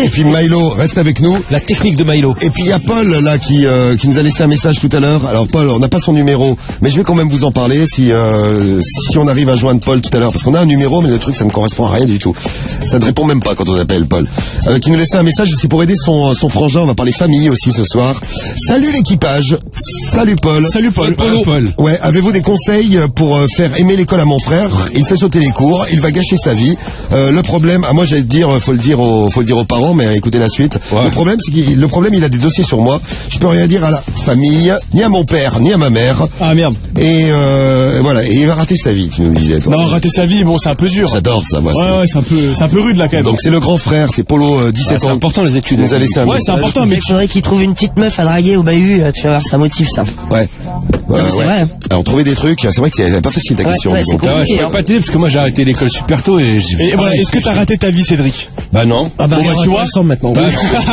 Et puis Milo reste avec nous. La technique de Milo. Et puis il y a Paul là qui nous a laissé un message tout à l'heure. Alors Paul, on n'a pas son numéro, mais je vais quand même vous en parler si on arrive à joindre Paul tout à l'heure, parce qu'on a un numéro, mais le truc ça ne correspond à rien du tout. Ça ne répond même pas quand on appelle Paul. Qui nous laissait un message, c'est pour aider son frangin. On va parler famille aussi ce soir. Salut l'équipage. Salut Paul. Salut Paul. Paul. Ouais, avez-vous des conseils pour faire aimer l'école à mon frère? Il fait sauter les cours, il va gâcher sa vie. Le problème, moi j'allais te dire, faut le dire aux parents, mais écoutez la suite. Ouais. Le problème, il a des dossiers sur moi. Je peux rien dire à la famille, ni à mon père, ni à ma mère. Ah merde. Et voilà, et il va rater sa vie, tu nous disais. Toi. Non, rater sa vie, bon, c'est un peu dur. J'adore ça, moi. Ouais, c'est un peu rude là quand même. Donc c'est le grand frère, c'est Polo, 17 C'est ans. important les études. Il nous a laissé un Ouais, c'est message. important, mais Il faudrait qu'il trouve une petite meuf à draguer au bahut, tu vas voir, ça motive ça. Ouais. mais c'est Ouais. vrai. Alors trouver des trucs, c'est vrai que c'est pas facile ta Ouais, question. ouais, dis c'est donc. Ah ouais, je pourrais pas t'aider parce que moi j'ai arrêté l'école super tôt et Et voilà, est-ce que t'as raté ta vie, Cédric? Bah non. Ah bah, tu vois ensemble maintenant. Bah,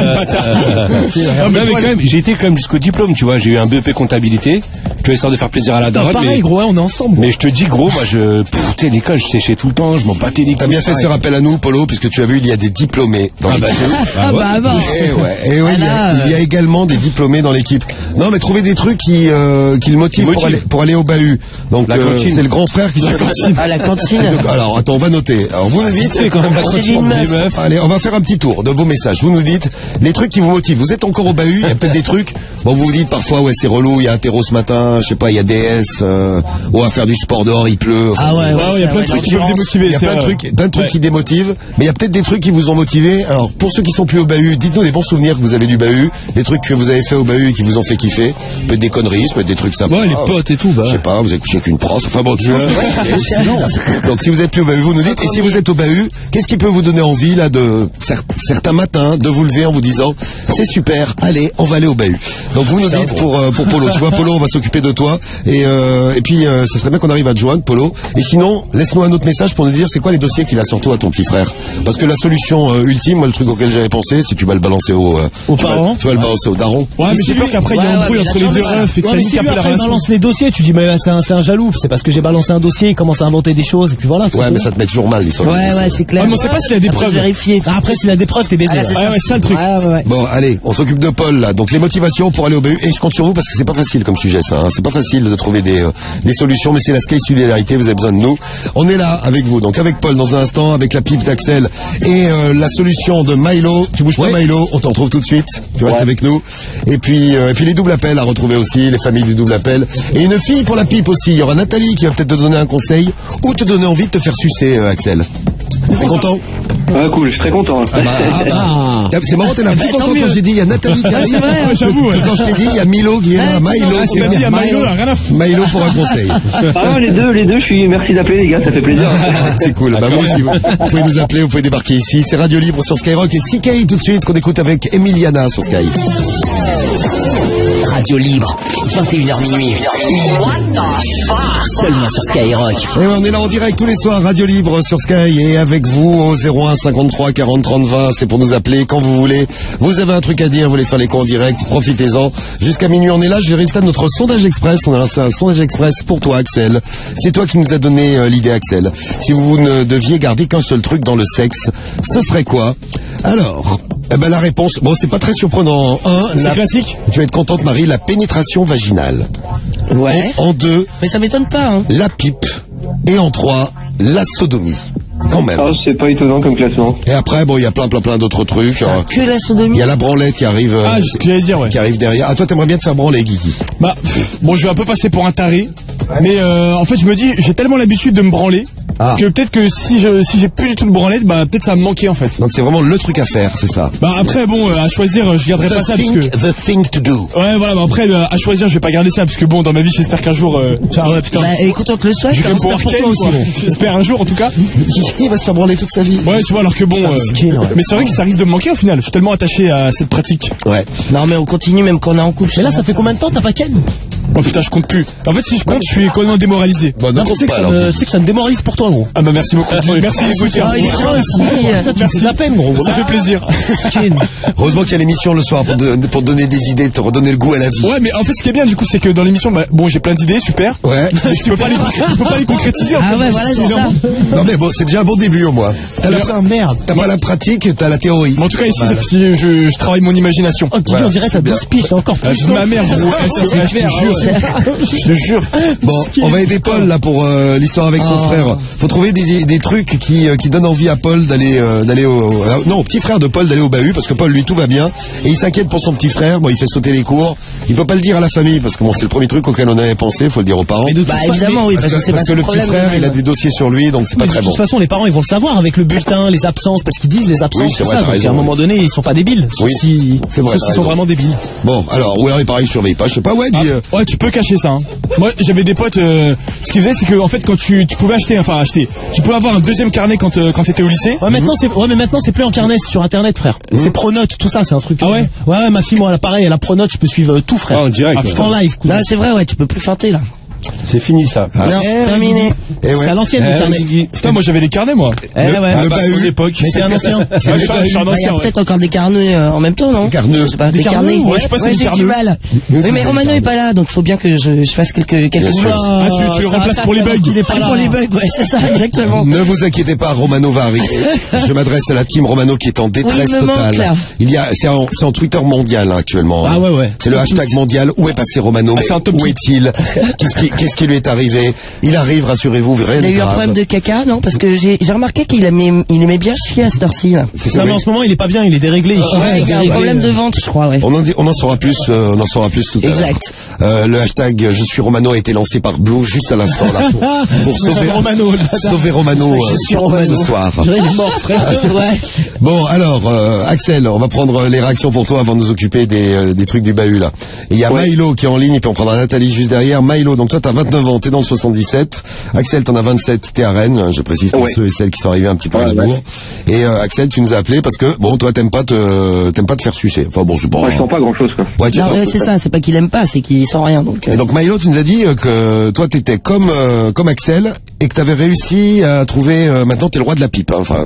Ah, non, mais quand même, j'ai été quand même jusqu'au diplôme, tu vois. J'ai eu un BEP comptabilité, tu vois, histoire de faire plaisir à la Putain, daronne. pareil, Mais, gros, ouais, on est ensemble. mais je te dis, gros, moi, tu sais, l'école, je séchais tout le temps, je m'en battais les couilles. T'as bien fait ce rappel à nous, Polo, puisque tu as vu, il y a des diplômés dans l'équipe. Ah bah bon. Et ouais, il y a également des diplômés dans l'équipe. Non, mais trouver des trucs qui le motivent pour aller au bahut. Donc c'est le grand frère qui Ah, la cantine. Alors attends, on va noter. Alors vous nous dites, C'est quand même pas C'est trop une de meuf. meufs. allez, on va faire un petit tour de vos messages. Vous nous dites les trucs qui vous motivent. Vous êtes encore au bahut, il y a peut-être des trucs. Bon, vous vous dites parfois, ouais, c'est relou, il y a un terreau ce matin, je sais pas, il y a DS, on va faire du sport dehors, il pleut. Enfin, Ah ouais, il y a plein de trucs qui peuvent démotiver. il y a plein de trucs qui démotivent, mais il y a peut-être des trucs qui vous ont motivé. Alors, pour ceux qui sont plus au bahut, dites-nous des bons souvenirs que vous avez du bahut, des trucs que vous avez fait au bahut et qui vous ont fait kiffer. Peut-être des conneries, peut-être des trucs sympas. Ouais, les potes et tout, bah. Je sais pas, vous avez couché avec une prof. Enfin bon, tu vois. Donc, si vous êtes plus au bahut, vous nous dites. Et si vous êtes au bahut, qu'est-ce qui peut vous donner envie, là, de certains matins, de vous lever en vous disant, c'est super, allez, on va aller au bahut. Donc, vous nous dites pour Polo. Tu vois, Polo, on va s'occuper de toi. Et puis, ça serait bien qu'on arrive à te joindre, Polo. Et sinon, laisse-nous un autre message pour nous dire c'est quoi les dossiers qu'il a surtout à ton petit frère. Parce que la solution ultime, moi, le truc auquel j'avais pensé, c'est que tu vas le balancer aux parents. Tu vas le balancer au daron. Ouais, mais j'ai peur qu'après il y ait un bruit entre les deux refs et que ça Ouais, mais nique si un lui peu la après il relation. balance les dossiers, tu dis mais c'est un jaloux, c'est parce que j'ai balancé un dossier, il commence à inventer des choses et puis voilà. Ouais, mais ça te met toujours mal, l'histoire. Ouais, c'est clair. Ouais, mais on sait pas s'il y a des Ça peut se preuves. vérifier. Ah, après s'il a des preuves, t'es baisé. Ah, là, c'est ouais. Ouais, c'est ça le truc. Ouais. Bon, allez, on s'occupe de Paul, là. Donc, les motivations pour aller au BU. Et je compte sur vous parce que c'est pas facile comme sujet, ça. Hein. C'est pas facile de trouver des solutions, mais c'est la Sky Solidarité. Vous avez besoin de nous. On est là avec vous. Donc, avec Paul dans un instant, avec la pipe d'Axel et la solution de Milo. Tu bouges pas, Milo. On te retrouve tout de suite. Tu restes avec nous. Et puis les doubles appels à retrouver aussi, les familles du double appel. Et une fille pour la pipe aussi. Il y aura Nathalie qui va peut-être te donner un conseil ou te donner envie de te faire sucer, Axel. T'es content? Ah cool, je suis très content. C'est marrant, t'es là plus content quand j'ai dit il y a Nathalie qui arrive. Ouais, j'avoue. Que quand je t'ai dit il y a Milo qui est là. Milo, Il m'a dit, il y a Milo, rien à foutre. Milo pour un conseil. Ah les deux, je suis merci d'appeler les gars, ça fait plaisir. C'est cool. Bah moi aussi, vous pouvez nous appeler, vous pouvez débarquer ici. C'est Radio Libre sur Skyrock et CK tout de suite qu'on écoute avec Emiliana sur Sky. Radio Libre, 21h minuit. What the fuck? Seulement sur Skyrock. Et on est là en direct tous les soirs, Radio Libre sur Sky et avec vous au 01 53 40 30 20, c'est pour nous appeler quand vous voulez. Vous avez un truc à dire, vous voulez faire les coups en direct, profitez-en. Jusqu'à minuit, on est là, j'ai résultat de notre sondage express. On a lancé un sondage express pour toi, Axel. C'est toi qui nous as donné l'idée, Axel. Si vous ne deviez garder qu'un seul truc dans le sexe, ce serait quoi? Alors, la réponse, bon, c'est pas très surprenant. C'est classique. Tu vas être contente, Marie, la pénétration vaginale. Ouais. En 2, Mais ça m'étonne pas, hein. la pipe. Et en 3, la sodomie. Quand même. Ah c'est pas étonnant comme classement. Et après, bon, il y a plein d'autres trucs. Que la Il sodomie. y a la branlette qui arrive. Ah, c'est ce que j'allais dire, ouais. Qui arrive derrière. Ah, toi, t'aimerais bien te faire branler, Guigui. Bah, bon, je vais un peu passer pour un taré. Mais en fait, je me dis, j'ai tellement l'habitude de me branler que peut-être que si j'ai plus du tout de branlette, bah peut-être ça va me manquer en fait. Donc c'est vraiment le truc à faire, c'est ça. Bah après, bon, à choisir, je garderai pas ça parce que. The thing to do. Ouais, voilà. Bah après, à choisir, je vais pas garder ça parce que bon, dans ma vie, j'espère qu'un jour. Ouais, putain. Bah, écoute, on te le souhaite. Je vais pouvoir ken, quoi. J'espère un jour, en tout cas. Il va se faire branler toute sa vie. Ouais, tu vois, alors que bon. Mais c'est vrai que ça risque de me manquer au final. Je suis tellement attaché à cette pratique. Ouais. Non, mais on continue même quand on est en couple. Mais là, ça fait combien de temps t'as pas ken? Oh putain, je compte plus. En fait, si je compte, je suis complètement démoralisé. Bon, ne Non, tu compte sais que pas, ça alors. me- tu sais que ça me démoralise pour toi, gros. Ah bah merci beaucoup. Merci les goûters. Ah, il est gentil. Ça, tu me fais de la peine, gros. Ça fait plaisir. Heureusement qu'il y a l'émission le soir pour donner des idées, te redonner le goût à la vie. Ouais, mais en fait, ce qui est bien, du coup, c'est que dans l'émission, bah, bon, j'ai plein d'idées, super. Ouais. Mais je peux pas les concrétiser, en fait. Ah ouais, voilà, c'est ça. Non mais bon, c'est déjà un bon début au moins. Merde. T'as pas la pratique, t'as la théorie. Mais en tout cas, ici, Voilà. je travaille mon imagination. Oh, Guigui, Voilà, on dirait c'est t'as bien. 12 piges, c'est encore plus. Ma mère, gros. Je te jure. Bon, on va aider Paul là pour l'histoire avec son frère. Faut trouver des trucs qui donnent envie à Paul d'aller au non, au petit frère de Paul d'aller au bahut parce que Paul lui tout va bien et il s'inquiète pour son petit frère. Bon, il fait sauter les cours. Il peut pas le dire à la famille parce que bon, c'est le premier truc auquel on avait pensé. Faut le dire aux parents. Bah évidemment, oui, parce que c'est pas parce que son le petit problème. frère, il a des dossiers sur lui, donc c'est pas Mais de très bon. toute façon, les parents, ils vont le savoir avec le bulletin, les absences, parce qu'ils disent les absences, Oui, c'est tout vrai, ça. t'as Donc, raison, à un moment donné, ils sont pas débiles. Sauf Oui, si, c'est vrai, sauf t'as s'ils sont raison. vraiment débiles. Bon, alors ou alors il paraît, il surveille pas. Je sais pas. Ouais, dis. Ouais, tu peux cacher ça. Hein. Moi, j'avais des potes. Ce qu'ils faisaient, c'est que en fait, quand tu pouvais acheter, tu pouvais avoir un deuxième carnet quand t'étais au lycée. Ouais, maintenant, c'est plus en carnet, c'est sur internet, frère. C'est Pronote, tout ça, c'est un truc. Ah ouais? Ouais, ma fille, moi, elle a pareil, elle a Pronote, je peux suivre tout, frère. Ah, en direct, Ah, ouais. putain, en live, cousin. Non, c'est vrai, ouais, tu peux plus feinter, là. C'est fini ça. Non, terminé. Eh C'est ouais. à l'ancienne, le carnet. Putain, moi j'avais les carnets, moi. Eh ouais. le Bah, bahut. à l'époque. Mais t'es un ancien. Ouais, je suis un Bah, il y a ancien. Ouais. peut-être encore des carnets en même temps, non? Carneux. Je sais pas, Des des carneux, carnets. ouais, je sais pas si c'est des j'ai du carneux. mal. Mais Oui, c'est mais des Romano carneux. est pas là, donc faut bien que je fasse quelques Bien sûr. mots. Ah, tu le ça remplaces attaque pour les alors bugs. qu'il est pas Ah, là. pour les bugs, ouais, c'est ça, exactement. Ne vous inquiétez pas, Romano va arriver. Je m'adresse à la team Romano qui est en détresse Oui, il me manque, totale. là. C'est en Twitter mondial hein, actuellement. Ah ouais. C'est le hashtag mondial. Où est passé Romano? c'est un top Où est-il? Qu'est-ce qui lui est arrivé? Il arrive, rassurez-vous, rien Il a de eu un grave. problème de caca, non? Parce que j'ai remarqué qu'il aimait bien chier à cette heure-ci, là. C'est ça, Non, mais oui. en ce moment, il est pas bien, il est déréglé. Ouais, il a un problème de ventre, je crois, ouais. On en saura plus tout à l'heure. Exact. Le hashtag Je suis Romano a été lancé par Blue juste à l'instant là pour sauver Romano Je suis Romano. ce soir. Il est mort, frère. Ouais. Bon alors Axel, on va prendre les réactions pour toi avant de nous occuper des trucs du bahut là. Et il y a Milo qui est en ligne et puis on prendra Nathalie juste derrière. Milo, donc toi t'as 29 ans, t'es dans le 77. Axel t'en as 27, t'es à Rennes. Je précise pour ceux et celles qui sont arrivés un petit peu à la bourre. Et Axel, tu nous as appelé parce que bon toi t'aimes pas te faire sucer. Enfin bon c'est bon. Ouais, je sens pas grand chose, quoi. Ouais, tu Non, sens- ouais, c'est ça, c'est pas qu'il aime pas, c'est qu'il sent rien, donc. Et donc Milo, tu nous as dit que toi t'étais comme Axel et que t'avais réussi à trouver. Maintenant t'es le roi de la pipe. Hein, enfin.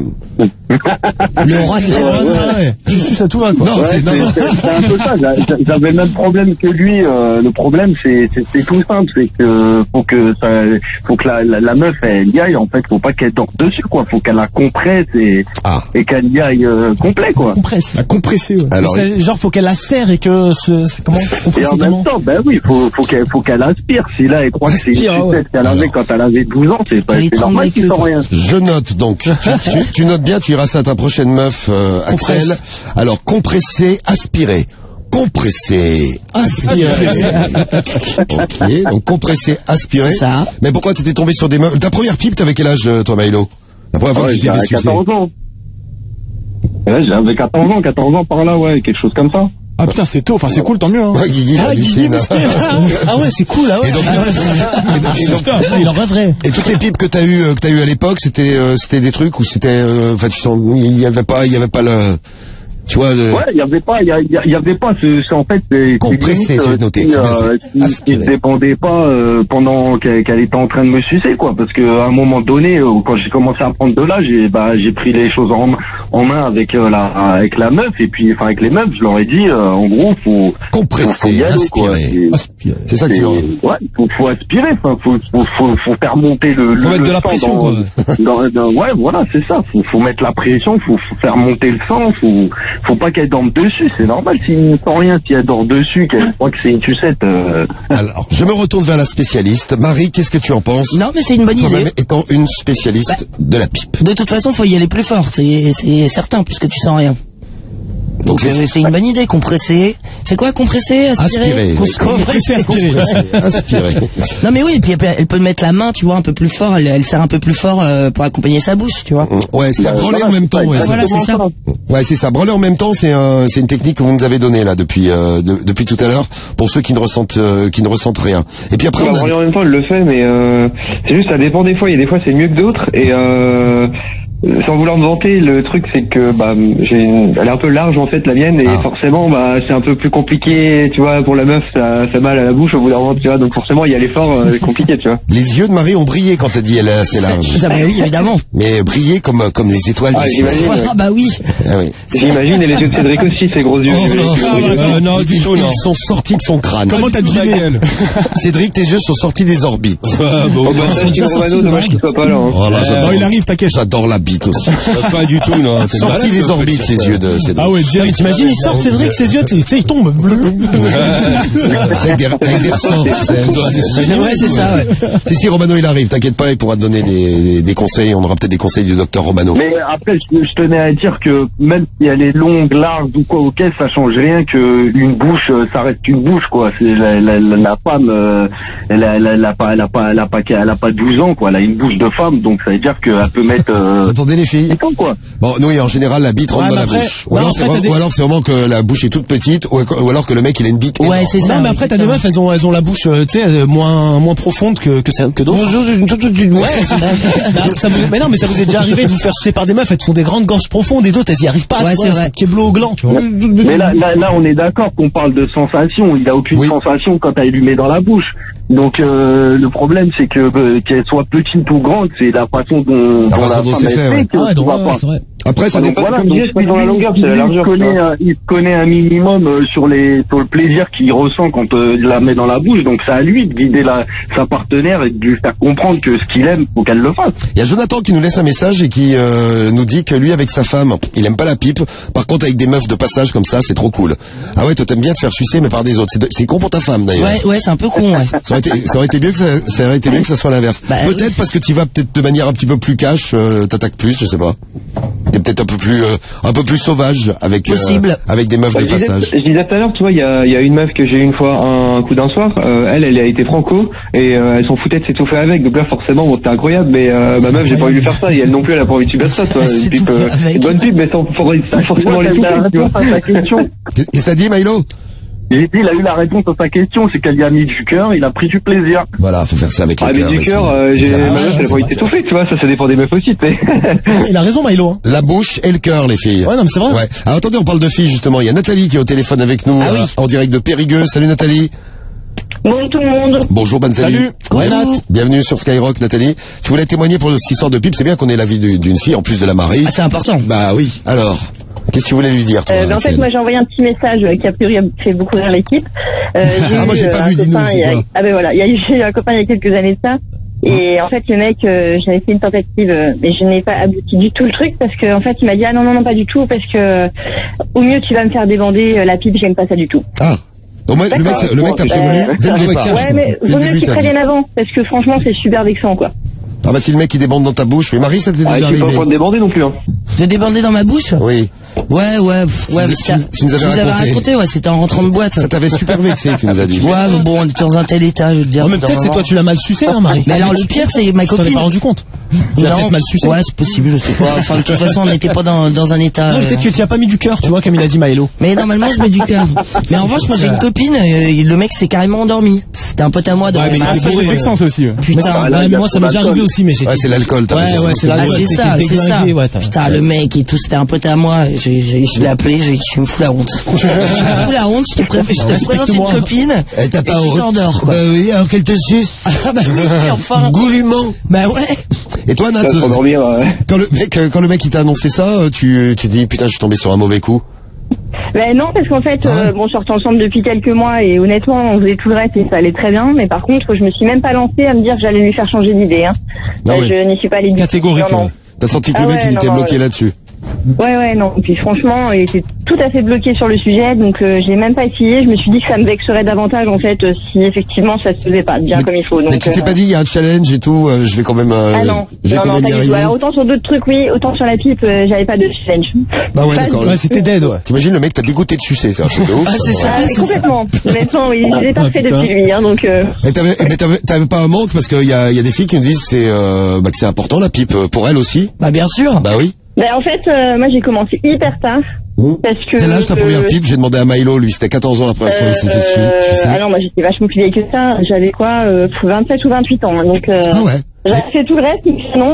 Le roi de la Ouais. Tu suces à tout va, quoi. Non, Ouais, c'est non, non. c'est un peu ça. J'avais le même problème que lui. Le problème, c'est tout simple, c'est que faut que la meuf elle y aille. En fait, faut pas qu'elle dorme dessus, quoi. Faut qu'elle la compresse et qu'elle y aille complet, quoi. Compresse. La compressée, ouais. Alors, C'est genre, faut qu'elle la serre et que comment Et compresser en même comment temps, ben oui, faut qu'elle aspire. Si là, elle croit que c'est une Aspire, ouais. sucette qu'elle avait quand elle avait 12 ans, c'est Elle est normal tremblée qu'il que, sent quoi. rien. je note donc. Tu notes bien. Tu iras ça à ta prochaine meuf, Axel. Compresse. Alors compresser, aspirer. Compresser, aspirer. Ok, donc compresser, aspirer. C'est ça. Mais pourquoi t'étais tombé sur des meufs? Ta première pipe, t'avais quel âge, toi, Milo? La première fois que tu t'es fait J'avais sucer. 14 ans. Ouais, j'avais 14 ans par là, ouais, quelque chose comme ça. Ah putain, c'est tôt. Enfin, c'est cool, tant mieux. Hein. Ouais, Guigui, Ah, Guigui, hallucine. mesquin. Ah ouais, c'est cool, ah ouais. Et donc, Il en rêverait. et toutes les pipes que t'as eu à l'époque, c'était des trucs où c'était, enfin, il y avait pas le, tu vois, Ouais, il y avait pas c'est en fait, c'est Compressé, limite, c'est noté, qui, c'est bien fait. qui Aspiré. ne dépendait pas pendant qu'elle était en train de me sucer, quoi, parce que à un moment donné, quand j'ai commencé à prendre de l'âge, j'ai pris les choses en main avec la meuf et puis enfin avec les meufs, je leur ai dit en gros faut compresser, y aller, quoi. aspirer. C'est ça que tu veux. Ouais, faut aspirer, enfin faut faire monter le Faut mettre de la sang pression, dans- quoi. ouais, voilà, c'est ça. Faut mettre la pression, faut faire monter le sang, faut pas qu'elle dorme dessus. C'est normal s'il ne sent rien, si elle dort dessus, qu'elle croit que c'est une sucette. Alors, je me retourne vers la spécialiste. Marie, qu'est-ce que tu en penses? Non, mais c'est une bonne Toi-même idée. étant une spécialiste de la pipe. De toute façon, faut y aller plus fort, c'est certain, puisque tu sens rien. Donc, C'est une bonne idée, compresser. C'est quoi, compresser, aspirer? aspirer. Compresser, aspirer. Aspirer. Non mais oui, et puis elle peut mettre la main, tu vois, un peu plus fort, elle serre un peu plus fort pour accompagner sa bouche, tu vois. Ouais, c'est branler en même temps. Ouais, Voilà, c'est ça. ouais, c'est ça. Branler en même temps, c'est une technique que vous nous avez donnée là depuis tout à l'heure pour ceux qui ne ressentent rien. Et puis après, on a... En même temps, elle le fait, mais c'est juste, ça dépend des fois. Il y a des fois, c'est mieux que d'autres. sans vouloir me vanter, le truc c'est que elle est un peu large en fait la mienne et forcément c'est un peu plus compliqué, tu vois, pour la meuf ça fait mal à la bouche au bout d'un moment, tu vois, donc forcément il y a l'effort compliqué, tu vois. Les yeux de Marie ont brillé quand t'as dit elle est assez large. Ah bah oui, évidemment. Mais brillé comme les étoiles. J'imagine. Ah bah oui. Ah oui. J'imagine, et les yeux de Cédric aussi, ces gros yeux. Non, du tout, non. Ils sont sortis de son crâne. Comment t'as deviné elle? Cédric, tes yeux sont sortis des orbites. Ça, déjà sortis de dommage qu'il soit pas là. Voilà, Non, il arrive, t'inquiète. j'adore la bite aussi. Pas du tout, non. Sortis des orbites, les yeux de Cédric. Ah ouais, direct. T'imagines, il sort Cédric, ses yeux, tu sais, ils tombent. Avec des ressorts, tu sais. Ouais, c'est ça, ouais. Si, Romano, il arrive, t'inquiète pas, il pourra te donner des conseils. On aura peut-être des conseils du docteur Romano. Mais après, je tenais à dire que même si elle est longue, large ou quoi, ok, ça change rien que une bouche, ça reste une bouche, quoi. C'est la femme, elle a pas 12 ans, quoi. Elle a une bouche de femme, donc ça veut dire qu'elle peut mettre. Attendez les filles. Quoi. Bon, nous, en général, la bite rentre dans la bouche. Ou alors c'est vraiment que la bouche est toute petite, ou alors que le mec il a une bite. Ouais, c'est ça. Non, mais après, t'as des meufs, elles ont la bouche, tu sais, moins profonde que d'autres. Mais non, mais ça vous est déjà arrivé de vous faire sucer par des meufs, elles te font des grandes gorges profondes et d'autres, elles y arrivent pas. Ouais, c'est vrai. Qui est bleu au gland, tu vois. Mais là, on est d'accord qu'on parle de sensation. Il a aucune sensation quand elle lui met dans la bouche. Donc le problème c'est que qu'elle soit petite ou grande, c'est la façon dont la femme c'est fait. C'est vrai. Après, ça dépend. Voilà, donc, dans la longueur, c'est la largeur. Il connaît un minimum sur le plaisir qu'il ressent quand il la met dans la bouche. Donc c'est à lui de guider sa partenaire et de lui faire comprendre que ce qu'il aime, faut qu'elle le fasse. Il y a Jonathan qui nous laisse un message et qui nous dit que lui, avec sa femme, il aime pas la pipe. Par contre, avec des meufs de passage comme ça, c'est trop cool. Ah ouais, toi t'aimes bien te faire sucer, mais par des autres. C'est con pour ta femme d'ailleurs. Ouais, c'est un peu con, ouais. Ça aurait été mieux que ça soit l'inverse. Peut-être parce que tu vas peut-être de manière un petit peu plus cash, t'attaques plus, je sais pas. T'es peut-être un peu plus sauvage avec des meufs de passage. Je disais tout à l'heure, tu vois, il y a une meuf que j'ai eu une fois un coup d'un soir, elle a été franco et elle s'en foutait de s'étouffer avec. Donc là forcément, bon, c'était incroyable, mais ma meuf, j'ai pas envie de lui faire ça et elle non plus, elle a pas envie de subir ça, tu vois. Une pipe, bonne pipe, mais sans forcément les toucher. Qu'est-ce que t'as dit, Milo? J'ai dit, il a eu la réponse à sa question, c'est qu'elle y a mis du cœur, il a pris du plaisir. Voilà, faut faire ça avec le cœur. Mais du cœur, ma meuf, elle a pas envie de s'étouffer, tu vois, ça dépend des meufs aussi, tu sais. Il a raison, Milo. Hein. La bouche et le cœur, les filles. Ouais, non, mais c'est vrai. Ouais. Alors attendez, on parle de filles, justement. Il y a Nathalie qui est au téléphone avec nous, en direct de Périgueux. Salut, Nathalie. Bonjour tout le monde. Bonjour, Nathalie. Salut. Ouais, bienvenue sur Skyrock, Nathalie. Tu voulais témoigner pour cette histoire de pipe. C'est bien qu'on ait l'avis d'une fille, en plus de la Marie. Ah, c'est important. Bah oui. Alors. Qu'est-ce que tu voulais lui dire, toi? En fait, moi, j'ai envoyé un petit message qui a priori a fait beaucoup rire l'équipe. Moi, j'ai pas vu, dis-nous, c'est quoi? Ah ben voilà, j'ai eu un copain il y a quelques années de ça. Et en fait, le mec, j'avais fait une tentative, mais je n'ai pas abouti du tout le truc parce que en fait, il m'a dit ah non, pas du tout parce que au mieux tu vas me faire débander la pipe, j'aime pas ça du tout. Ah. Donc, le mec t'a prévenu dès le départ. Ouais, mais vaut mieux que tu préviennes avant parce que franchement, c'est super vexant, quoi. Ah bah si le mec il débande dans ta bouche, oui Marie ça t'est déjà arrivé. Tu peux pas débander non plus hein. De débander dans ma bouche? Oui. Ouais, tu nous avais raconté, ouais, c'était en rentrant de boîte. Ça t'avait super vexé, tu nous as dit. Ouais, mais bon, on était dans un tel état, je veux te dire. Mais peut-être c'est toi, tu l'as mal sucé, hein, Marie. Mais alors, le pire, c'est ma copine. Tu t'en es pas rendu compte. Tu l'as peut-être mal sucé. Ouais, c'est possible, je sais pas. Enfin, de toute façon, on n'était pas dans un état. Non, peut-être que tu as pas mis du cœur, tu vois, comme il a dit Maëlo. Mais normalement, je mets du cœur. Mais en revanche, moi, j'ai une copine, le mec s'est carrément endormi. C'était un pote à moi. Ouais, mais c'est vexant, ça aussi. Putain. Moi, ça m'est déjà arrivé aussi, mais j'ai. Ouais, c'est l'alcool, t'as Ouais, c'est l'alcool. Ah, c'est ça. Putain, le mec et tout, c'était un pote à moi. Je l'ai appelé, je me fous la honte. Je me fous la honte, je te présente une copine. Et t'as pas honte. Je t'endors, quoi. Bah oui, alors qu'elle te suce. Ah bah oui, enfin. Goulûment. Bah ouais. Et toi, Nat, quand le mec il t'a annoncé ça, tu dis putain, je suis tombé sur un mauvais coup. Ben non, parce qu'en fait, on sortait ensemble depuis quelques mois et honnêtement, on faisait tout le reste et ça allait très bien. Mais par contre, je me suis même pas lancée à me dire que j'allais lui faire changer d'idée. Hein. Je n'y suis pas allée du tout. Catégorique. T'as senti que le mec il était bloqué là-dessus. Ouais, non. Puis franchement, il était tout à fait bloqué sur le sujet, donc j'ai même pas essayé. Je me suis dit que ça me vexerait davantage en fait si effectivement ça se faisait pas bien comme il faut. Donc, mais tu t'es pas dit il y a un challenge et tout, je vais quand même. Non, pas du tout. Alors autant sur d'autres trucs oui, autant sur la pipe, j'avais pas de challenge. Bah ouais, d'accord. Ouais, c'était dead, ouais. T'imagines le mec t'a dégoûté de sucer, c'est un truc de ouf. Ah, c'est ça. Complètement. Honnêtement, oui, il est parfait depuis lui, hein, donc. Mais t'avais pas un manque parce qu'il y a des filles qui nous disent que c'est important la pipe pour elles aussi. Bah bien sûr. Bah oui. Ben en fait, moi j'ai commencé hyper tard. Parce que. Quel âge ta première pipe? J'ai demandé à Milo, lui, c'était 14 ans la première fois, il s'est fait sucer. Ah non, moi j'étais vachement plus vieille que ça. J'avais quoi, 27 ou 28 ans. Donc, ah ouais. j'avais fait tout le reste, mais non.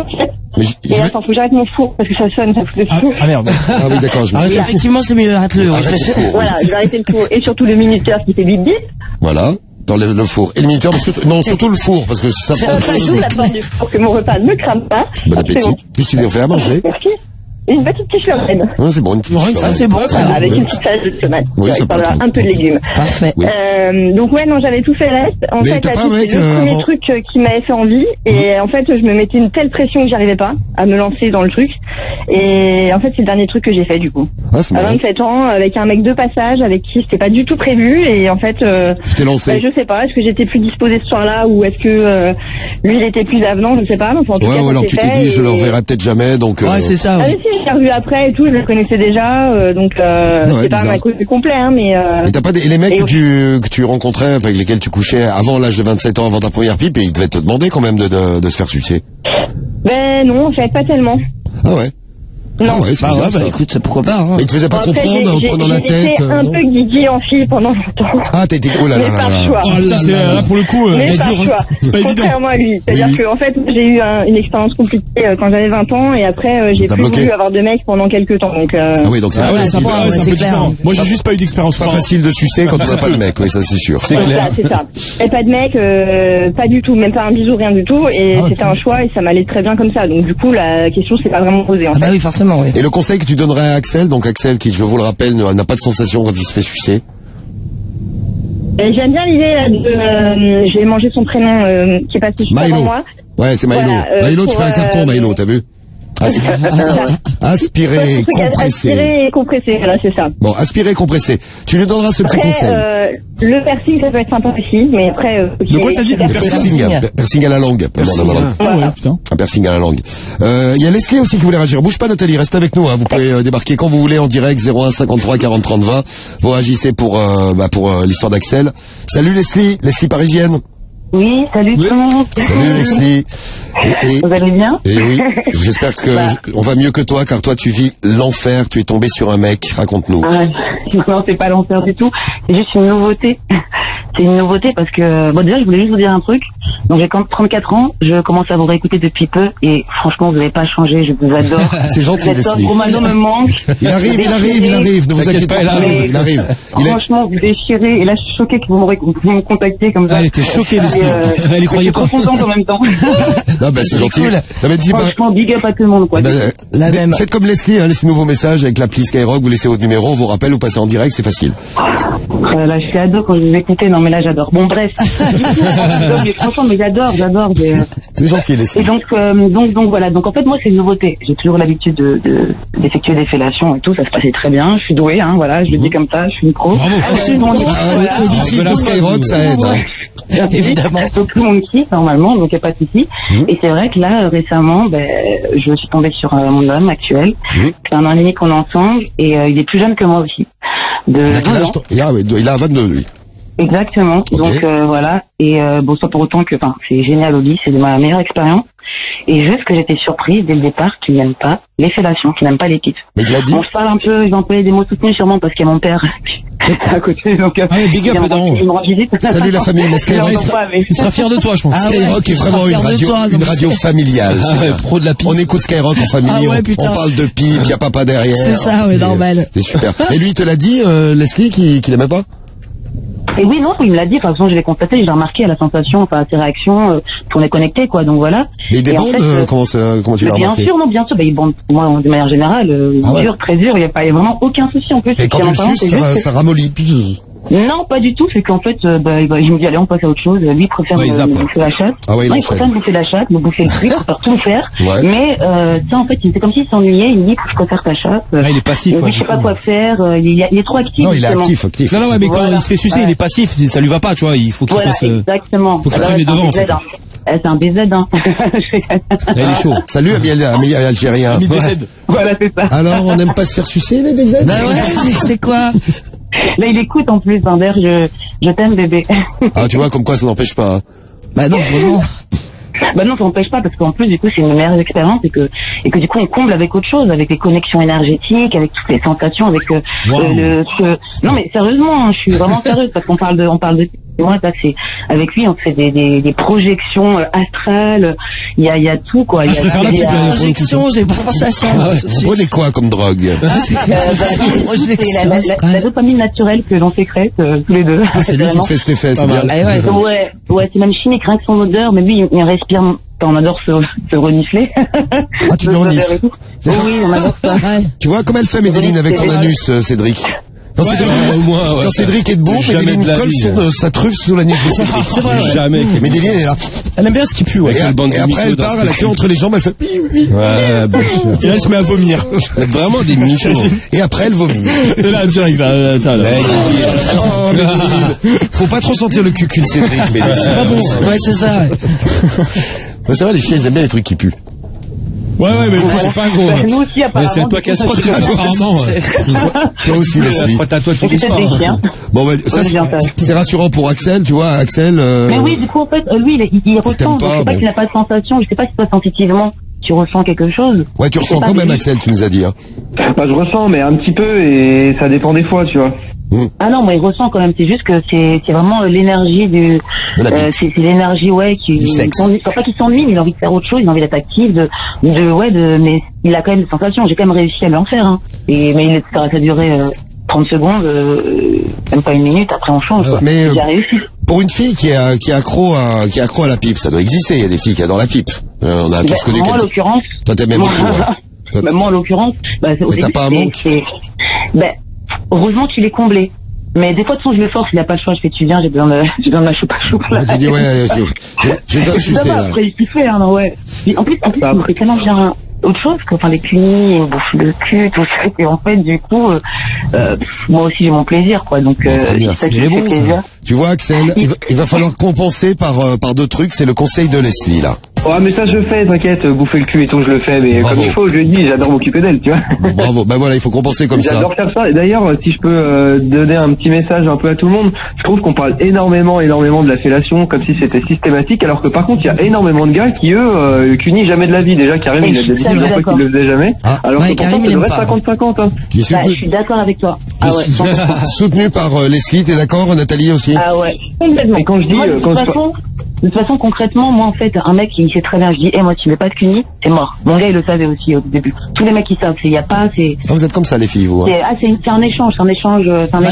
Et attends, faut que j'arrête mon four parce que ça sonne, ça fout le fou. Ah merde. Ah oui, d'accord. Effectivement, c'est mieux, arrête-le. Voilà, je vais arrêter le four. Et surtout le minuteur qui fait bip bip. Voilà. Dans le four. Et le minuteur, surtout le four, parce que ça prend. J'ouvre la porte du four, que mon repas ne crame pas. Bon appétit. Puis tu t'es fait à manger. Merci. Et une petite quiche lorraine. Ouais, c'est bon, une petite quiche. Ça, c'est bon, ça. Avec une petite salade de tomate. Oui, ça parle un peu de légumes. Parfait. Oui. Donc ouais, non, j'avais tout fait le reste. En Mais fait, t'as pas, c'est mec, le premier avant- truc qui m'avait fait envie. Et en fait, je me mettais une telle pression que j'arrivais pas à me lancer dans le truc. Et en fait, c'est le dernier truc que j'ai fait du coup. Ah, c'est À marrant. 27 ans, avec un mec de passage, avec qui c'était pas du tout prévu. Et en fait, Tu t'es lancé. je sais pas, est-ce que j'étais plus disposée ce soir-là ou est-ce que lui il était plus avenant, je sais pas. Enfin, en tout Ouais, cas, ou ça alors s'est tu t'es fait dit, je le et- reverrai peut-être jamais, donc. Ouais, c'est ça. Ah mais si, je l'ai revu après et tout, je le connaissais déjà, donc c'est pas bizarre. un côté complet, hein, mais... Et t'as pas et les mecs et- que tu rencontrais, enfin, avec lesquels tu couchais avant l'âge de 27 ans, avant ta première pipe, et ils devaient te demander quand même de se faire sucer. Ben non, en fait, pas tellement. Ah ouais. Non. Ah ouais, c'est bizarre, ça. Écoute, pourquoi pas, hein. Mais ils te faisaient pas Après, comprendre en j'ai- prenant la j'ai tête. été un non peu guigui en fille pendant longtemps. Ah, t'as été. Oh là là Mais là par là. choix. Oh putain, c'est là pour le coup, Mais il y a par dur, hein. choix. C'est pas évident. Contrairement à lui. C'est-à-dire Oui. que, en fait, j'ai eu une expérience compliquée quand j'avais 20 ans et après, j'ai T'as plus bloqué. voulu avoir de mecs pendant quelques temps. Donc, Ah oui, donc c'est Ah pas ouais, facile. c'est un c'est peu clair. différent. Moi, j'ai juste pas eu d'expérience. Pas facile de sucer quand on n'a pas de mec, oui, ça c'est sûr. C'est clair. C'est ça. Et pas de mec, pas du tout, même pas un bisou, rien du tout. Et c'était un choix et ça m'allait très bien comme ça. Donc, du coup, la question s'est pas vraiment posée, en Ah fait. bah oui, forcément, oui. Et le conseil que tu donnerais à Axel, donc Axel qui, je vous le rappelle, n'a pas de sensation quand il se fait sucer. Et j'aime bien l'idée là, j'ai mangé son prénom qui est passé juste Milo. avant moi. Ouais, c'est Milo. Voilà, Milo, tu pour, fais un carton, Milo, t'as vu? Aspiré, compressé. Aspiré et compressé, voilà, c'est ça. Bon, aspiré, compressé. Tu lui donneras ce petit Après, conseil. le piercing, ça peut être sympa aussi, mais après... De quoi t'as dit, le Piercing, piercing à la langue. Ah ouais, putain. Un piercing à la langue. Il y a Leslie aussi qui voulait réagir. Bouge pas Nathalie, reste avec nous. Hein. Vous pouvez débarquer quand vous voulez en direct 01 53 40 30 20. Vous réagissez pour l'histoire d'Axel. Salut Leslie, Leslie parisienne. Oui, salut tout le monde. Salut Leslie. Vous allez bien? Et oui, j'espère que on va mieux que toi car toi tu vis l'enfer. Tu es tombé sur un mec. Raconte-nous. Ah, non, c'est pas l'enfer du tout. C'est juste une nouveauté. C'est une nouveauté parce que, bon, déjà, je voulais juste vous dire un truc. Donc, j'ai 34 ans. Je commence à vous réécouter depuis peu. Et franchement, vous n'avez pas changé. Je vous adore. C'est gentil, Vous êtes top. Leslie. Romano me manque. Il arrive. Ne vous inquiétez pas, il arrive. Franchement, vous déchirez. Et là, je suis choquée que vous me contactiez comme ça. Elle était choquée, Leslie. Elle y croyait pas. Je suis trop contente en même temps. Non, ben, c'est gentil. cool. Non, mais dis, Franchement, big up à tout le monde, quoi. La même. Faites comme Leslie, hein, laissez-nous vos messages avec l'appli Skyrock, vous laissez votre numéro, on vous rappelle, vous passez en direct, c'est facile. Là, je suis ado quand je vous écoutais. Non, mais là, j'adore. Bon, bref. Mais franchement, mais j'adore. C'est gentil, Leslie. Et donc voilà. Donc en fait, moi, c'est une nouveauté. J'ai toujours l'habitude d'effectuer des fellations et tout. Ça se passait très bien. Je suis douée, hein. Voilà, je le dis comme ça. Je suis une pro. Auditrice de Skyrock, ça aide. Hein. Bien évidemment. Donc tout le monde kiffe normalement, donc il n'y a pas de souci. Et c'est vrai que là, récemment, je suis tombée sur mon homme actuel. C'est un an et demi qu'on est ensemble et il est plus jeune que moi aussi. De 12 ans. Il a 22, lui. Exactement. Okay. Donc voilà. Et bon, soit pour autant que, enfin, c'est génial au lit, c'est de ma meilleure expérience. Et juste que j'étais surprise dès le départ qu'il n'aime pas les fellations, qu'il n'aime pas les kits. Mais il a dit. On se parle un peu, il va employer des mots soutenus sûrement parce qu'il y a mon père à côté. Donc big up, il me rend visite. Salut la famille, Skyrock. Il sera fier de toi, je pense. Skyrock est vraiment une radio familiale. Pro de la pipe. On écoute Skyrock en famille, Ah ouais, on putain. parle de pipe, il n'y a papa derrière. C'est ça, ouais, normal. C'est super. Et lui, il te l'a dit, Leslie, qu'il n'aimait pas? Et oui, non, il me l'a dit. De toute façon, je l'ai constaté, je l'ai remarqué à la sensation, enfin à ses réactions, qu'on est connecté, quoi. Donc voilà. Mais il Et en débande, fait, comment tu l'as remarqué? Bien sûr, il bande, moi, de manière générale, dur, très dur, il n'y a vraiment aucun souci, en plus. Et quand tu le suces, ça ramollit. Non, pas du tout, c'est qu'en fait, je me dis, allez, on passe à autre chose. Lui, il préfère me bouffer la chatte. Ah ouais, il préfère me bouffer la chatte, me bouffer le truc, il préfère tout faire. Ouais. Mais, ça, en fait, c'est comme s'il s'ennuyait, il me dit, je préfère ta chatte. Il est passif. Je sais pas quoi faire, il est trop actif. Non, il est justement. actif. Non, mais quand Voilà. il se fait sucer, il est passif, ça lui va pas, tu vois, il faut qu'il Voilà, fasse... exactement. faut qu'il prenne les devants, en fait. C'est un BZ, hein. Là, il est chaud. Salut, ami algérien. Voilà, c'est ça. Alors, on n'aime pas se faire sucer, les DZ? Bah ouais, c'est quoi? Là, il écoute en plus, hein, d'ailleurs, je t'aime, bébé. Ah, tu vois, comme quoi ça n'empêche pas. Hein. Bah non, heureusement. Bah non, ça n'empêche pas, parce qu'en plus, du coup, c'est une meilleure expérience et que du coup, on comble avec autre chose, avec les connexions énergétiques, avec toutes les sensations, avec non, mais sérieusement, hein, je suis vraiment sérieuse, parce qu'on parle de moi, ça c'est avec lui, on fait des projections astrales. Il y a tout quoi. Je préfère la projection. J'ai pas pensé à ça. Vous prenez quoi comme drogue? C'est la dopamine naturelle que l'on sécrète tous les deux. C'est lui qui te fait cet effet, c'est bien. Ouais, c'est même chimique, rien que son odeur. Mais lui, il respire. On adore se renifler. Ah, tu le renifles? Oui, on adore ça. Tu vois comment elle fait, Médéline, avec ton anus, Cédric? Quand Cédric est debout, Médéline colle sa truffe sous l'anus de Cédric. C'est vrai. Jamais. Médéline est là. Elle aime bien ce qui pue, ouais. Et après, elle part, elle a queue entre les jambes, elle fait Ouais, bien sûr. Et là, elle se met à vomir. Vraiment des mythos. Et après, elle vomit. Là, direct, là. Oh, Médéline. Faut pas trop sentir le cucul, Cédric, Médéline. C'est pas bon. Ouais, c'est ça. C'est vrai, les chiens, ils aiment bien les trucs qui puent. Ouais, mais c'est pas gros. Nous aussi, apparemment. C'est à toi qu'elle se frotte, apparemment. Toi aussi, Elle Leslie. se frotte à toi tous les soirs. Bon, ça, c'est rassurant pour Axel, tu vois, Axel. Mais oui, du coup, en fait, lui, il ressent. Je sais pas qu'il n'a pas de sensation. Je sais pas si toi, sensitivement, tu ressens quelque chose. Ouais, tu ressens quand même, Axel, tu nous as dit, hein. Bah, je ressens, mais un petit peu, et ça dépend des fois, tu vois. Ah non, moi il ressent quand même. C'est juste que c'est vraiment l'énergie du. C'est l'énergie qui. Pas qu'il s'ennuie, mais il a envie de faire autre chose. Il a envie d'être actif, mais il a quand même des sensations. J'ai quand même réussi à lui en faire. Hein. Mais ça a duré 30 secondes, même pas une minute. Après on change. Quoi. Mais j'ai réussi. Pour une fille qui est accro à la pipe, ça doit exister. Il y a des filles qui adorent la pipe. On a tous connu. Moi en l'occurrence. Toi t'aimes beaucoup. Ouais. Moi en l'occurrence. T'as pas un manque. Heureusement qu'il est comblé. Mais des fois, de toute façon, je le force, il n'a pas le choix, je fais, tu viens, j'ai besoin de ma choupa. Tu dis, ouais, je dois sucer, là. Après, il fait, hein, ouais. En plus, il me fait tellement bien autre chose, enfin, les cunis, il me bouffe le cul, tout ça, et en fait, du coup, moi aussi, j'ai mon plaisir, quoi, donc, c'est ça qui me fait plaisir. Tu vois, Axel, il va falloir compenser par deux trucs, c'est le conseil de Leslie, là. Ouais, mais ça je le fais, t'inquiète, bouffer le cul et tout, je le fais, mais bravo. Comme il faut, je lui dis, j'adore m'occuper d'elle, tu vois. Bravo, ben voilà, il faut compenser comme ça. J'adore faire ça, et d'ailleurs, si je peux donner un petit message un peu à tout le monde, je trouve qu'on parle énormément de la fellation, comme si c'était systématique, alors que par contre, il y a énormément de gars qui, eux, cunient jamais de la vie, déjà, Karim, il a déjà dit plusieurs fois qu'il le faisait jamais, alors que pourtant, ça devrait être 50-50, hein. Je suis d'accord avec toi. Ah ouais. Soutenu par Leslie, t'es d'accord, Nathalie aussi? Ah ouais, complètement. Et quand je dis, de toute façon, concrètement, moi, en fait, un mec, il sait très bien, je dis, moi, tu mets pas de cunis, c'est mort. Mon gars, il le savait aussi au début. Tous les mecs, ils savent, il y a pas, c'est... Ah, vous êtes comme ça, les filles, vous, hein. C'est un échange, c'est un échange.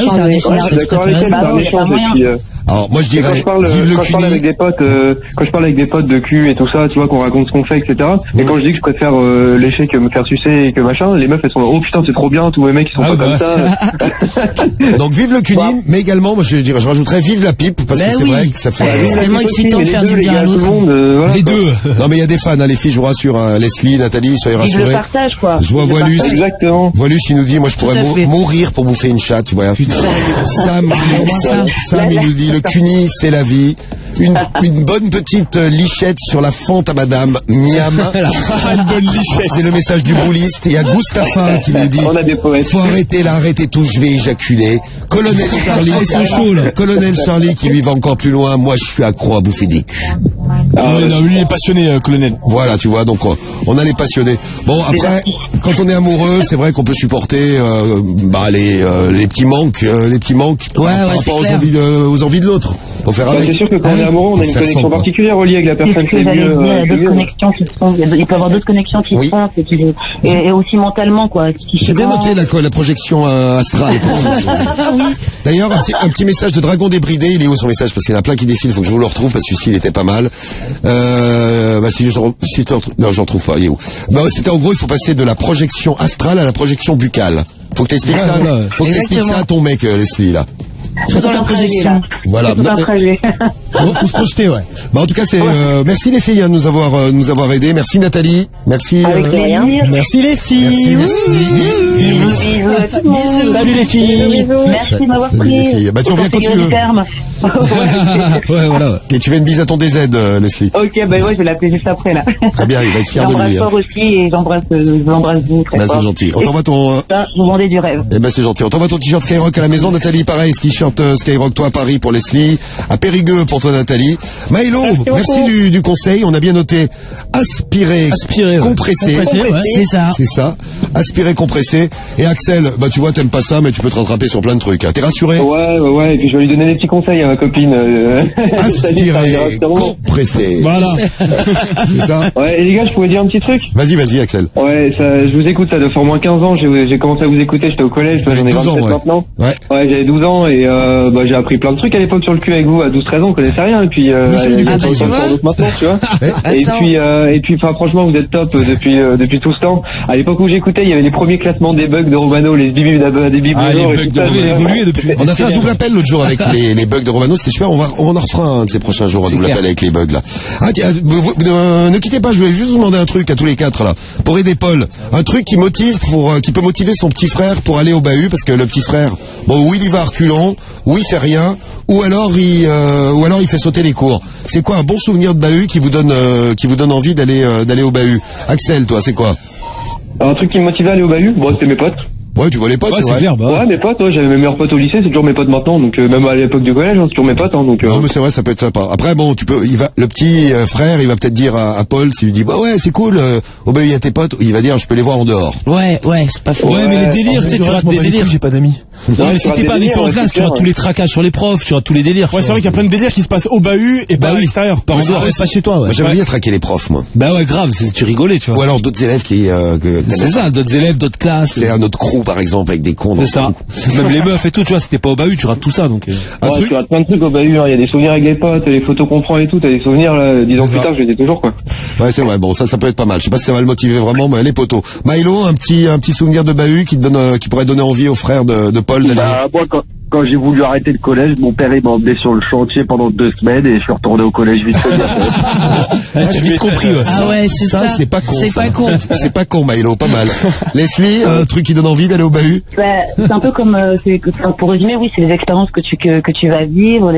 Alors, moi, je dirais, quand je parle avec des potes, de cul et tout ça, tu vois, qu'on raconte ce qu'on fait, etc. Et quand je dis que je préfère lécher que me faire sucer et que machin, les meufs, elles sont là, oh putain, c'est trop bien, tous mes mecs, ils sont pas comme ça. Donc, vive le cuni, mais également, moi, je rajouterais vive la pipe, parce que c'est vrai que ça fait... C'est tellement excitant de faire du bien à l'autre. Les deux. Non, mais il y a des fans, hein, les filles, je vous rassure, hein, Leslie, Nathalie, soyez rassurés. Je le partage, quoi. Je vois Voilus. Exactement. Voilus, il nous dit, moi, je pourrais mourir pour bouffer une chatte, tu vois. Sam, il nous dit, le cuni, c'est la vie. Une bonne petite lichette sur la fente à madame Miam. C'est le message du bouliste. Il y a Gustapha qui nous dit, faut arrêter tout, je vais éjaculer. Colonel Charlie qui lui va encore plus loin. Moi, je suis accro à bouffer des culs. Non, lui, il est passionné, colonel. Voilà, tu vois, donc on a les passionnés. Bon, après, quand on est amoureux, c'est vrai qu'on peut supporter les petits manques, par rapport aux envies de l'autre. Faut faire avec. C'est sûr que quand on est amoureux, on a une connexion particulière reliée avec la personne qui est mieux. Il peut y avoir d'autres connexions qui se font, et aussi mentalement, quoi. J'ai bien noté la projection astrale. Oui. D'ailleurs, un petit message de Dragon Débridé. Il est où son message? Parce qu'il y en a plein qui défilent. Faut que je vous le retrouve parce que celui-ci, il était pas mal. Non, j'en trouve pas. Il est où? C'était en gros, il faut passer de la projection astrale à la projection buccale. Faut que t'expliques ça. Faut que t'expliques ça à ton mec, Leslie, là. Tout dans la projection. Voilà. Bon, faut se projeter, ouais. En tout cas, c'est merci les filles de nous avoir aidés. Merci Nathalie. Merci. Merci les filles. Bisous. Salut les filles. Merci de m'avoir pris. Tu reviens quand tu veux. Ouais, voilà. Et tu fais une bise à ton DZ, Leslie. Ok, je vais l'appeler juste après, là. Très bien, il va être fier de lui. J'embrasse fort aussi et j'embrasse vous très fort. C'est gentil. On t'envoie ton... Vous vendez du rêve. C'est gentil. On t'envoie ton t-shirt Skyrock à la maison. Nathalie, pareil, ce t-shirt Skyrock, toi à Paris pour Leslie, à Périgueux pour toi Nathalie. Maëlo, merci du conseil. On a bien noté aspirer, compresser. Ouais. C'est ça. Aspirer, compresser. Et Axel, tu vois, t'aimes pas ça, mais tu peux te rattraper sur plein de trucs. Hein. T'es rassuré? Ouais. Et puis je vais lui donner des petits conseils ma copine. Aspiré, compressé. Voilà. C'est ça. Ouais, et les gars, je pouvais dire un petit truc. Vas-y, Axel. Ouais, ça, je vous écoute, ça doit faire au moins 15 ans. J'ai commencé à vous écouter, j'étais au collège, j'en ai 27 maintenant. Ouais, j'avais 12 ans et j'ai appris plein de trucs à l'époque sur le cul avec vous. À 12-13 ans, on connaissait rien. Et puis, maintenant, tu vois. Et puis, franchement, vous êtes top depuis tout ce temps. À l'époque où j'écoutais, il y avait les premiers classements des bugs de Romano, les bibis des bibis. Les bugs de Romano évolué depuis. On a fait un double appel l'autre jour avec les bugs de Romano, c'était super. On en refera un de ces prochains jours, un double appel avec les bugs là. Ah tiens, ne quittez pas, je voulais juste vous demander un truc à tous les quatre là. Pour aider Paul, un truc qui qui peut motiver son petit frère pour aller au bahut, parce que le petit frère, ou il y va à reculons, ou il fait rien, ou alors il fait sauter les cours. C'est quoi un bon souvenir de bahut qui vous donne envie d'aller au bahut? Axel, toi, c'est quoi? Un truc qui me motivait à aller au bahut, c'était mes potes. Ouais, tu vois les potes, c'est clair, ouais, mes potes, j'avais mes meilleurs potes au lycée, c'est toujours mes potes maintenant, donc même à l'époque du collège, c'est toujours mes potes, donc. Non, mais c'est vrai, ça peut être sympa. Après, le petit frère, il va peut-être dire à Paul, s'il lui dit, ouais, c'est cool, au bahut, il y a tes potes, il va dire, je peux les voir en dehors. Ouais, c'est pas faux. Ouais, mais les délires, tu rates des délires. J'ai pas d'amis. Non, mais si t'es pas avec eux en classe, tu rates tous les tracages sur les profs, tu rates tous les délires. Ouais, c'est vrai qu'il y a plein de délires qui se passent au bahut et pas à l'extérieur. Pas en dehors, pas chez toi, ouais. Moi, j'aimerais bien traquer les profs, moi. Bah ouais, grave, tu rigolais, tu vois. Ou alors d'autres élèves c'est ça, d'autres élèves, d'autres classes. C'est un autre crew, par exemple, avec des cons. C'est ça. Même les meufs et tout, tu vois, c'était pas au bahut, tu rates tout ça, donc. Tu rates plein de trucs au bahut, il y a des souvenirs avec les potes, les photos qu'on prend et tout, t'as des souvenirs, 10 ans plus tard, je les ai toujours, quoi. Ouais, c'est vrai, ça peut être pas mal. Je sais pas si ça va le motiver vraiment, mais les potos. Milo, un petit souvenir de bahut qui pourrait donner envie aux frères de Paul d'aller. Moi, quand j'ai voulu arrêter le collège, mon père il m'a emmené sur le chantier pendant 2 semaines et je suis retourné au collège vite fait. J'ai vite compris, ouais. Ah ouais, c'est ça. C'est pas con. C'est pas con. C'est pas con, Milo, pas mal. Leslie, un truc qui donne envie d'aller au bahut? C'est un peu comme, pour résumer, oui, c'est les expériences que tu vas vivre,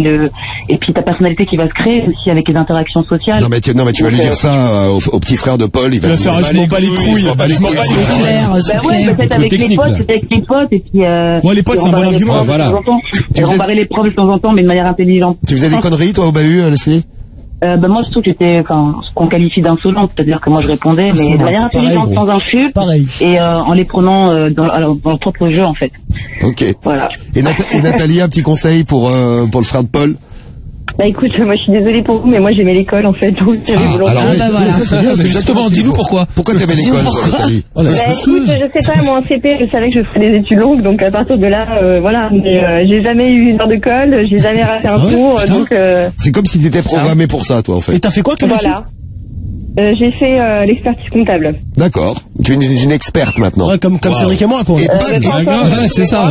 et puis ta personnalité qui va se créer aussi avec les interactions sociales. Non mais tu vas lui dire ça au petit frère de Paul, il va faire je m'en bats les couilles. Je m'en bats les couilles. Peut-être avec les potes, et puis les potes, c'est un bon argument. Voilà. Comparer les profs de temps en temps, mais de manière intelligente. Tu faisais des conneries, toi, au bahut, Leslie? Moi, je trouve que j'étais, ce qu'on qualifie d'insolente, c'est-à-dire que moi, je répondais, mais de manière intelligente, sans insulte. Pareil. Et en les prenant dans leur propre jeu, en fait. Ok. Voilà. Et Nathalie, un petit conseil pour le frère de Paul? Bah écoute, moi je suis désolée pour vous, mais moi j'aimais l'école en fait, donc j'avais volontairement. C'est bien, c'est justement, dis-nous pourquoi. Pourquoi t'aimais l'école, toi, Nathalie? Écoute, je sais pas, moi en CP, je savais que je ferais des études longues, donc à partir de là, voilà. Mais j'ai jamais eu une heure de colle, j'ai jamais raté un cours, donc. C'est comme si t'étais programmé pour ça, toi, en fait. Et t'as fait quoi comme étude? J'ai fait l'expertise comptable. D'accord. Tu es une experte maintenant. Ouais, comme Cédric et moi, quoi. Et c'est ça.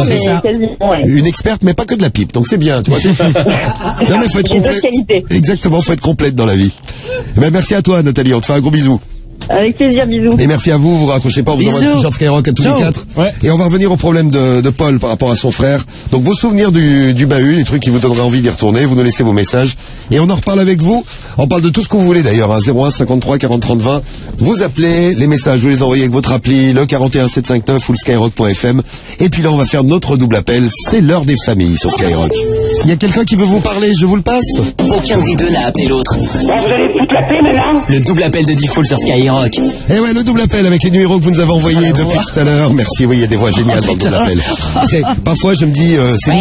Une experte, mais pas que de la pipe. Donc c'est bien, tu vois. Non mais faut être complète. Exactement, faut être complète dans la vie. Merci à toi, Nathalie. On te fait un gros bisou. Avec plaisir, bisous. Et merci à vous, vous raccrochez pas, on vous envoie un t-shirt Skyrock à tous les quatre. Ouais. Et on va revenir au problème de Paul par rapport à son frère. Donc vos souvenirs du bahut, les trucs qui vous donneraient envie d'y retourner, vous nous laissez vos messages. Et on en reparle avec vous. On parle de tout ce que vous voulez d'ailleurs, 01 53 40 30 20. Vous appelez, les messages, vous les envoyez avec votre appli, le 41 759 ou le skyrock.fm. Et puis là, on va faire notre double appel. C'est l'heure des familles sur Skyrock. Il y a quelqu'un qui veut vous parler, je vous le passe. Aucun des deux n'a appelé l'autre. Vous allez foutre la paix maintenant. Le double appel de Diffoul sur Skyrock. Et ouais, le double appel avec les numéros que vous nous avez envoyés depuis tout à l'heure. Merci, oui, il y a des voix géniales dans le double appel. Parfois, je me dis,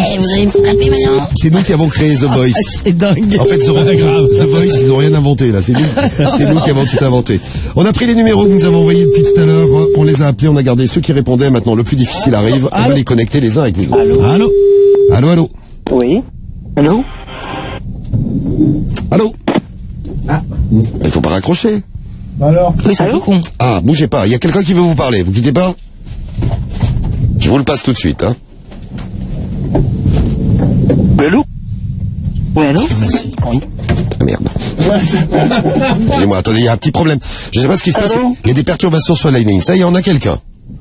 c'est nous qui avons créé The Voice. C'est dingue. En fait, The Voice, ils ont rien inventé, là. C'est nous qui avons tout inventé. On a pris les numéros que vous nous avez envoyés depuis tout à l'heure. On les a appelés, on a gardé ceux qui répondaient. Maintenant, le plus difficile arrive. On va les connecter les uns avec les autres. Allô. Oui. Allô. Il faut pas raccrocher. Alors. Oui, c'est un peu con. Ah, bougez pas. Il y a quelqu'un qui veut vous parler. Vous quittez pas. Je vous le passe tout de suite, hein. Allô. Oui, allô. Oui. Ah, merde. Excusez-moi, attendez, il y a un petit problème. Je sais pas ce qui se passe. Il y a des perturbations sur la ligne. Ça y est, on a quelqu'un.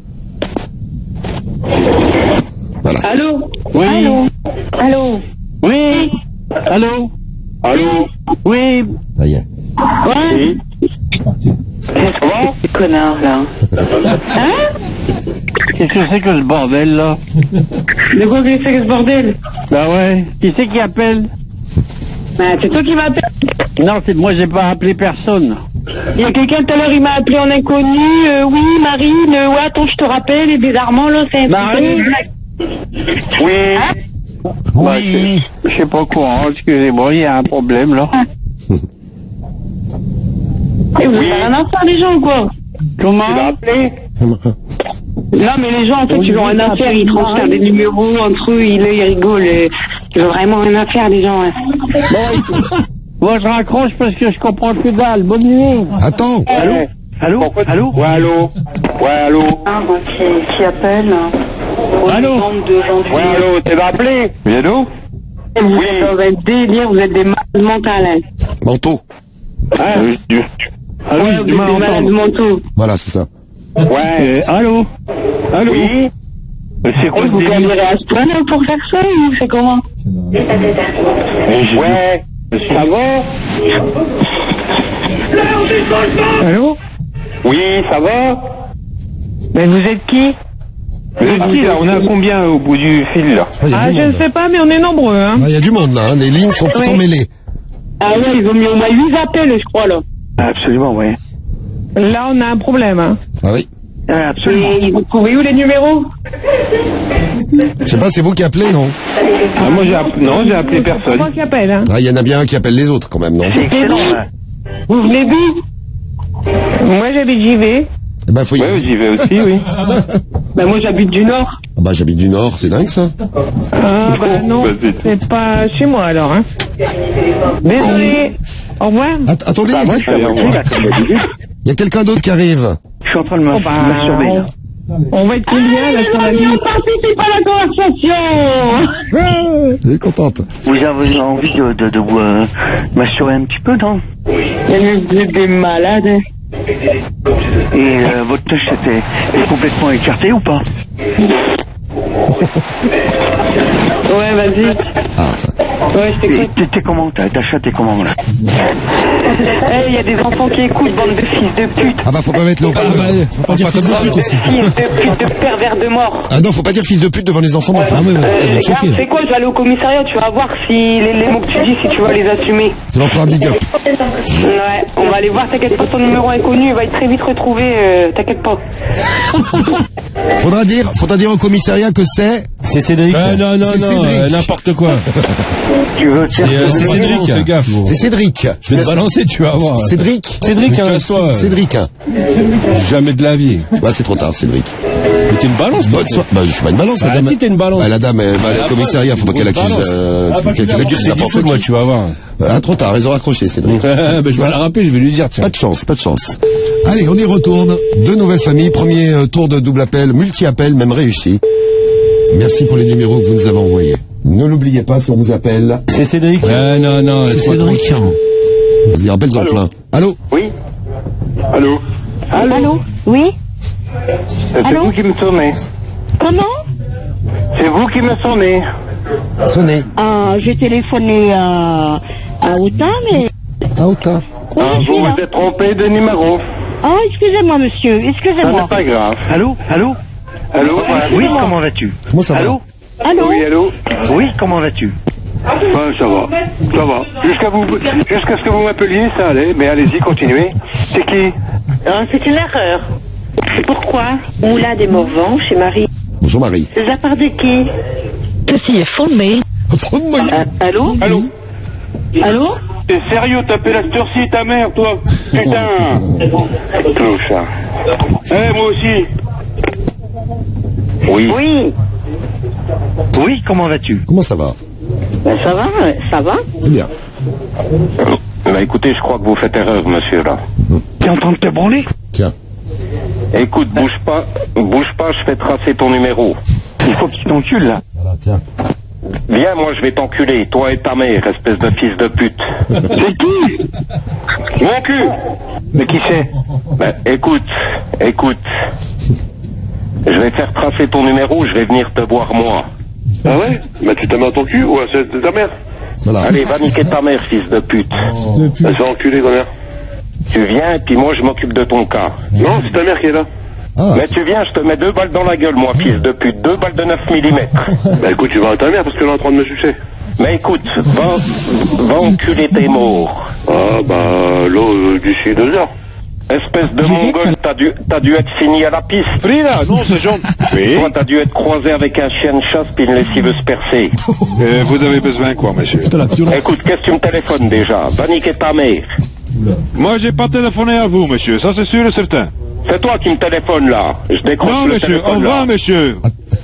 Voilà. Allô. Oui. Allô. Oui. Allô. Oui. Ça y est. Ouais. Qu'est-ce connard là? Qu'est-ce que c'est que ce bordel là? De quoi c'est que ce bordel? Bah ouais. Qui c'est qui appelle? C'est toi qui m'appelles? Non, moi j'ai pas appelé personne. Il y a quelqu'un tout à l'heure, il m'a appelé en inconnu. Oui, Marine. Ouais, attends, je te rappelle. Et bizarrement là, c'est un Marine. truc. Oui. Oui. Je suis pas au courant, excusez-moi, il y a un problème là. Et vous avez rien à faire les gens ou quoi? Comment? Tu l'as appelé? Non mais les gens en fait ils ont rien à faire, ils transfèrent des numéros entre eux, ils rigolent, ils ont vraiment rien à faire les gens. Bon, je raccroche parce que je comprends plus dalle. Bonne nuit. Attends. Allô? Allô? Allô? Ouais, allô? Ouais, allô? Qui appelle? Allô? Ouais, allô? T'es appelé? Oui, allô? Vous êtes dans un délire, vous êtes des malades mentales. Manteau. Allô? Allô, vous êtes des malades mentaux. Voilà, c'est ça. Ouais, allô? Allô? Oui? C'est quoi vous gagnez astronome pour faire ça ou c'est comment? Ouais. Ça va? Allô? Oui, ça va? Mais vous êtes qui? Vous êtes qui là? On est à combien au bout du fil là? Je ne sais pas, mais on est nombreux. Hein. Il y a du monde là, les lignes sont tout emmêlées. Ah ouais, ils ont mis au moins 8 appels, je crois là. Absolument, ouais. Là, on a un problème. Hein. Ah oui. Absolument. Et ils ont trouvé où les numéros? Je sais pas, c'est vous qui appelez, non? Ah, moi j'ai appelé personne. C'est moi qui appelle. Hein. Ah, il y en a bien un qui appelle les autres quand même, non? C'est excellent. Vous venez d'où? Moi j'habite JV. Eh ben, faut y Ouais, j'y vais aussi, oui. Bah moi j'habite du Nord. Ah bah j'habite du Nord, c'est dingue ça. Ah bah non, c'est pas chez moi alors. Hein. Désolé. Au revoir. Attendez, Moi, je suis à Montpellier, là, comme d'habitude. il y a quelqu'un d'autre qui arrive. Je suis en train de m'assurer, là. On va être combien là sur la ligne? Participe à la conversation. Elle est contente. Vous avez envie de vous m'assurer un petit peu, non? Vous êtes des malades. Et votre tâche est complètement écartée ou pas? Ouais, vas-y. Ouais, T'es comment? Ta chatte est comment là? Il y a des enfants qui écoutent, bande de fils de pute. Ah bah faut pas mettre le haut-parleur. Faut pas dire fils de pute aussi. Fils de pute, de pervers de mort. Ah non, faut pas dire fils de pute devant les enfants non plus. Ah oui, ils vont choquer. C'est quoi, je vais aller au commissariat, tu vas voir si les mots que tu dis, si tu vas les assumer. Ça leur fera un big up. Ouais, on va aller voir, t'inquiète pas, ton numéro inconnu, il va être très vite retrouvé, t'inquiète pas. Faudra dire au commissariat que c'est Cédric. Non, C'est Cédric. n'importe quoi. Tu veux C'est Cédric. Fais gaffe. C'est Cédric. Je vais te balancer, tu vas voir. Cédric. Cédric, toi. Cédric. Jamais de la vie. Bah c'est trop tard, Cédric. Mais t'es une balance, toi. Bah je suis pas une balance, la dame. Si t'es une balance. Bah, la dame, elle va aller au commissariat, faut pas qu'elle accuse. Qu'elle accuse n'importe moi, tu vas voir. Ah trop tard, ils ont raccroché, Cédric. Je vais la rappeler, je vais lui dire, tiens. Pas de chance. Allez, on y retourne. Deux nouvelles familles. Premier tour de double appel, multi-appel, même réussi. Merci pour les numéros que vous nous avez envoyés. Ne l'oubliez pas si on vous appelle. C'est Cédric. Non, C'est Cédric. Vas-y, rappelle-en plein. Allô? Oui. Allô? Allô? Oui? C'est vous qui me sonnez. Comment? C'est vous qui me sonnez. Sonnez. J'ai téléphoné à Autun, mais... À Ota. Oui, je suis Vous là. vous êtes trompé de numéro. Ah, excusez-moi, monsieur, Ça excusez-moi. n'est pas grave. Allô? Oui, comment vas-tu? Comment ça va? Allô? Oui, allô? Oui, comment vas-tu? Ça va. Jusqu'à ce que vous m'appeliez, ça allait, mais allez-y, continuez. C'est qui? C'est une erreur. Pourquoi? Moulin des Morvans, chez Marie. Bonjour Marie. De la part de qui? Ceci est fondé. Allô? Allô? T'es sérieux, t'appelles à cette heure-ci ta mère, toi? Putain! Clochard. Moi aussi. Oui. Oui, comment vas-tu? Comment ça va? Ben, ça va. C'est bien. Bah écoutez, je crois que vous faites erreur, monsieur, là. T'es en train de te branler? Tiens. Écoute, bouge pas, je fais tracer ton numéro. Il faut qu'il t'encule, là. Voilà, tiens. Viens, moi, je vais t'enculer, toi et ta mère, espèce de fils de pute. C'est qui? Mon cul! Mais qui c'est? Ben, écoute. Je vais faire tracer ton numéro, je vais venir te voir, moi. Ah ouais? Mais tu te mets ton cul ou c'est ta mère? Voilà. Allez, va niquer ta mère, fils de pute. Elle s'est enculée, ta mère. Tu viens, et puis moi, je m'occupe de ton cas. Non, c'est ta mère qui est là. Ah, mais tu viens, je te mets 2 balles dans la gueule, moi, fils de pute. 2 balles de 9 mm. Bah écoute, tu vas à ta mère parce qu'elle est en train de me sucer. Mais écoute, va enculer tes morts. Ah bah, là, d'ici 2 heures. Espèce de mongol, t'as dû être fini à la piste. Frida, non, c'est gentil. Oui. Toi, t'as dû être croisé avec un chien de chasse puis une lessiveuse percée. Vous avez besoin quoi, monsieur? Écoute, qu'est-ce que tu me téléphones déjà? Va niquer ta mère. Moi, j'ai pas téléphoné à vous, monsieur, ça c'est sûr et certain. C'est toi qui me téléphones là. Je décroche non, le monsieur, téléphone au revoir, là. monsieur.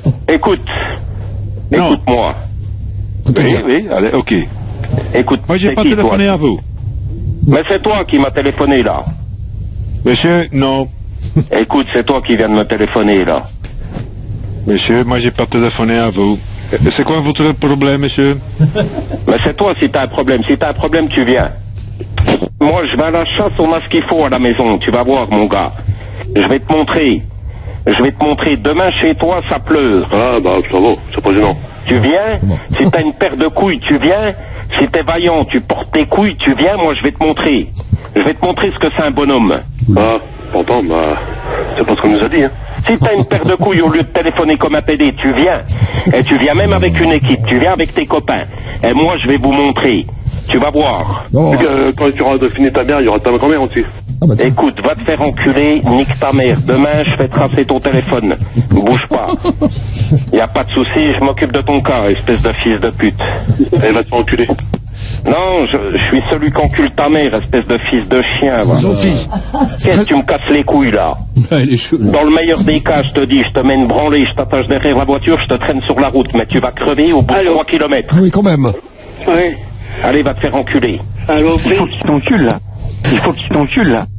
Écoute-moi. Oui, allez, ok. Écoute, moi, j'ai pas qui, téléphoné toi? à vous. Mais c'est toi qui m'as téléphoné là. Monsieur, non. Écoute, c'est toi qui viens de me téléphoner là. Monsieur, moi j'ai pas téléphoné à vous. C'est quoi votre problème, monsieur? Mais c'est toi si t'as un problème. Si t'as un problème, tu viens. Moi, je vais à la chasse, on a ce qu'il faut à la maison. Tu vas voir, mon gars. Je vais te montrer. Demain, chez toi, ça pleure. Ah, bah, ça va. C'est pas gênant. Tu viens. Si t'as une paire de couilles, tu viens. Si t'es vaillant, tu portes tes couilles, tu viens. Moi, je vais te montrer. Je vais te montrer ce que c'est un bonhomme. Ah, pourtant, bah, c'est pas ce qu'on nous a dit, hein. Si t'as une paire de couilles, au lieu de téléphoner comme un PD, tu viens. Et tu viens même avec une équipe. Tu viens avec tes copains. Et moi, je vais vous montrer. Tu vas voir. Quand tu auras fini ta mère, il y aura ta grand-mère aussi. Écoute, va te faire enculer, nique ta mère. Demain, je vais tracer ton téléphone. Bouge pas. Y a pas de souci, je m'occupe de ton cas, espèce de fils de pute. Elle va te faire enculer. Non, je suis celui qui encule ta mère, espèce de fils de chien. C'est gentil. Qu'est-ce que tu me casses les couilles, là? Dans le meilleur des cas, je te dis, je te mets une branlée, je t'attache derrière la voiture, je te traîne sur la route, mais tu vas crever au bout de 3 kilomètres. Ah oui, quand même. Oui. Allez, va te faire enculer. Allô, il faut qu'il t'encule, là. Il faut qu'il t'encule, là.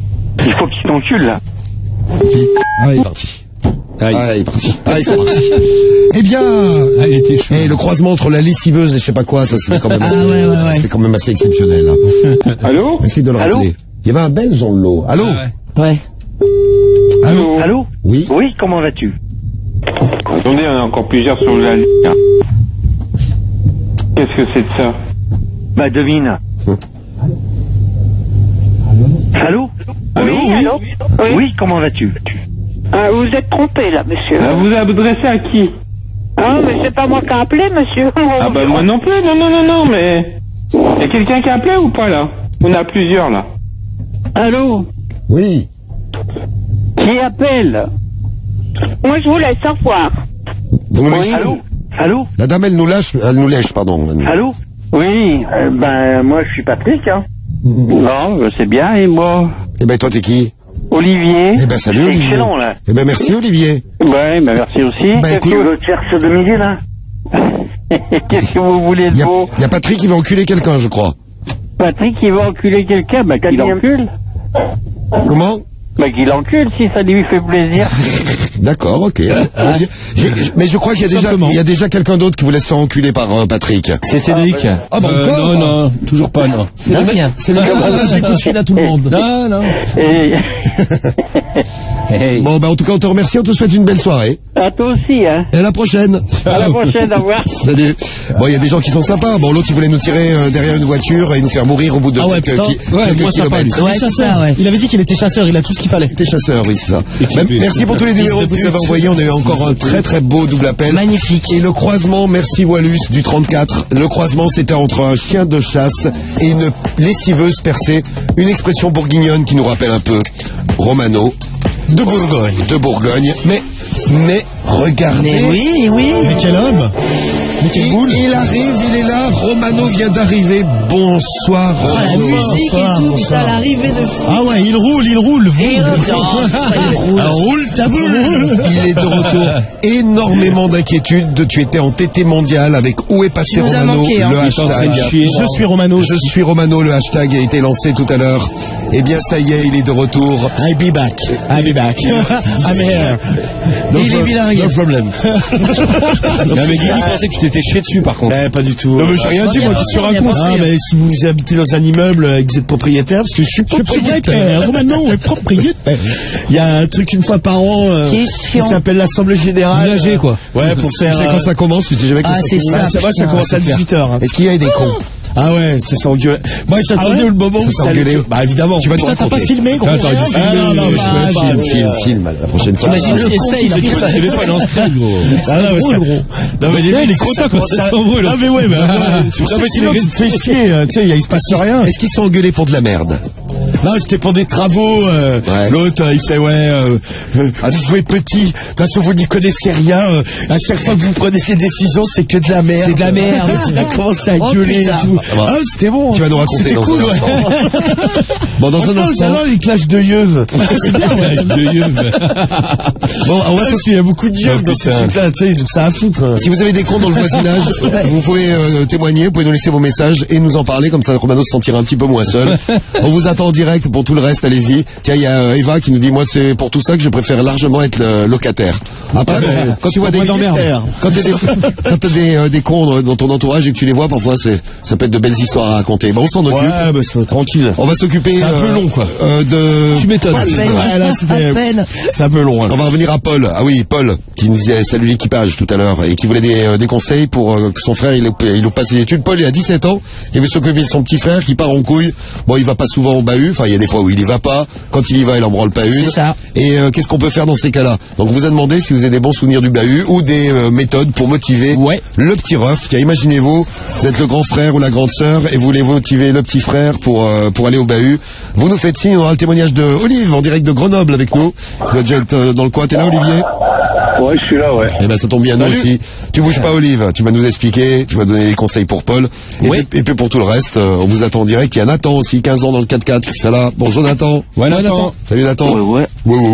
Ah, il est parti. Ah, il est parti. Ah, ils sont partis. Eh bien, le croisement entre la lessiveuse et je sais pas quoi, ça c'est quand même, c'est quand même assez exceptionnel. Hein. Allô? Essaye de le rappeler. Il y avait un Belge dans le lot. Allô? Ouais. Allô? Oui? Oui, comment vas-tu? Attendez, on a encore plusieurs sur la ligne. Qu'est-ce que c'est de ça? Bah, devine. Allô? Oui, allô? Oui, comment vas-tu? Vous êtes trompé, là, monsieur. Vous vous adressez à qui? Ah, mais c'est pas moi qui ai appelé, monsieur. Ah bah moi non plus, non, mais... Y a quelqu'un qui a appelé ou pas, là? On a plusieurs, là. Allô? Oui. Qui appelle? Moi, je voulais savoir. Allô? La dame, elle nous lèche, pardon. Allô? Oui, moi, je suis Patrick, hein. Non, c'est bien, et moi? Eh ben, toi, t'es qui? Olivier. Eh ben, salut, Olivier. Excellent, là. Eh ben, merci, Olivier. Ouais, merci aussi. Bah, écoute, tu veux chercher de midi, là? Qu'est-ce que vous voulez de beau? Il y a Patrick qui va enculer quelqu'un, je crois. Patrick qui va enculer quelqu'un, qu'il encule. Comment? Qu'il encule si ça lui fait plaisir. D'accord, ok. Mais je crois qu'il y a déjà quelqu'un d'autre qui vous laisse faire enculer par Patrick. C'est Cédric. Ah bon, encore? Non, toujours pas, non. C'est le mec qui passe des coups de fil à tout le monde. Non. Bon, bah en tout cas, on te remercie, on te souhaite une belle soirée. À toi aussi, hein. Et à la prochaine. À la prochaine, au revoir. Salut. Bon, il y a des gens qui sont sympas. Bon, l'autre, il voulait nous tirer derrière une voiture et nous faire mourir au bout de quelques kilomètres. Il avait dit qu'il était chasseur, il a tout ce qu'il fallait. Il était chasseur, oui, c'est ça. Merci pour tous les numéros que vous avez envoyés. On a eu encore un très très beau double appel. Magnifique. Et le croisement, merci Walus, du 34. Le croisement, c'était entre un chien de chasse et une lessiveuse percée. Une expression bourguignonne qui nous rappelle un peu Romano. De Bourgogne. Mais regardez. Mais oui. Mais quel homme! Mais quel boule! Il arrive, il est là. Romano vient d'arriver. Bonsoir. La musique et tout, putain, l'arrivée de fou. Ah ouais, il roule. Il roule ta boule. Il est de retour. Énormément d'inquiétude. Tu étais en TT mondial avec Où est passé Romano, le hashtag. Je suis Romano. Je suis Romano, le hashtag a été lancé tout à l'heure. Eh bien, ça y est, il est de retour. I'll be back. I'm here. Il est bilingue. No problem. Non, mais Guy, il pensait que tu t'étais chié dessus, par contre. Pas du tout. Non, mais j'ai rien dit, moi, qui se raconte. Ah, mais si vous habitez dans un immeuble et que vous êtes propriétaire, parce que je suis propriétaire. Romano est propriétaire. Il y a un truc une fois par an qui s'appelle l'Assemblée Générale. Ménager, quoi. Ouais, pour faire. Tu sais quand ça commence, tu sais jamais quand ça commence. Ça commence à 18h. Est-ce qu'il y a des cons? Ah ouais, c'est ça engueulé. Moi, j'attendais le moment où ça allait. Bah, évidemment. Tu vas te t'as pas filmé, gros. Non, film, la prochaine fois. T'imagines le conseil, il Ça n'avait pas l'inscrit, gros. Ah non, c'est gros. Non, mais il est content quand ça s'envole. Ah, mais ouais, sinon, tu te fais chier, tu sais, il se passe rien. Est-ce qu'ils sont engueulés pour de la merde? Non, c'était pour des travaux. L'autre, il fait vous jouez petit. De toute façon, vous n'y connaissez rien. À chaque fois que vous prenez des décisions, c'est que de la merde. C'est de la merde. Il a commencé à gueuler et tout. C'était bon. Tu vas nous raconter c'était dans cool, un instant. Bon, dans un instant. Alors, les clashs de yeuves. C'est bien, de yeuves. Bon, en vrai, parce qu'il y a beaucoup de yeuves dans ces trucs-là. Tu sais, ils ont que ça à foutre. Si vous avez des cons dans le voisinage, vous pouvez témoigner, vous pouvez nous laisser vos messages et nous en parler, comme ça Romano se sentira un petit peu moins seul. On vous attend en direct pour tout le reste, allez-y. Tiens, il y a Eva qui nous dit, moi c'est pour tout ça que je préfère largement être locataire. Après, quand tu vois des quand t'as des cons dans ton entourage et que tu les vois, parfois ça peut être de belles histoires à raconter. Bon, on s'en occupe. Ouais, bah c'est tranquille. On va s'occuper. C'est un peu long, quoi. Tu m'étonnes. C'est un peu long. On va revenir à Paul. Ah oui, Paul, qui nous disait salut l'équipage tout à l'heure et qui voulait des conseils pour que son frère il passe ses études. Paul, il a 17 ans. Il veut s'occuper de son petit frère qui part en couille. Bon, il va pas souvent au bahut. Enfin, il y a des fois où il y va pas. Quand il y va, il en branle pas une. C'est ça. Et qu'est-ce qu'on peut faire dans ces cas-là? Donc, on vous a demandé si vous avez des bons souvenirs du bahut ou des méthodes pour motiver le petit ref. Tiens, imaginez-vous, vous êtes le grand frère ou la grande sœur et vous voulez motiver le petit frère pour aller au bahut. Vous nous faites signe. On aura le témoignage de Olive en direct de Grenoble avec nous. Tu vas déjà être dans le coin. T'es là, Olivier? Ouais, je suis là, ouais. Eh ben, ça tombe bien, nous aussi. Tu bouges pas, Olive. Tu vas nous expliquer, tu vas donner des conseils pour Paul. Et puis pour tout le reste, on vous attend en direct. Il y a Nathan aussi, 15 ans dans le 4x4. C'est là. Bonjour, Nathan. Ouais, Nathan. Salut, Nathan. Ouais.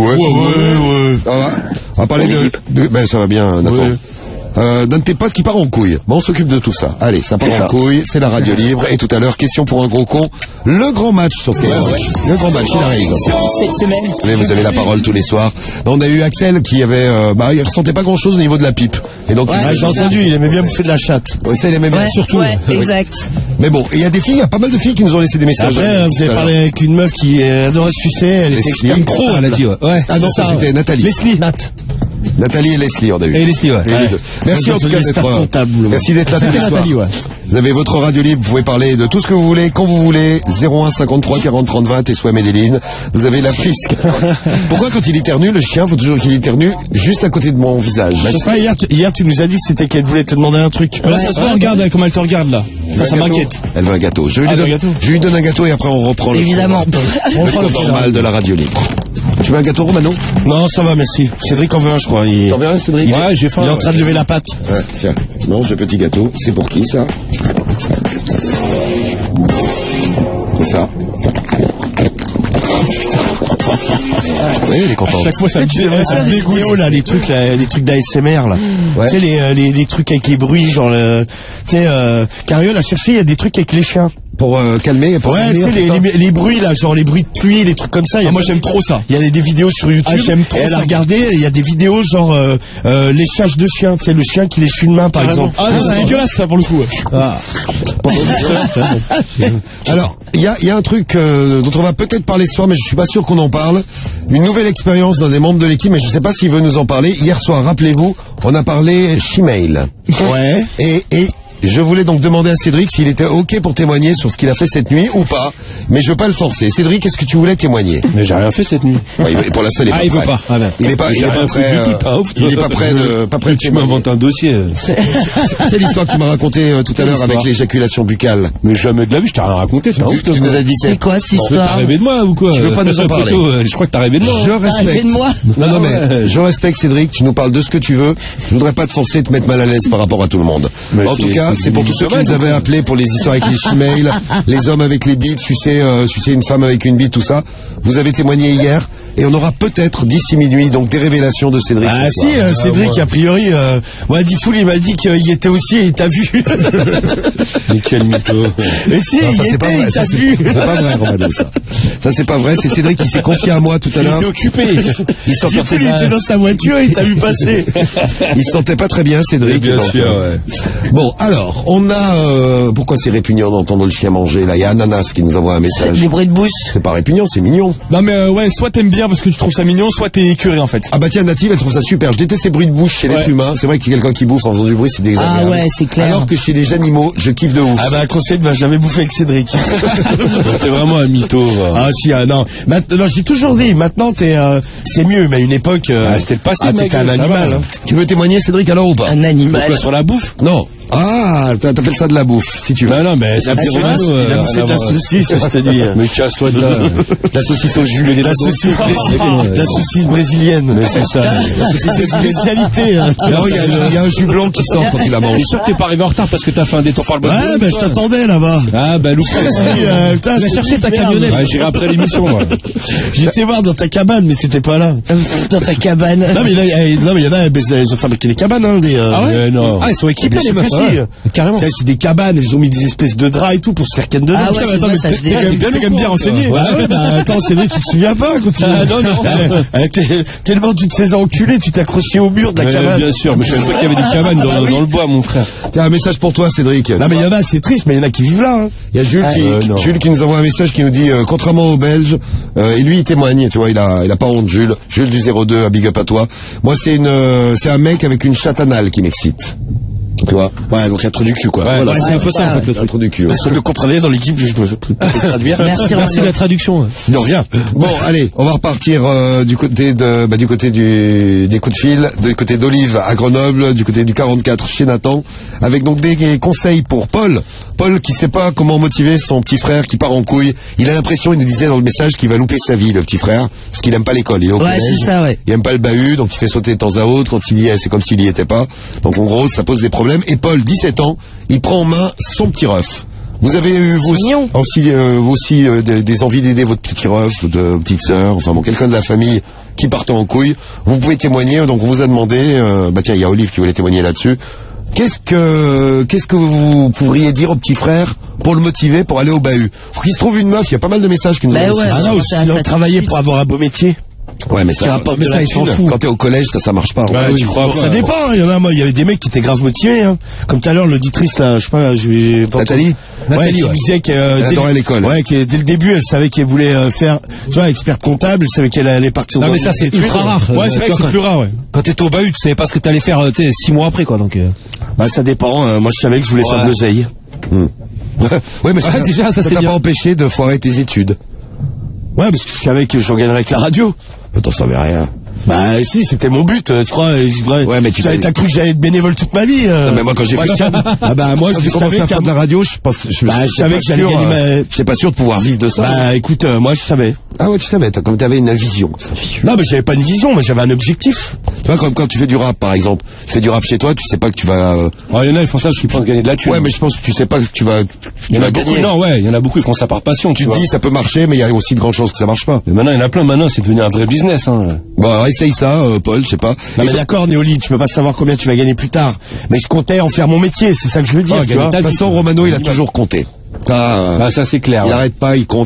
Ça va? On va parler ben, ça va bien, Nathan. D'un de tes potes qui part en couille. Bon, on s'occupe de tout ça. Allez, ça part en couille, c'est la radio libre. Et tout à l'heure, question pour un gros con. Le grand match sur Skyrock. Le grand match, il arrive. Cette semaine. Mais vous avez la parole tous les soirs. On a eu Axel qui avait, il ressentait pas grand chose au niveau de la pipe. Et donc, j'ai entendu, il aimait bien bouffer de la chatte. Oui, ça, il aimait bien, surtout. Ouais, exact. Mais bon, il y a pas mal de filles qui nous ont laissé des messages. Après, vous avez parlé avec une meuf qui adorait sucer, elle était extrêmement pro, elle a dit, ouais. Ah non, ça c'était Nathalie. Leslie. Nathalie et Leslie, on a eu. Et Leslie, ouais. Les deux. Merci en tout cas d'être là tous les soirs. Nathalie, ouais. Vous avez votre radio libre, vous pouvez parler de tout ce que vous voulez, quand vous voulez. 01 53 40 30 20 et soit Medellin. Vous avez la prise. Pourquoi quand il éternue, le chien, faut toujours qu'il éternue juste à côté de mon visage? Hier, tu nous as dit que c'était qu'elle voulait te demander un truc. Là, ça se voit, regarde comment elle te regarde, là. Ça m'inquiète. Elle veut un gâteau. Je lui donne un gâteau et après on reprend Évidemment. le cours normal de la radio libre. Tu veux un gâteau, Romano? Non, ça va, merci. Cédric en veut un, je crois. T'en veux un, Cédric? Ouais, j'ai faim. Il est en train de lever la patte. Ouais, tiens. Non, j'ai petit gâteau. C'est pour qui, ça? C'est ça. Oui, il est content. Chaque fois, ça me dégoûte. Là, les trucs d'ASMR, là. Ouais. Tu sais, les trucs avec les bruits, genre tu sais, Cariol a cherché, il y a des trucs avec les chiens. Pour calmer, pour tu sais, les bruits, là, genre les bruits de pluie, les trucs comme ça. Moi, j'aime trop ça. Il y a des vidéos sur YouTube. J'aime trop. Et elle a regardé, il y a des vidéos, genre, léchage de chiens. Tu sais, le chien qui lèche une main, par exemple. Ah, non, c'est dégueulasse, ça, pour le coup. Alors, il y a un truc dont on va peut-être parler ce soir, mais je suis pas sûr qu'on en parle. Une nouvelle expérience d'un des membres de l'équipe, mais je sais pas s'il veut nous en parler. Hier soir, rappelez-vous, on a parlé Shemale. Ouais. Et je voulais donc demander à Cédric s'il était OK pour témoigner sur ce qu'il a fait cette nuit ou pas, mais je veux pas le forcer. Cédric, est-ce que tu voulais témoigner? Mais j'ai rien fait cette nuit. Ouais, pour l'instant, il est pas prêt. Ah, ben. Il est pas prêt. Il est pas prêt de Tu m'inventes un dossier. C'est l'histoire que tu m'as racontée tout à l'heure avec l'éjaculation buccale. Mais jamais de la vie, je t'ai rien raconté. Tu nous as dit c'est quoi cette histoire? T'as rêvé de moi ou quoi? Tu veux pas nous en parler? Je crois que t'as rêvé de moi. Je respecte. Non, mais je respecte, Cédric. Tu nous parles de ce que tu veux. Je voudrais pas te forcer et te mettre mal à l'aise par rapport à tout le monde. En tout cas, c'est pour tous ceux qui nous avaient appelé pour les histoires avec les shemales, les hommes avec les bites, sucer une femme avec une bite, tout ça. Vous avez témoigné hier. Et on aura peut-être d'ici minuit donc des révélations de Cédric. Ah si, Cédric a priori, Difool il m'a dit qu'il y était aussi et il t'a vu. Mais quel mytho. Mais si, il t'a vu. C'est pas vrai, Romano, ça. Ça c'est pas vrai, c'est Cédric qui s'est confié à moi tout à l'heure. Il était occupé. Il était dans sa voiture et il t'a vu passer. Il se sentait pas très bien, Cédric. Bien sûr, ouais. Bon, alors, on a... pourquoi c'est répugnant d'entendre le chien manger, là? Il y a Ananas qui nous envoie un message. Les bruits de bouche. C'est pas répugnant, c'est mignon. Non mais soit t'aimes bien parce que tu trouves ça mignon, soit t'es écœuré en fait. Ah bah tiens, Native, elle trouve ça super. Je déteste ces bruits de bouche chez l'être humain. C'est vrai qu'il y a quelqu'un qui bouffe en faisant du bruit, c'est désagréable. Ah ouais, c'est clair. Alors que chez les animaux, je kiffe de ouf. Ah bah conseil ne va jamais bouffer avec Cédric. T'es vraiment un mytho. Ah si, non. Maintenant, j'ai toujours dit, maintenant c'est mieux, mais à une époque, c'était le passé, mec. t'étais un animal. Tu veux témoigner, Cédric, alors ou pas? Un animal. Pourquoi, sur la bouffe? Non. Ah, t'appelles ça de la bouffe, si tu veux. Non, mais c'est un petit Romano. Il a bouffé de la saucisse, je te dis. Mais casse-toi de là. La saucisse au jus. La saucisse brésilienne. Mais c'est ça. C'est une spécialité. Non, il y a un jus blanc qui sort quand tu la manges. Je suis sûr que t'es pas arrivé en retard parce que t'as fait un détour par le bas. Ouais, ben je t'attendais là-bas. Ah, bah loupé. Putain, Tu as cherché ta camionnette. Ouais, j'irai après l'émission, moi. J'étais voir dans ta cabane, mais t'étais pas là. Dans ta cabane. Non, mais il y en a, ils ont fabriqué des cabanes, hein, des. Ah ouais? Non. Ah, ils sont équipés, les meufs. Carrément. C'est des cabanes, ils ont mis des espèces de draps et tout pour se faire ken dedans. Ah ouais, Attends, mais t'es quand même bien renseigné. Ouais, bah attends, c'est vrai, tu te souviens pas quand tu. Ah, non. Tellement tu te faisais enculer, tu t'es accroché au mur de la cabane. Bien sûr, mais je savais pas qu'il y avait des cabanes dans le bois, mon frère. Tiens, un message pour toi, Cédric. Non, mais il y en a, c'est triste, mais il y en a qui vivent là. Hein. Il y a Jules qui nous envoie un message qui nous dit contrairement aux Belges, et lui il témoigne, tu vois, il a pas honte, Jules du 02, un big up à toi. Moi c'est un mec avec une chatte anale qui m'excite. Tu vois. Ouais, donc un trou du cul quoi. Ouais, voilà, c'est un peu ça en fait le truc. Un trou du cul. Ouais. Vous le comprenez dans l'équipe, je peux traduire. Merci de la traduction. Non, rien. Bon, allez, on va repartir du côté des coups de fil, du côté d'Olive à Grenoble, du côté du 44 chez Nathan, avec donc des conseils pour Paul. Paul qui sait pas comment motiver son petit frère qui part en couille. Il a l'impression, il nous disait dans le message, qu'il va louper sa vie, le petit frère, parce qu'il aime pas l'école. Il est au collège. C'est ça, ouais. Il aime pas le bahut, donc il fait sauter de temps à autre. Quand il y est, c'est comme s'il y était pas. Donc en gros, ça pose des problèmes. Et Paul, 17 ans, il prend en main son petit ref. Vous avez eu vous aussi des envies d'aider votre petit ref, votre petite sœur, enfin bon, quelqu'un de la famille qui partait en couille. Vous pouvez témoigner. Donc on vous a demandé, tiens, il y a Olive qui voulait témoigner là-dessus. Qu'est-ce que vous pourriez dire au petit frère pour le motiver pour aller au bahut? Faut qu'il se trouve une meuf. Il y a pas mal de messages qui nous ont ouais, ah non, aussi, il a travaillé pour avoir un beau métier. Ouais, mais ça, il s'en fout. Quand t'es au collège, ça marche pas. Ouais, tu crois ça dépend. Il y en a, moi, il y avait des mecs qui étaient grave motivés. Hein. Comme tout à l'heure, l'auditrice là, je sais pas, Nathalie. Ouais, qui disait qu'elle adorait l'école. Ouais, dès le début, elle savait qu'elle voulait faire, tu vois, experte comptable. Elle savait qu'elle allait partir. Non, mais ça c'est ultra rare. Ouais, c'est vrai que c'est plus rare. Ouais. Quand t'étais au bahut, tu savais pas ce que t'allais faire, 6 mois après, quoi. Donc. Bah, ça dépend. Moi, je savais que je voulais faire de l'oseille. Ouais, mais déjà, ça t'a pas empêché de foirer tes études. Ouais, parce que je savais que j'en gagnerais avec la radio. T'en savais rien. Bah si, c'était mon but, tu crois. Ouais, mais t'as cru que j'allais être bénévole toute ma vie. Non, mais moi quand j'ai fait ça, moi j'ai commencé à faire de la radio, je savais que j'allais gagner. J'étais pas sûr de pouvoir vivre de ça. Bah écoute, moi je savais. Ah ouais, tu savais, comme t'avais une vision. Non, mais j'avais pas une vision, mais j'avais un objectif. Tu vois, comme quand tu fais du rap, par exemple. Tu fais du rap chez toi, tu sais pas que tu vas. Il y en a, ils font ça parce qu'ils pensent gagner de la thune. Ouais, mais je pense que tu sais pas que tu vas. Il y en a beaucoup. Non, ouais, il y en a beaucoup, ils font ça par passion. Tu te dis, ça peut marcher, mais il y a aussi de grandes chances que ça marche pas. Mais maintenant, il y en a plein. Maintenant, c'est devenu un vrai business. Hein. Bah, essaye ça, Paul, je sais pas. Non, mais d'accord, Néoli, tu peux pas savoir combien tu vas gagner plus tard. Mais je comptais en faire mon métier, c'est ça que je veux dire. Tu vois. De toute façon, Romano, il a toujours compté. Ça c'est clair. Il arrête pas, il compte.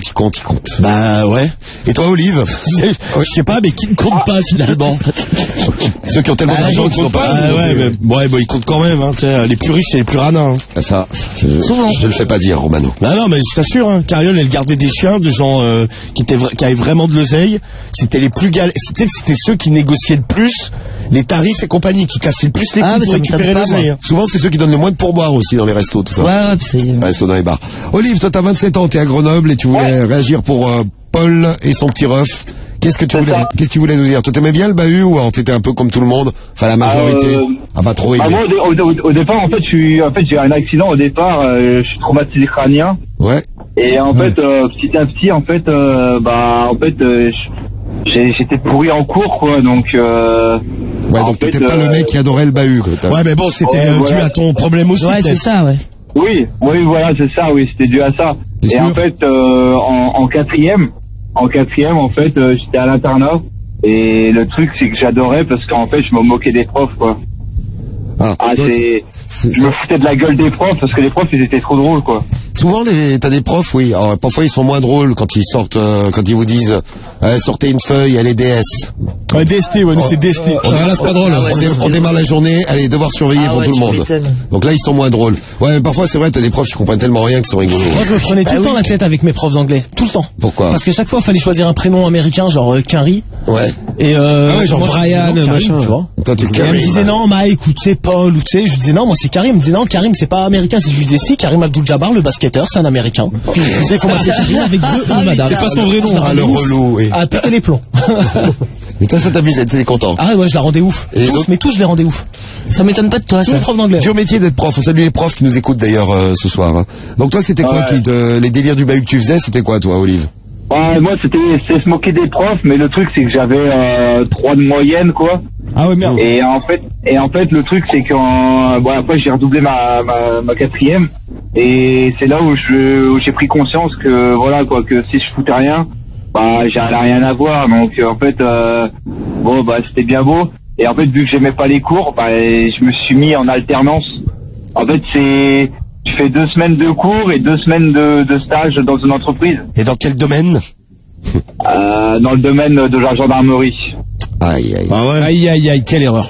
Bah ouais. Et toi, Olive? Je sais pas, mais qui ne compte pas finalement? Ceux qui ont tellement d'argent qui sont pas. Ouais, ils comptent quand même. Hein, les plus riches, c'est les plus radins. Hein. Ça, je le fais pas dire, Romano. Non, mais je t'assure, hein, Cariole, elle gardait des chiens de gens qui avaient vraiment de l'oseille. C'était les plus c'était ceux qui négociaient le plus les tarifs et compagnie, qui cassaient le plus les couilles pour récupérer l'oseille. Hein. Souvent, c'est ceux qui donnent le moins de pourboire aussi dans les restos, tout ça. Ouais, c'est. Restos dans les bars. Olive, toi, t'as 27 ans, t'es à Grenoble et tu voulais réagir pour Paul et son petit ref. Qu'est-ce que tu voulais nous dire? Toi, t'aimais bien le bahut ou alors t'étais un peu comme tout le monde? Enfin, la majorité. Pas trop aimé. Moi, au départ, en fait, j'ai un accident au départ, je suis traumatisé crânien. Ouais. Et en fait, petit à petit, j'étais pourri en cours, quoi, donc. Ouais, donc t'étais pas le mec qui adorait le bahut, quoi. Ouais, mais bon, c'était dû à ton problème aussi. Ouais, c'est ça, ouais. Oui, voilà, c'est ça, oui, c'était dû à ça. Et en fait, en quatrième, en fait, j'étais à l'internat. Et le truc, c'est que j'adorais parce qu'en fait, je me moquais des profs, quoi. Je me foutais de la gueule des profs parce que les profs, ils étaient trop drôles, quoi. Souvent, t'as des profs, oui. Alors, parfois, ils sont moins drôles quand ils sortent, quand ils vous disent, sortez une feuille, elle est DS. Ouais, DST, ouais, nous c'est DST. C'est pas drôle. On démarre la journée, allez, devoir surveiller pour tout le monde. Donc là, ils sont moins drôles. Ouais, mais parfois, c'est vrai, t'as des profs qui comprennent tellement rien qu'ils sont rigolos. Moi, je me prenais tout le temps la tête avec mes profs d'anglais. Tout le temps. Pourquoi? Parce que chaque fois, il fallait choisir un prénom américain, genre Carrie. Ouais. Et genre moi, Brian, machin, tu vois. Toi, tu et elle me disait non, Mike, ou tu sais, Paul, ou tu sais, je lui disais non, moi c'est Karim. Elle me disait non, Karim, c'est pas américain. Je lui disais si, Karim Abdul-Jabbar, le basketteur, c'est un américain. Je disais, faut m'appeler Karim avec deux E, madame. C'est pas son vrai nom. Le relou, oui. À péter les plombs. Et toi, ça t'amuse, t'es content. Ah ouais, je la rendais ouf. Et tous, je les rendais ouf. Ça m'étonne pas de toi, ça. Tous les profs d'anglais. Dur métier d'être prof. On salue les profs qui nous écoutent d'ailleurs ce soir. Hein. Donc toi, c'était quoi les délires du bahut que tu faisais, c'était quoi toi, Olive? Moi, c'était se moquer des profs, mais le truc, c'est que j'avais 3 de moyenne, quoi. Ah ouais, merde. Et en fait, le truc, c'est après, j'ai redoublé ma 4e, et c'est là où j'ai pris conscience que, voilà, quoi, que si je foutais rien, j'allais rien avoir. Donc, en fait, c'était bien beau. Et en fait, vu que j'aimais pas les cours, je me suis mis en alternance. En fait, tu fais 2 semaines de cours et 2 semaines de stage dans une entreprise. Et dans quel domaine? Dans le domaine de la gendarmerie. Aïe, aïe. Ah ouais. Aïe, aïe, aïe, quelle erreur.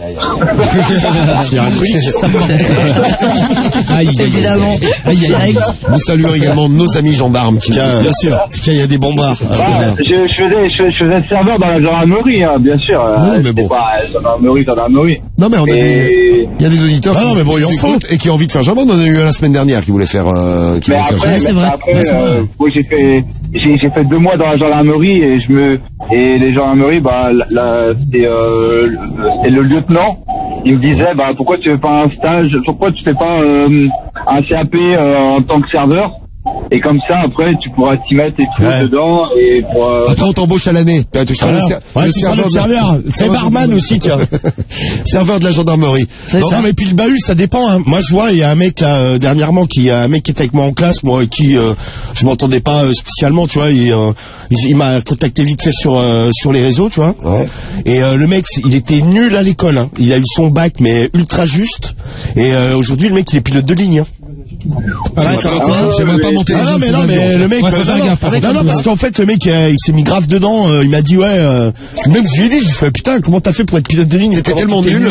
Aïe, évidemment. Nous saluons également nos amis gendarmes qui, bien sûr. Tiens, il y a des bombards. Je faisais serveur dans la gendarmerie, hein, bien sûr. Non, mais bon. Pas gendarmerie. Non, mais il y a des auditeurs non, mais bon, il en faut. Et qui ont envie de faire jamais. On en a eu un la semaine dernière qui voulait faire, c'est vrai. Moi, j'ai fait 2 mois dans la gendarmerie et les gendarmeries, c'était le lieutenant. Il me disait, pourquoi tu fais pas un stage, pourquoi tu fais pas un CAP en tant que serveur? Et comme ça, après, tu pourras t'y mettre et tout dedans. Et après, on t'embauche à l'année. Tu seras le serveur. C'est barman aussi, tiens. Serveur de la gendarmerie. Non, mais puis le bahut, ça dépend. Hein. Moi, je vois, il y a un mec là, dernièrement, qui était avec moi en classe, moi, et qui je m'entendais pas spécialement, tu vois. Il m'a contacté vite fait sur les réseaux, tu vois. Ouais. Et le mec, il était nul à l'école. Hein. Il a eu son bac, mais ultra juste. Et aujourd'hui, le mec, il est pilote de ligne. Hein. J'ai même pas monté. Non, mais le mec, parce qu'en fait, le mec, il s'est mis grave dedans. Il m'a dit, même je lui ai dit, je fais putain, comment t'as fait pour être pilote de ligne? T'étais tellement nul.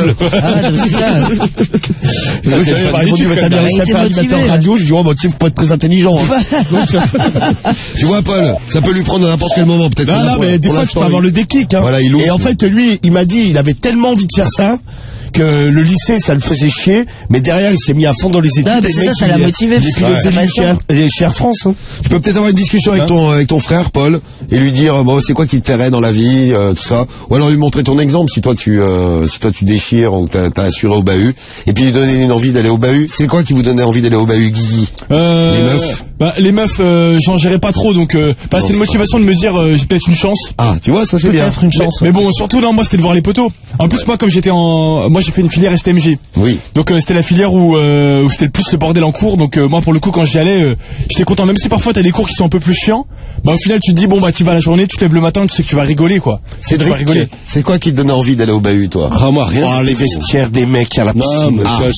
Par exemple, t'as bien réussi à faire animateur radio. Je dis, tu sais, faut pas être très intelligent. Tu vois, Paul, ça peut lui prendre à n'importe quel moment, peut-être. Non, mais des fois, tu peux avoir le déclic. Voilà, et en fait, lui, il m'a dit, il avait tellement envie de faire ça, que le lycée, ça le faisait chier, mais derrière, il s'est mis à fond dans les études. Non, mais ça l'a motivé. Il est pilote de ligne chez Air France. Hein. Tu peux peut-être avoir une discussion avec ton frère, Paul, et lui dire, c'est quoi qui te plairait dans la vie, tout ça. Ou alors lui montrer ton exemple, si toi tu déchires, ou que t'as assuré au bahut, et puis lui donner une envie d'aller au bahut. C'est quoi qui vous donnait envie d'aller au bahut, Guigui? Les meufs? Les meufs, j'en gérais pas trop, donc, c'était une motivation de me dire, j'ai peut-être une chance. Ah, tu vois, ça c'est bien. Peut-être une chance. Mais bon, surtout, non, moi, c'était de voir les poteaux. En plus, moi, comme moi, j'ai fait une filière STMG. Oui. Donc, c'était la filière où c'était le plus le bordel en cours. Donc, moi, pour le coup, quand j'y allais, j'étais content. Même si parfois t'as des cours qui sont un peu plus chiants, au final, tu te dis, tu vas la journée, tu te lèves le matin, tu sais que tu vas rigoler, quoi. Cédric, c'est quoi qui te donnait envie d'aller au bahut, toi? Moi, rien. Les vestiaires des mecs à la piscine.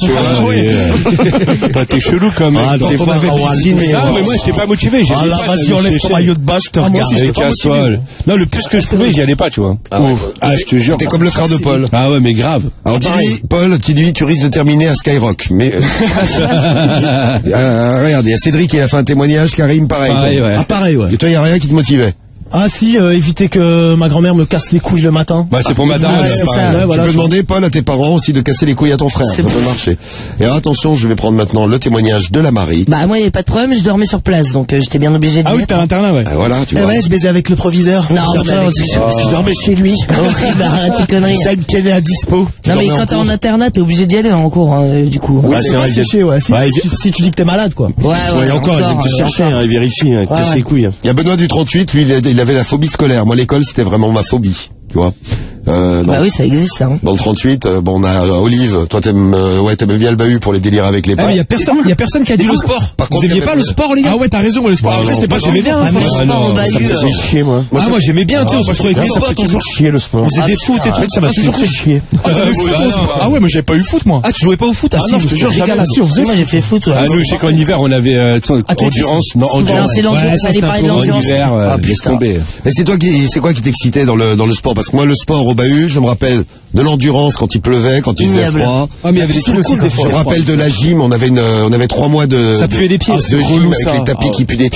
T'es chelou, quand même. Quand on avait piscine, mais moi, j'étais pas motivé. Vas-y, enlève ton maillot de base, je te regarde. Non, le plus que je pouvais, j'y allais pas, tu vois. Je te jure. T'es comme le frère de Paul. Ah ouais, mais grave. Alors, Paul, tu risques de terminer à Skyrock. Mais, regarde, il y a Cédric, il a fait un témoignage, Karim, pareil. Pareil, ouais. Et toi, il y a rien qui te motivait? Ah si, éviter que ma grand-mère me casse les couilles le matin. C'est pour ma daronne. Tu peux demander, Paul, à tes parents aussi de casser les couilles à ton frère. Ça peut marcher. Et alors, attention, je vais prendre maintenant le témoignage de la Marie. Moi, il n'y avait pas de problème, je dormais sur place, donc j'étais bien obligé de dire. Ah oui, t'as l'internat, ouais. Voilà, tu vois. Ouais, je baisais avec le proviseur. Non, je dormais chez lui. Arrête tes conneries. Ça me tenait à dispo. Non, mais quand t'es en internat, t'es obligé d'y aller en cours, du coup. Ouais, c'est vrai, si tu dis que t'es malade, quoi. Ouais, encore, il vient te chercher, il vérifie, il te casse les couilles. Il y a Benoît du 38, lui, il avait la phobie scolaire. Moi, l'école, c'était vraiment ma phobie, tu vois. Oui, ça existe, ça. Hein. Dans le 38, on a Olive, toi t'aimes bien le bahut pour les délires avec les potes. Il y a personne qui a dit le sport. Par contre, vous aimiez pas le sport, les gars? Ah ouais, t'as raison, le sport. C'était pas, j'aimais bien. Ça me faisait chier, moi. Moi, j'aimais bien, tu sais, on se retrouvait avec les potes. toujours chier, le sport. On faisait des foot et tout. Ça m'a toujours fait chier. Ah ouais, moi, j'avais pas eu foot, moi. Ah, tu jouais pas au foot? Ah non, je te jure, moi, j'ai fait foot. Ah, nous, je sais qu'en hiver, on avait, endurance. Non, endurance. C'est l'endurance, fallait parler de l'endurance. Laisse tomber. Mais c'est quoi qui t'excitait dans le sport? Parce que moi, le sport au bahut, je me rappelle de l'endurance quand il pleuvait, quand il faisait froid. Ah, mais il y avait des trucs cool. Je me rappelle de la gym, on avait 3 mois de... Ça puait des pieds. De gym avec les tapis qui puent des pieds.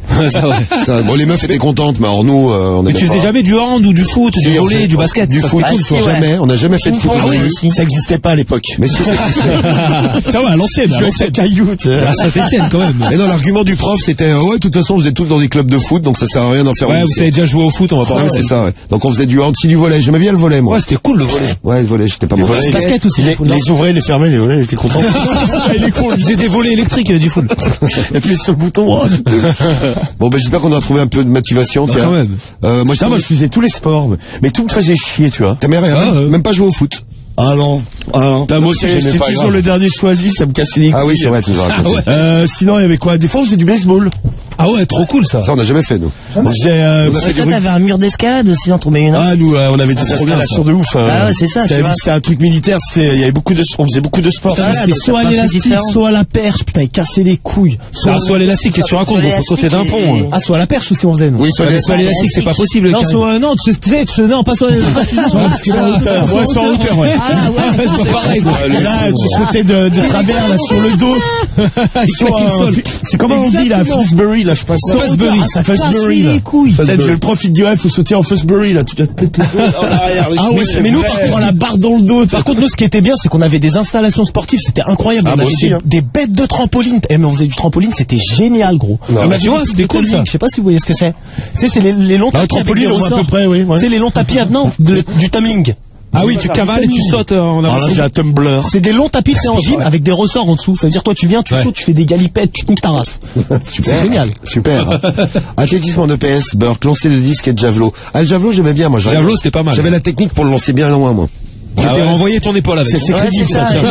Ça, bon, les meufs étaient contentes, mais alors nous, on Mais tu faisais jamais du hand ou du foot, du volley, du basket? Du foot, jamais. On n'a jamais fait de foot. Ça existait pas à l'époque. Mais si, ça existait. Ça va, à l'ancienne. Je suis à Cailloux, à Saint-Etienne, quand même. Mais non, l'argument du prof, c'était, ouais, de toute façon, vous êtes tous dans des clubs de foot, donc ça sert à rien d'en faire. Ouais, vous savez déjà jouer au foot, on va pas. Ouais, c'est ça, ouais. Donc on faisait du hand, du volley. J'aimais bien le volley, moi. Ouais, c'était cool, le volley. Ouais, le volley, j'étais pas bon. Le basket aussi. Les ouvraient, les fermaient, les volets, ils étaient contents. Il est con, il faisait des volets électriques du foot. Et puis sur le bouton. Bon, ben, j'espère qu'on a trouvé un peu de motivation, tiens. Quand même. Moi, je faisais tous les sports, mais tout me faisait chier, tu vois. T'aimais rien, même pas jouer au foot. Ah non. Moi aussi, j'étais toujours le dernier choisi, ça me cassait les couilles. Ah oui, c'est vrai, tu nous as raconté. Sinon, il y avait quoi? Des fois, on faisait du baseball. Ah ouais, trop cool ça. Ça, on n'a jamais fait, nous. On faisait, toi, t'avais un mur d'escalade aussi entre mes Ah, nous, on avait des installations de ouf. Ah ouais, c'est ça. C'était un truc militaire, il y avait on faisait beaucoup de sport. C'était soit à l'élastique, soit à la perche, putain, il cassait les couilles. Soit à l'élastique, qu'est-ce que tu racontes? Il faut sauter d'un pont. Ah, soit à la perche aussi, on faisait. Oui, soit à l'élastique, c'est pas possible. Non, non, non, pas soit à l'élastique. Soit en hauteur. Ouais, soit en hauteur, ouais. Ah ouais, c'est pas pareil. Là, tu sautais de travers, là, sur le dos. C'est comment on dit, là, Fosbury, là, je passe. Fosbury. Ça Fosbury, là. Le prof, il dit, ouais, faut sauter en Fosbury, là, tu te pètes le dos en arrière. Ah ouais, mais nous, par contre, la barre dans le dos. Par contre, nous, ce qui était bien, c'est qu'on avait des installations sportives, c'était incroyable. On avait des bêtes de trampoline. Mais on faisait du trampoline, c'était génial, gros. Tu vois, c'était cool, ça. Je sais pas si vous voyez ce que c'est. Tu sais, c'est les longs tapis. Trampoline, on voit à peu près, oui. Tu sais, les longs tapis, non, du tumbling. Ah oui, tu cavales et tu sautes en avant. Alors là, j'ai un tumbler. C'est des longs tapis en gym avec des ressorts en dessous. Ça veut dire, toi, tu viens, tu sautes, tu fais des galipettes, tu te niques ta race. Super. C'est génial. Super. Athlétisme en EPS, Burke, lancer de disque et de javelot. Ah, le javelot, j'aimais bien, moi. Javelot, c'était pas mal. J'avais la technique pour le lancer bien loin, moi. T'as renvoyé ton épaule avec. C'est crédible, ça, tiens.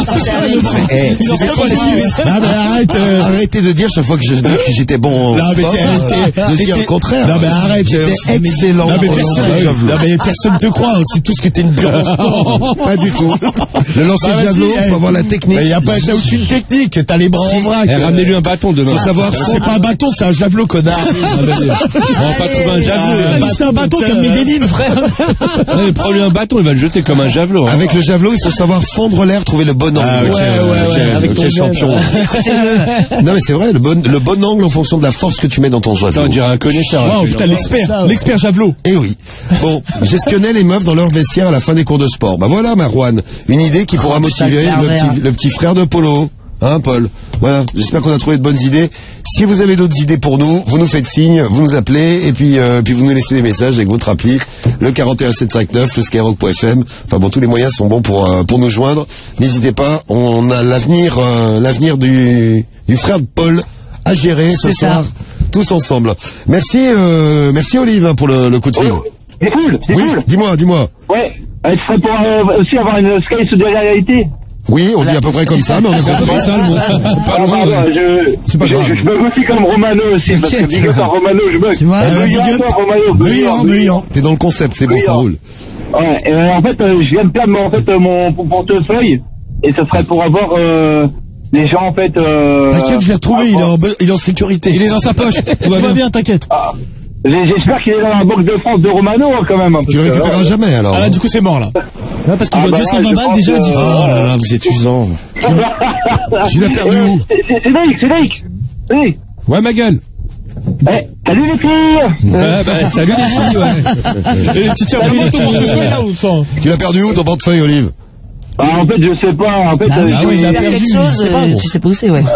Arrêtez de dire chaque fois que je dis que j'étais bon. Non, mais de dire le contraire. Non, mais arrête. J'étais excellent. Non, mais personne te croit. C'est tout ce que t'es une pure sport. Pas du tout. Le lancer de javelot, faut avoir la technique. Il y a pas aucune technique. T'as les bras en vrac. Ramenez-lui un bâton demain. Faut savoir. C'est pas un bâton, c'est un javelot, connard. On va pas trouver un javelot. C'est un bâton comme Medellin, frère. Prends-lui un bâton, il va le jeter comme un javelot. Avec le javelot, il faut savoir fondre l'air, trouver le bon angle. Avec ton champion. Non, mais c'est vrai, le bon angle en fonction de la force que tu mets dans ton javelot. On dirait un connaisseur. Oh putain, l'expert javelot. Eh oui. Bon, j'espionnais les meufs dans leur vestiaire à la fin des cours de sport. Bah voilà, Marouane, une idée qui pourra motiver le petit frère de Polo. Hein, Paul? Voilà. J'espère qu'on a trouvé de bonnes idées. Si vous avez d'autres idées pour nous, vous nous faites signe, vous nous appelez, et puis vous nous laissez des messages avec votre appli, le 41759, le skyrock.fm. Enfin bon, tous les moyens sont bons pour nous joindre. N'hésitez pas, on a l'avenir du frère de Paul à gérer ce soir, tous ensemble. Merci Olive pour le coup de fil. C'est cool, c'est cool. Dis-moi. Ouais, ce serait pour aussi avoir une Sky sous de réalité. Oui, on dit à peu près comme ça, mais on a compris ça, le mot. Pas loin. C'est pas grave. Je bug aussi comme Romano aussi, parce que big up à Romano, je bug. Tu vois, bruyant. T'es dans le concept, c'est bon, ça roule. Ouais, en fait, je viens de perdre mon portefeuille, et ce serait pour avoir les gens, en fait... T'inquiète, je l'ai retrouvé, il est en sécurité. Il est dans sa poche. Tout va bien, t'inquiète. J'espère qu'il est dans la Banque de France de Romano, quand même. Tu le récupéreras jamais, alors. Ah là, du coup, c'est mort, là. Ouais, parce qu'il doit 220 balles déjà, dit. Oh là là, vous êtes usant. Tu l'as perdu où? C'est Loïc. Ouais, ma gueule. Salut les filles. Salut les filles, ouais. Et tu tiens vraiment ton portefeuille, là, ou ça? Tu l'as perdu où, ton portefeuille, Olive? En fait, je sais pas. En fait, il a perdu quelque chose, tu sais pas où c'est, ouais.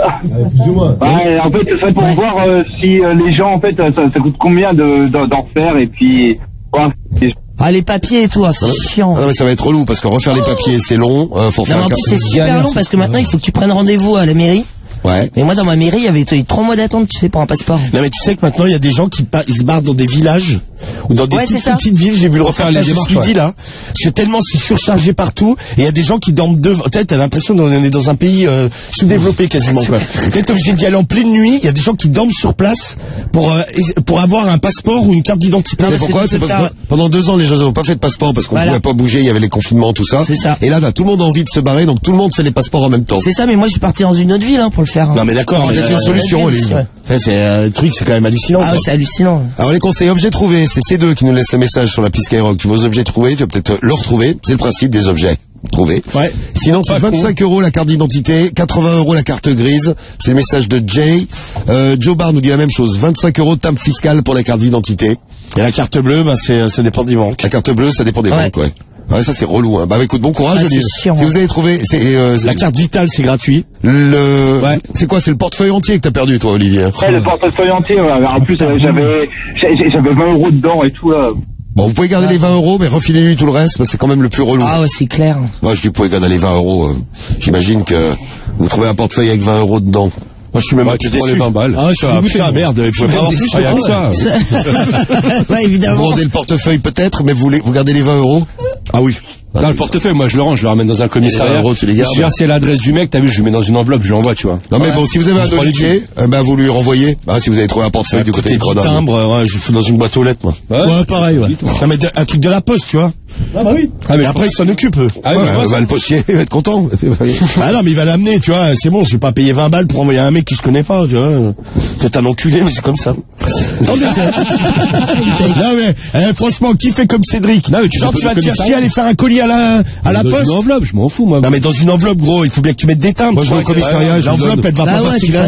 En fait, ce serait pour voir si les gens, en fait, ça coûte combien d'en refaire, et puis... Ah, les papiers et tout, c'est chiant. Ah, mais ça va être relou, parce que refaire les papiers, c'est long. Faut faire en plus, c'est super long, parce que maintenant, il faut que tu prennes rendez-vous à la mairie. Ouais. Mais moi, dans ma mairie, il y avait 3 mois d'attente, tu sais, pour un passeport. Non, mais tu sais que maintenant, il y a des gens qui se barrent dans des villages ou dans des petites villes. J'ai vu le reportage ce midi, là. Parce que tellement c'est surchargé partout, et il y a des gens qui dorment devant. T'as l'impression qu'on est dans un pays sous-développé quasiment, quoi. T'es obligé d'y aller en pleine nuit. Il y a des gens qui dorment sur place pour avoir un passeport ou une carte d'identité. C'est pourquoi? C'est parce que pendant 2 ans, les gens n'ont pas fait de passeport parce qu'on pouvait pas bouger, il y avait les confinements, tout ça. C'est ça. Et là, tout le monde a envie de se barrer, donc tout le monde fait les passeports en même temps. C'est ça, mais moi, je suis parti dans une autre ville, pour le faire. Non, mais d'accord. C'est une solution, Olive. Ça, c'est un truc, c'est quand même hallucinant. Ah oui, c'est hallucinant. Alors, les conseils objets trouvés, c'est C2 qui nous laisse le message sur l'appli Skyrock. Vos objets trouvés, tu vas peut-être le retrouver. C'est le principe des objets. Trouvé. Ouais. Sinon, c'est 25 € la carte d'identité, 80 € la carte grise. C'est le message de Jay. Joe Barr nous dit la même chose. 25 € de timbre fiscal pour la carte d'identité. Et la carte bleue, bah, ça dépend des banques. La carte bleue, ça dépend des banques, ouais. Ouais, ça c'est relou, hein. Bah écoute, bon courage, Olivier. Si vous avez trouvé, la carte vitale, c'est gratuit. C'est quoi, c'est le portefeuille entier que t'as perdu, toi, Olivier? Ouais, le portefeuille entier, ouais. En plus, j'avais 20 € dedans et tout, là. Bon, vous pouvez garder les 20 €, mais refilez-lui tout le reste, parce que c'est quand même le plus relou. Ah ouais, c'est clair. Moi, je dis, vous pouvez garder les 20 €. J'imagine que vous trouvez un portefeuille avec 20 € dedans. Moi, je suis même pas déçu. Les 20 balles. Ah, je suis putain, merde, vous pouvez pas avoir plus, ça. Ouais, évidemment. Vous rendez le portefeuille peut-être, mais vous gardez les 20 €? Ah oui. Dans le portefeuille, moi je le range, je le ramène dans un commissariat. 20 €, tu les gardes. Si c'est l'adresse du mec, t'as vu, je lui mets dans une enveloppe, je l'envoie, tu vois. Non mais bon, si vous avez un Olivier, vous lui renvoyez. Si vous avez trouvé un portefeuille du côté de Grenoble. Timbre, ouais, je le fous dans une boîte aux lettres, moi. Ouais, pareil, ouais. Non mais un truc de la poste, tu vois. Ah bah oui. Mais après il s'en occupe. Le postier il va être content. Ah non mais il va l'amener, tu vois, c'est bon, je vais pas payer 20 balles pour envoyer un mec que je connais pas, tu vois. C'est un enculé, mais c'est comme ça. Non mais franchement, qui fait comme Cédric? Genre tu vas te faire chier à aller faire un colis à la poste. Dans une enveloppe, je m'en fous moi. Non mais dans une enveloppe, gros, il faut bien que tu mettes des timbres. Moi je vais au commissariat, l'enveloppe elle va pas partir.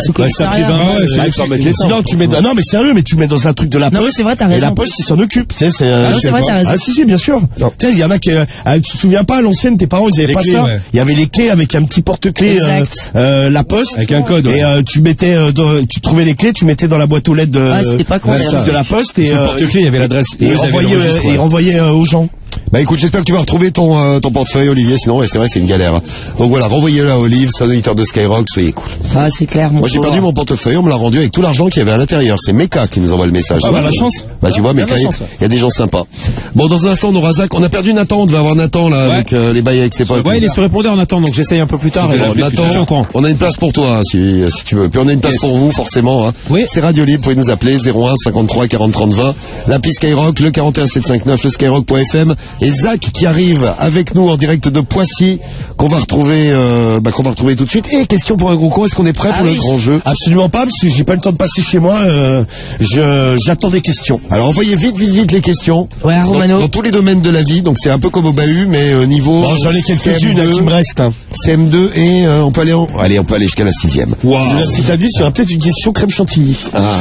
Sinon tu mets non mais sérieux, mais tu mets dans un truc de la poste. C'est vrai, t'as raison. Et la poste il s'en occupe, tu sais, c'est vrai, t'as raison. Ah si bien sûr. Tu sais, il y en a qui tu te souviens pas, à l'ancienne tes parents ils avaient pas ça. Il y avait les clés avec un petit porte-clés la poste avec un code. Et tu mettais tu trouvais les clés, tu mettais dans la boîte aux lettres de la poste et le porte-clés, il y avait l'adresse et renvoyait aux gens. Bah écoute, j'espère que tu vas retrouver ton portefeuille, Olivier, sinon c'est vrai c'est une galère. Donc voilà, renvoyez-le à Olive, c'est un auditeur de Skyrock, soyez cool. Ah c'est clair. Moi j'ai perdu mon portefeuille, on me l'a rendu avec tout l'argent qu'il y avait à l'intérieur. C'est Meka qui nous envoie le message. Ah bah la chance. Bah tu vois, Meka, il y a des gens sympas. Bon, dans un instant on aura Zach. On a perdu Nathan, on devait avoir Nathan là avec les bails avec ses potes. Ouais, il est sur répondeur Nathan, donc j'essaye un peu plus tard. Nathan, on a une place pour toi si tu veux. Puis on a une place pour vous forcément. Oui. C'est Radio Libre, vous pouvez nous appeler 01 53 40 30 20. L'appli Skyrock, le 41 759, le skyrock.fm et Zach qui arrive avec nous en direct de Poissy qu'on va retrouver tout de suite. Et question pour un gros con, est-ce qu'on est prêt pour le grand jeu? Absolument pas, parce que j'ai pas le temps de passer chez moi. J'attends des questions. Alors envoyez vite les questions. Ouais, Romano. Dans tous les domaines de la vie, donc c'est un peu comme au bahut, mais niveau. Bon, j'en ai quelques-unes qui me restent. CM2 et on peut aller jusqu'à la 6e. Wow. Si t'as dit, il y aura peut-être une question crème chantilly.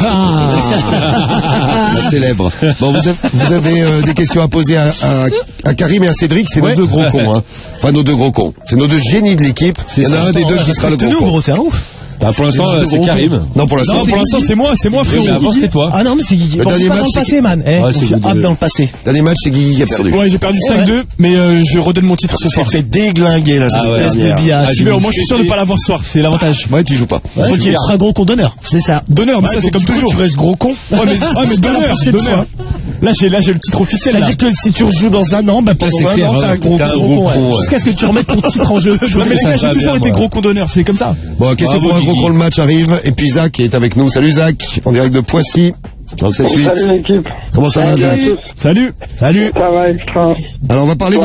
La célèbre. Bon, vous avez des questions à poser à Karim et à Cédric, c'est nos deux gros cons, hein. Enfin, nos deux gros cons. C'est nos deux génies de l'équipe. Il y en a un des deux qui sera le gros con. C'est un ouf. Pour l'instant, c'est Karim. Non, pour l'instant, c'est moi, frérot. Mais avant, c'était toi. Ah non, mais c'est Guigui. Le dernier match, dans le passé, man. Dans le passé. Dernier match, c'est Guigui qui a perdu. Ouais, j'ai perdu 5-2, mais je redonne mon titre ce soir. Fait déglinguer la espèce de billard. Au moins, je suis sûr de pas l'avoir ce soir. C'est l'avantage. Ouais, tu joues pas. Ok, tu seras gros con d'honneur. C'est ça. D'honneur, mais ça, c'est comme toujours. Tu restes gros con. Ouais, mais d'honneur. Là, j'ai le titre officiel. C'est-à-dire que si tu rejoues dans un an, pendant un an, t'as un gros con. Jusqu'à ce que tu remettes ton titre en jeu. Mais les gars, j'ai toujours été gros con d'honneur. C'est comme ça. Bon, question pour un gros con, le match arrive. Et puis Zach est avec nous. Salut Zach, en direct de Poissy. Dans le 7-8. Salut l'équipe. Comment ça va Zach? Salut. Ça va extra. Alors on va parler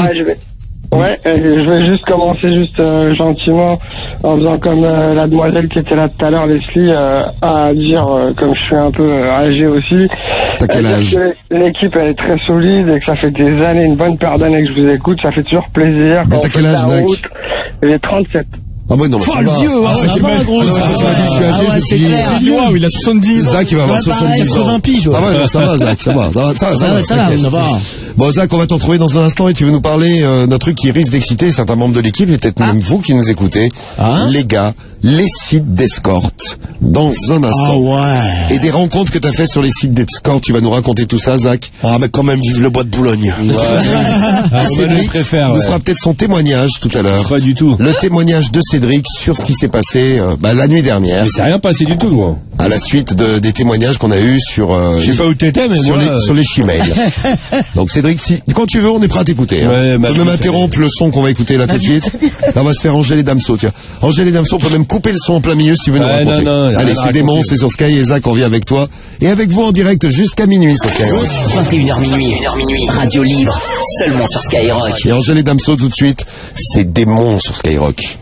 je vais juste commencer gentiment en faisant comme la demoiselle qui était là tout à l'heure, Leslie, à dire, comme je suis un peu âgé aussi. T'as quel âge? L'équipe elle est très solide et que ça fait des années, une bonne paire d'années que je vous écoute, ça fait toujours plaisir. Mais t'as quel âge Zach? J'ai 37. Ah ouais, non, mais ça va. Dieu, ça va, gros. Tu m'as dit, je suis âgé, je suis il a 70. Zach, il va avoir 70 ans. 80 piges. Ah ouais, ça va, Zach, ça va. Ça va. Bon, Zach, on va t'en retrouver dans un instant et tu veux nous parler d'un truc qui risque d'exciter certains membres de l'équipe et peut-être même vous qui nous écoutez. Les gars, les sites d'escorte dans un instant. Ah ouais. Et des rencontres que t'as fait sur les sites d'escorte, tu vas nous raconter tout ça, Zach. Ah, mais quand même, vive le bois de Boulogne. Cédric nous fera peut-être son témoignage tout à l'heure. Pas du tout. Le témoignage de Cédric sur ce qui s'est passé la nuit dernière. Mais c'est rien passé du tout, moi. À la suite des témoignages qu'on a eus sur je sais pas où t'étais, mais sur les Chimèles. Donc Cédric, quand tu veux, on est prêt à t'écouter. Ouais, on peut même interrompre le son qu'on va écouter là tout de suite. Là, on va se faire Angèle et Damso, tiens. Angèle et Damso, on peut même couper le son en plein milieu si tu veux nous raconter. Non, allez, c'est démon, c'est sur Sky et Zach, on vient avec toi. Et avec vous en direct jusqu'à minuit sur Skyrock. 21h minuit, Radio Libre, seulement sur Skyrock. Et Angèle et Damso tout de suite, c'est démon sur Skyrock.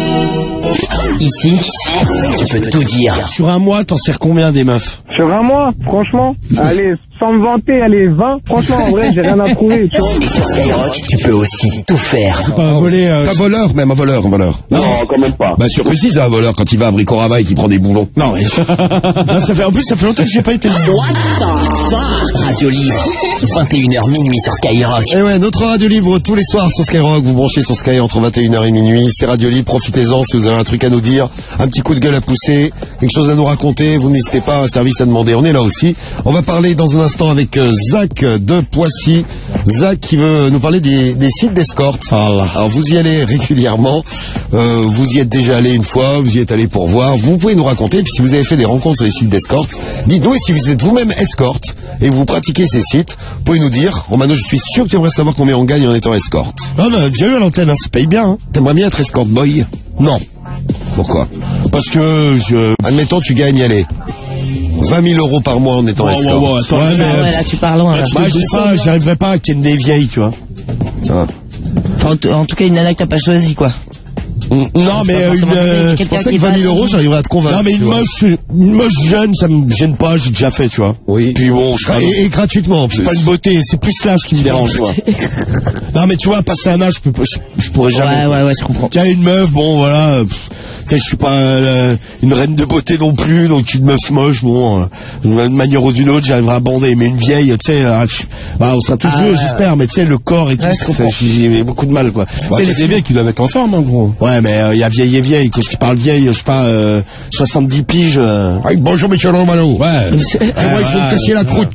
Ici, tu peux tout dire. Sur un mois, t'en sers combien des meufs? Sur un mois, franchement, allez, sans me vanter, allez, 20. Franchement, en vrai, j'ai rien à prouver, tu vois. Et sur Skyrock, tu peux aussi tout faire. C'est pas un voler, un voleur, même un voleur. Non, quand même pas. Bah, sûr que si, c'est un voleur quand il va à Bricorama et qu'il prend des boulons. Non, mais. En plus, ça fait longtemps que j'ai pas été. What the fuck? Radio Libre. 21h minuit sur Skyrock. Et ouais, notre Radio Libre tous les soirs sur Skyrock. Vous branchez sur Sky entre 21h et minuit. C'est Radio Libre. Profitez-en si vous avez un truc à nous dire, un petit coup de gueule à pousser, quelque chose à nous raconter. Vous n'hésitez pas, un service à demander. On est là aussi. On va parler dans un instant avec Zach de Poissy. Zach qui veut nous parler des sites d'escorte. Alors vous y allez régulièrement. Vous y êtes déjà allé une fois. Vous y êtes allé pour voir. Vous pouvez nous raconter. Puis si vous avez fait des rencontres sur les sites d'escorte, dites-nous. Et si vous êtes vous-même escorte et vous pratiquez ces sites, vous pouvez nous dire. Romano, je suis sûr que tu aimerais savoir combien on gagne en étant escorte. Non, on a déjà eu à l'antenne, hein, ça paye bien. Hein. T'aimerais bien être escort boy? Non. Pourquoi? Parce que admettons, tu gagnes, allez, 20 000 euros par mois en étant escort. Attends, ouais, là, tu parles loin, là. Bah, je sais pas, j'arriverai pas à ken des vieilles, tu vois. Ah. Enfin, en tout cas, une nana que t'as pas choisie, quoi. Non, mais je pensais que 20 000 euros, j'arriverais à te convaincre. Non, mais une moche jeune, ça me gêne pas, j'ai déjà fait, tu vois. Oui. Puis bon, et gratuitement, en plus. C'est pas une beauté, c'est plus l'âge qui me dérange, tu vois. Non, mais tu vois, passer un âge, je pourrais jamais. Ouais, je comprends. Tiens, une meuf, bon, voilà, je suis pas une reine de beauté non plus, donc une meuf moche, bon, d'une manière ou d'une autre, j'arriverai à bander. Mais une vieille, tu sais, on sera tous vieux, j'espère, mais tu sais, le corps et tout, j'ai beaucoup de mal, quoi. C'est les vieilles qui doivent être en forme, en gros. Ouais, mais il y a vieille et vieille. Quand je parle vieille, je sais pas, 70 piges. Bonjour, monsieur Romano. Ouais. Il faut me casser la croûte.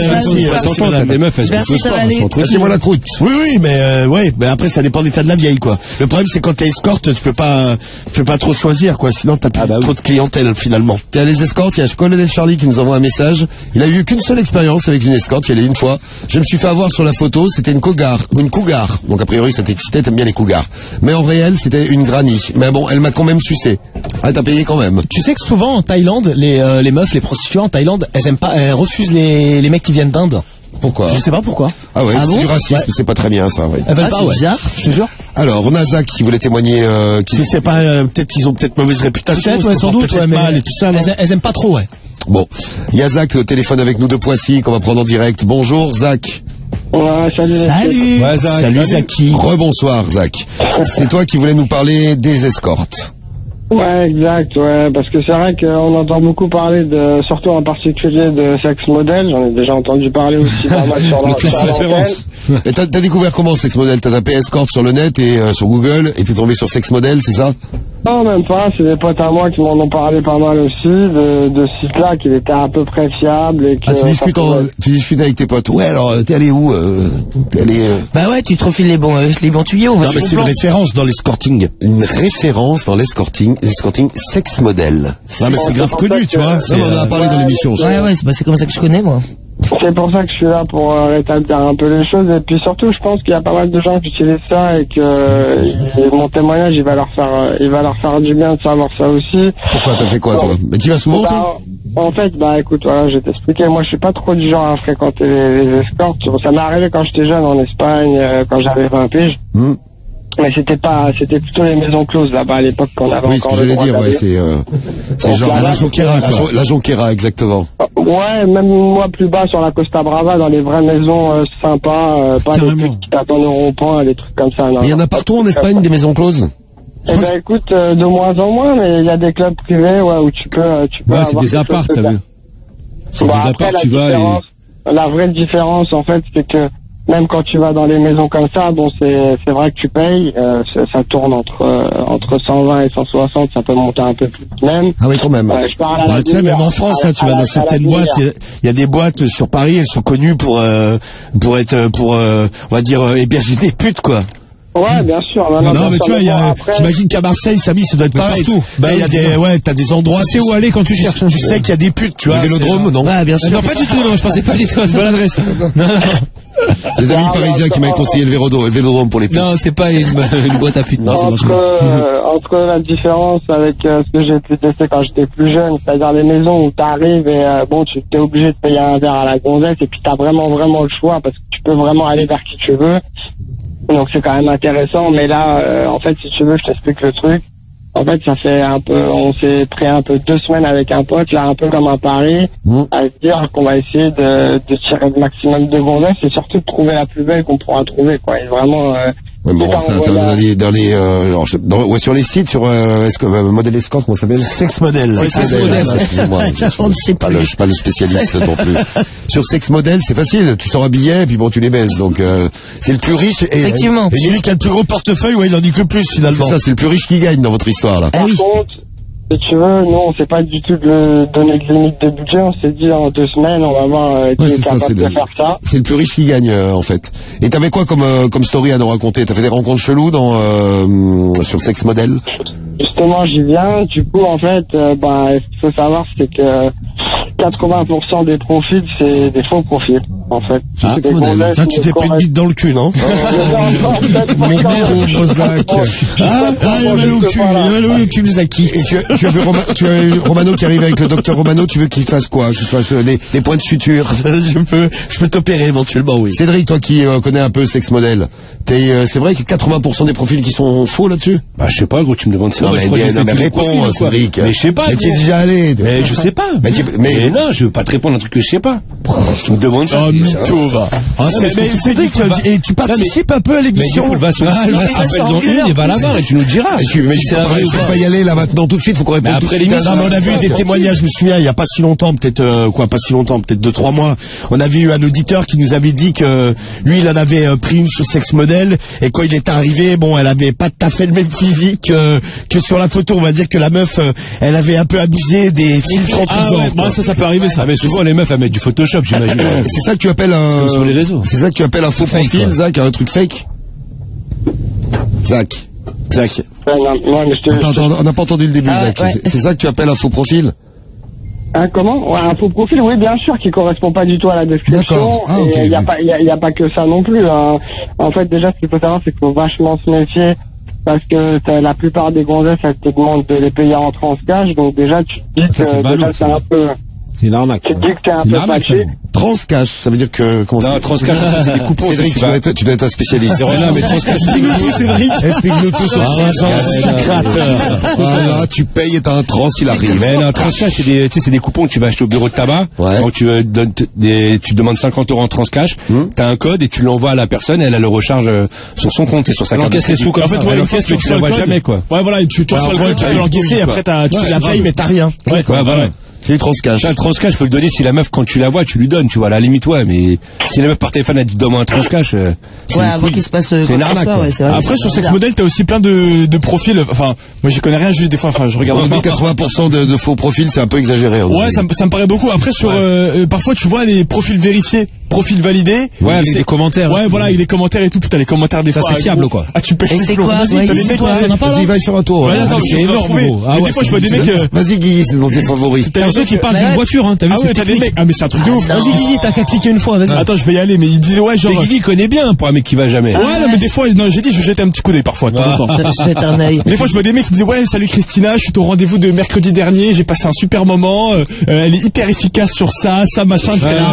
T'as des meufs, elles se couchent le soir, elles sont trop cassez-moi la croûte. Oui, mais après, ça dépend de l'état de la vieille, quoi. Le problème, c'est quand t'es escorte, tu peux pas trop choisir, quoi. Sinon, t'as plus trop de clientèle, finalement. T'as les escortes, il y a Colonel Charlie qui nous envoie un message. Il a eu qu'une seule expérience avec une escorte, il y allait une fois. Je me suis fait avoir sur la photo, c'était une cougar. Donc, a priori, ça t'excitait, t'aimes bien les cougars. Mais en réel, c'était une granny. Mais bon, elle m'a quand même sucé. Ah, t'as payé quand même. Tu sais que souvent, en Thaïlande, les meufs, les prostituées en Thaïlande, elles refusent les mecs qui viennent d'Inde. Pourquoi? Je sais pas pourquoi. Ah ouais, c'est du racisme, c'est pas très bien ça, ouais. Elles veulent pas, ouais. Bizarre. Je te jure. Alors, on a Zach qui voulait témoigner, Si c'est pas, ils ont peut-être mauvaise réputation. Peut-être, ouais, sans doute, ouais, mais mal et tout ça, non? Elles aiment pas trop, ouais. Bon. Il y a Zach au téléphone avec nous de Poissy qu'on va prendre en direct. Bonjour, Zach. Ouais, Salut. Ouais, Zach. Salut, Zaki. Rebonsoir, Zach. C'est toi qui voulais nous parler des escortes. Ouais, exact, ouais, parce que c'est vrai qu'on entend beaucoup parler surtout en particulier de sex model, j'en ai déjà entendu parler aussi pas mal sur l'antenne. Et t'as découvert comment sex model? T'as tapé escorte sur le net et sur Google et t'es tombé sur sex model, c'est ça? Non, même pas, c'est des potes à moi qui m'en ont parlé pas mal aussi, de sites-là qui étaient à peu près fiables et que... tu discutes avec tes potes. Ouais, alors, t'es allé où? T'es allé... Bah ouais, tu te refiles les bons tuyaux. Non, mais c'est une référence dans l'escorting. Une référence dans l'escorting sex model. Non, mais c'est grave connu, tu vois. On en a parlé dans l'émission. Ouais, c'est comme ça que je connais, moi. C'est pour ça que je suis là pour rétablir un peu les choses et puis surtout je pense qu'il y a pas mal de gens qui utilisent ça et que mon témoignage il va leur faire du bien de savoir ça aussi. Pourquoi t'as fait quoi toi? Mais tu vas souvent toi? En fait, écoute, voilà, je vais t'expliquer. Moi, je suis pas trop du genre à fréquenter les escortes. Ça m'est arrivé quand j'étais jeune en Espagne, quand j'avais 20 piges. Mais c'était plutôt les maisons closes là-bas à l'époque qu'on avait encore le droit d'aller. C'est genre la Jonquera, quoi. La Jonquera, exactement. Ouais, même moi plus bas sur la Costa Brava, dans les vraies maisons sympas, pas des trucs qui t'attendent au rond-point, des trucs comme ça. Mais il y en a partout en Espagne des maisons closes. Eh ben écoute, de moins en moins, mais il y a des clubs privés, ouais, où tu peux. Ouais, c'est des apparts, t'as vu. C'est des apparts, tu vas. La vraie différence, en fait, c'est que même quand tu vas dans les maisons comme ça, bon, c'est vrai que tu payes, ça tourne entre 120 et 160, ça peut monter un peu plus même. Ah oui, quand même. Tu sais, même en France, tu vas dans certaines boîtes, il y a des boîtes sur Paris, elles sont connues pour on va dire, héberger des putes, quoi. Ouais, bien sûr. Non, mais tu vois, j'imagine qu'à Marseille, Samy, ça doit être pareil. Partout. Il y a t'as des endroits. Tu sais où aller quand tu cherches. Tu sais qu'il y a des putes, tu vois. Le Vélodrome, non? Ouais, bien sûr. Non, pas du tout, non, je pensais pas du tout à cette bonne adresse. Non. Les amis parisiens qui m'avaient conseillé le Vélodrome pour les putes. Non, c'est pas une boîte à putes. Non, ça marche pas. Entre la différence avec ce que j'ai pu tester quand j'étais plus jeune, c'est-à-dire les maisons où t'arrives et bon, tu t'es obligé de payer un verre à la gonzesse et puis t'as vraiment le choix parce que tu peux vraiment aller vers qui tu veux. Donc c'est quand même intéressant, mais là, en fait, si tu veux, je t'explique le truc. En fait, ça fait un peu, on s'est pris un peu 2 semaines avec un pote, là, un peu comme un pari, à se dire qu'on va essayer de tirer le maximum de gonzesses et surtout de trouver la plus belle qu'on pourra trouver, quoi. Et vraiment, ouais, bon, ça sur les sites, sur modèle escorte, comment ça s'appelle? Sex Model. Ouais, Sex Model. Excusez-moi, je suis pas le spécialiste non plus. Sur Sex Model, c'est facile. Tu sors un billet, et puis bon, tu les baises. Donc, c'est le plus riche. Effectivement. Et lui qui a le plus gros portefeuille, ouais, il en dit que le plus, finalement. C'est ça, c'est le plus riche qui gagne dans votre histoire, là. Par contre, si tu veux, nous, on s'est pas du tout donné de limite de budget. On s'est dit, en 2 semaines, on va voir qui est capable de faire ça. C'est le plus riche qui gagne, en fait. Et t'avais quoi comme story à nous raconter? T'as fait des rencontres cheloues sur Sex Model? Justement, j'y viens. Du coup, en fait, il faut savoir, c'est que 80% des profils, c'est des faux profils, en fait. Sur Sex Model. Tu t'es pris une bite dans le cul, non? Mon pauvre Zach. Il y avait le cul de Zaki. Et tu as vu Romano qui arrive avec le docteur Romano, tu veux qu'il fasse quoi? Qu'il fasse des points de suture? Je peux t'opérer éventuellement, oui. Cédric, toi qui connais un peu Sex Model, c'est vrai que 80% des profils qui sont faux là-dessus? Bah, je sais pas, gros, tu me demandes ça. Non, mais réponds, Cédric. Mais je sais pas. Mais tu es déjà allé. Mais je sais pas. Mais non, je veux pas te répondre à un truc que je sais pas. Tu me demandes ça. Oh, mytho, va. Mais Cédric, et tu participes un peu à l'émission. Mais il faut le appelle-en une et va la voir et tu nous diras. Mais je peux pas y aller là maintenant tout de suite, faut qu'on réponde tout de suite. On a vu des témoignages, je me souviens, il y a pas si longtemps, peut-être 2-3 mois, on avait eu un auditeur qui nous avait dit que lui, il en avait pris une sur Sex Model et quand il est arrivé, bon, elle avait pas tout à fait le même physique que sur la photo. On va dire que la meuf, elle avait un peu abusé des filtres anti-genre. Ça peut arriver, ça. Mais souvent, les meufs, elles mettent du Photoshop, j'imagine. C'est ça que tu appelles sur les réseaux. C'est ça que tu appelles un faux profil, Zach, un truc fake? Zach. Attends, on n'a pas entendu le début, Zach. Ouais. C'est ça que tu appelles un faux profil? Comment? Ouais, un faux profil, oui, bien sûr, qui correspond pas du tout à la description. Et il y a pas que ça non plus. En fait, déjà, ce qu'il faut savoir, c'est qu'il faut vachement se méfier. Parce que la plupart des gonzesses, elles te demandent de les payer en transcash. Donc déjà, tu te dis que c'est un peu... C'est une arnaque. Tu te dis que t'es un peu fâché. Transcash, ça veut dire que... Non, transcash, c'est des coupons. Cédric, tu dois être un spécialiste. Non, mais transcash, explique-nous tout, Cédric. Explique-nous tout sur transcash. Voilà, tu payes et t'as un trans, il arrive. Mais non, transcash, c'est des coupons que tu vas acheter au bureau de tabac. Donc tu demandes 50 € en transcash. T'as un code et tu l'envoies à la personne et elle le recharge sur son compte et sur sa carte. Encaisse les sous comme ça. En fait, l'encaisse, mais tu la vois jamais, quoi. Ouais, voilà, tu reçois le code, tu peux l'encaisser et après tu la payes mais t'as rien. Ouais, voilà. C'est le transcash. Le transcash, faut le donner si la meuf, quand tu la vois, tu lui donnes, tu vois, à la limite, ouais, mais si la meuf par téléphone, elle dit donne-moi un transcash, avant qu'il se passe, c'est une arnaque. Après, sur Sex Model, t'as aussi plein de profils, enfin, moi, j'y connais rien, juste des fois, enfin, je regarde. 80% de faux profils, c'est un peu exagéré. Ouais, ça me paraît beaucoup. Après, sur, parfois, tu vois les profils vérifiés, profils validés. Ouais, avec des commentaires. Ouais, voilà, avec des commentaires et tout, putain, les commentaires des fois. Ça, c'est fiable, quoi. Ah, tu payes. Et c'est quoi? Vas-y, va sur un tour. Ouais, attends, c'est énorme, gros. Ah, des fois, je vois des mecs, vas-y, Guigui, c'est dans tes favoris. T'as ceux qui parlent d'une voiture, hein, t'as vu? Ah ouais, t'as des mecs. Ah, mais c'est un truc de ouf. Vas-y, Guigui, t'as qu'à cliquer une fois, vas-y. Attends, je vais y aller, mais ils disent, ouais, genre. Mais Guigui connaît bien pour un mec qui va jamais. Ouais, non, mais des fois, non, j'ai dit, je vais jeter un petit coup d'œil parfois, de temps en temps. Jette un œil. Des fois, je vois des mecs qui disent, ouais, salut Christina, je suis au rendez-vous de mercredi dernier, j'ai passé un super moment, elle est hyper efficace sur ça, machin.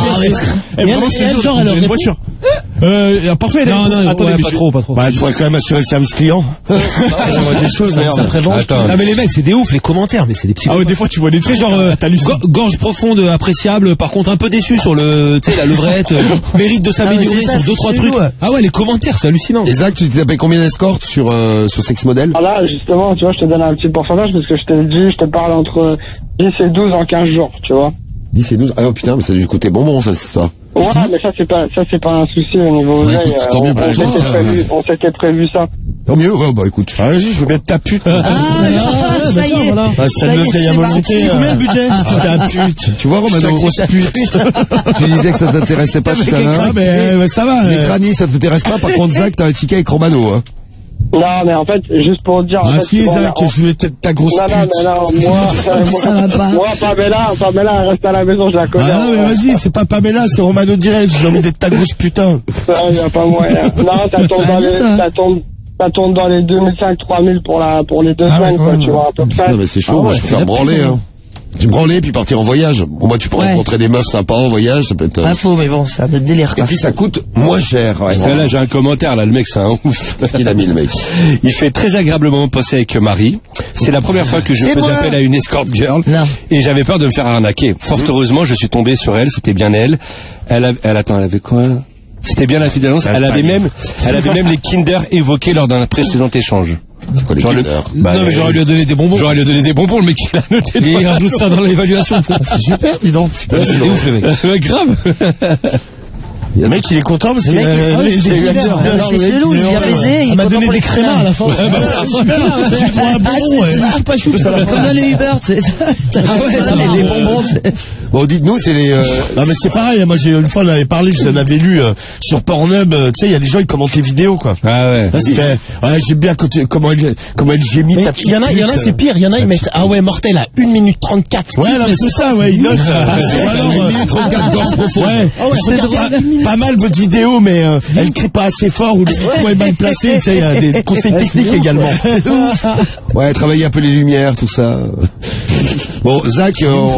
Et elle, genre, elle aurait une voiture. Parfois, elle non, attendez, pas trop. Bah, elle pourrait quand même assurer le service client. Des choses, ça prévente. Non, mais les mecs, c'est des ouf, les commentaires, mais c'est des psychos. Ah ouais, des fois, tu vois des trucs, genre, gorge profonde, appréciable, par contre, un peu déçu sur la levrette, mérite de s'améliorer sur 2-3 trucs. Ah ouais, les commentaires, c'est hallucinant. Et Zach, tu t'es tapé combien d'escortes sur Sex Model? Là, justement, tu vois, je te donne un petit pourcentage parce que je t'ai dit, je te parle entre 10 et 12 en 15 jours, tu vois. 10 et 12? Ah, oh putain, mais ça a dû coûter bonbon, ça, c'est ça. Ouais, mais ça c'est pas un souci au niveau oseille. On s'était prévu ça. Tant mieux, ouais, bah écoute. Vas-y, je veux bien ta pute. Ça y est. Ça nous fait à volonté. Combien de budget? Ta pute. Tu vois, Romano, grosse pute. Tu disais que ça t'intéressait pas tout à l'heure. Ah, mais ça va. Les crânies, ça t'intéresse pas. Par contre, Zach, t'as un ticket avec Romano, hein. Non, mais en fait, juste pour dire... Ah si, Zach, je voulais être ta grosse pute. Non, moi, Pamela, elle reste à la maison, je la connais. Ah non, mais vas-y, c'est pas Pamela, c'est Romano direct, j'ai envie d'être ta grosse putain. Y a pas moyen. Non, ça tourne dans les 2005-3000 pour les 2 semaines, quoi, tu vois, à peu près. Non, mais c'est chaud, moi, je peux faire branler, hein. Tu branler puis partir en voyage. Bon, moi, tu peux rencontrer des meufs sympas en voyage, ça peut être... Pas faux, mais bon, c'est un autre délire, quoi. Et puis ça coûte moins cher. Ouais, là, j'ai un commentaire, là, le mec, c'est un ouf. Qu'est-ce qu'il a mis, le mec? Il fait très agréablement passer avec Marie. C'est la première fois que je fais appel à une escort girl. Non. Et j'avais peur de me faire arnaquer. Fort heureusement, je suis tombé sur elle, c'était bien elle. Elle avait quoi? C'était bien la fidélance. Elle avait même les Kinder évoqués lors d'un précédent échange. C'est quoi les Kinder? Non, mais j'aurais lui donné des bonbons. J'aurais lui donné des bonbons, le mec, il a noté. Et il rajoute ça dans l'évaluation. C'est super, dis donc. C'est ouf, le mec. Grave. Le mec, il est content parce qu'il c'est chelou, il vient baiser. Il m'a donné des crémas à la fin. Comme dans les Uber, tu sais. Des bonbons. Bon, dites-nous, c'est les... Non, mais c'est pareil. Moi, une fois, on avait parlé, je l'en avais lu sur Pornhub. Tu sais, il y a des gens, ils commentent les vidéos, quoi. Ah ouais. J'aime bien comment elle gémit ta petite. Il y en a, c'est pire. Il y en a, ils mettent, ah ouais, mortel à 1 minute 34. Ouais, non, mais c'est ça, ouais, ils notent. 1 minute 34 gorges profondes. Ouais, pas mal votre vidéo, mais elle crie pas assez fort ou le micro est mal placé. Tu sais, il y a des conseils techniques également. Ouais, travailler un peu les lumières, tout ça. Bon, Zach,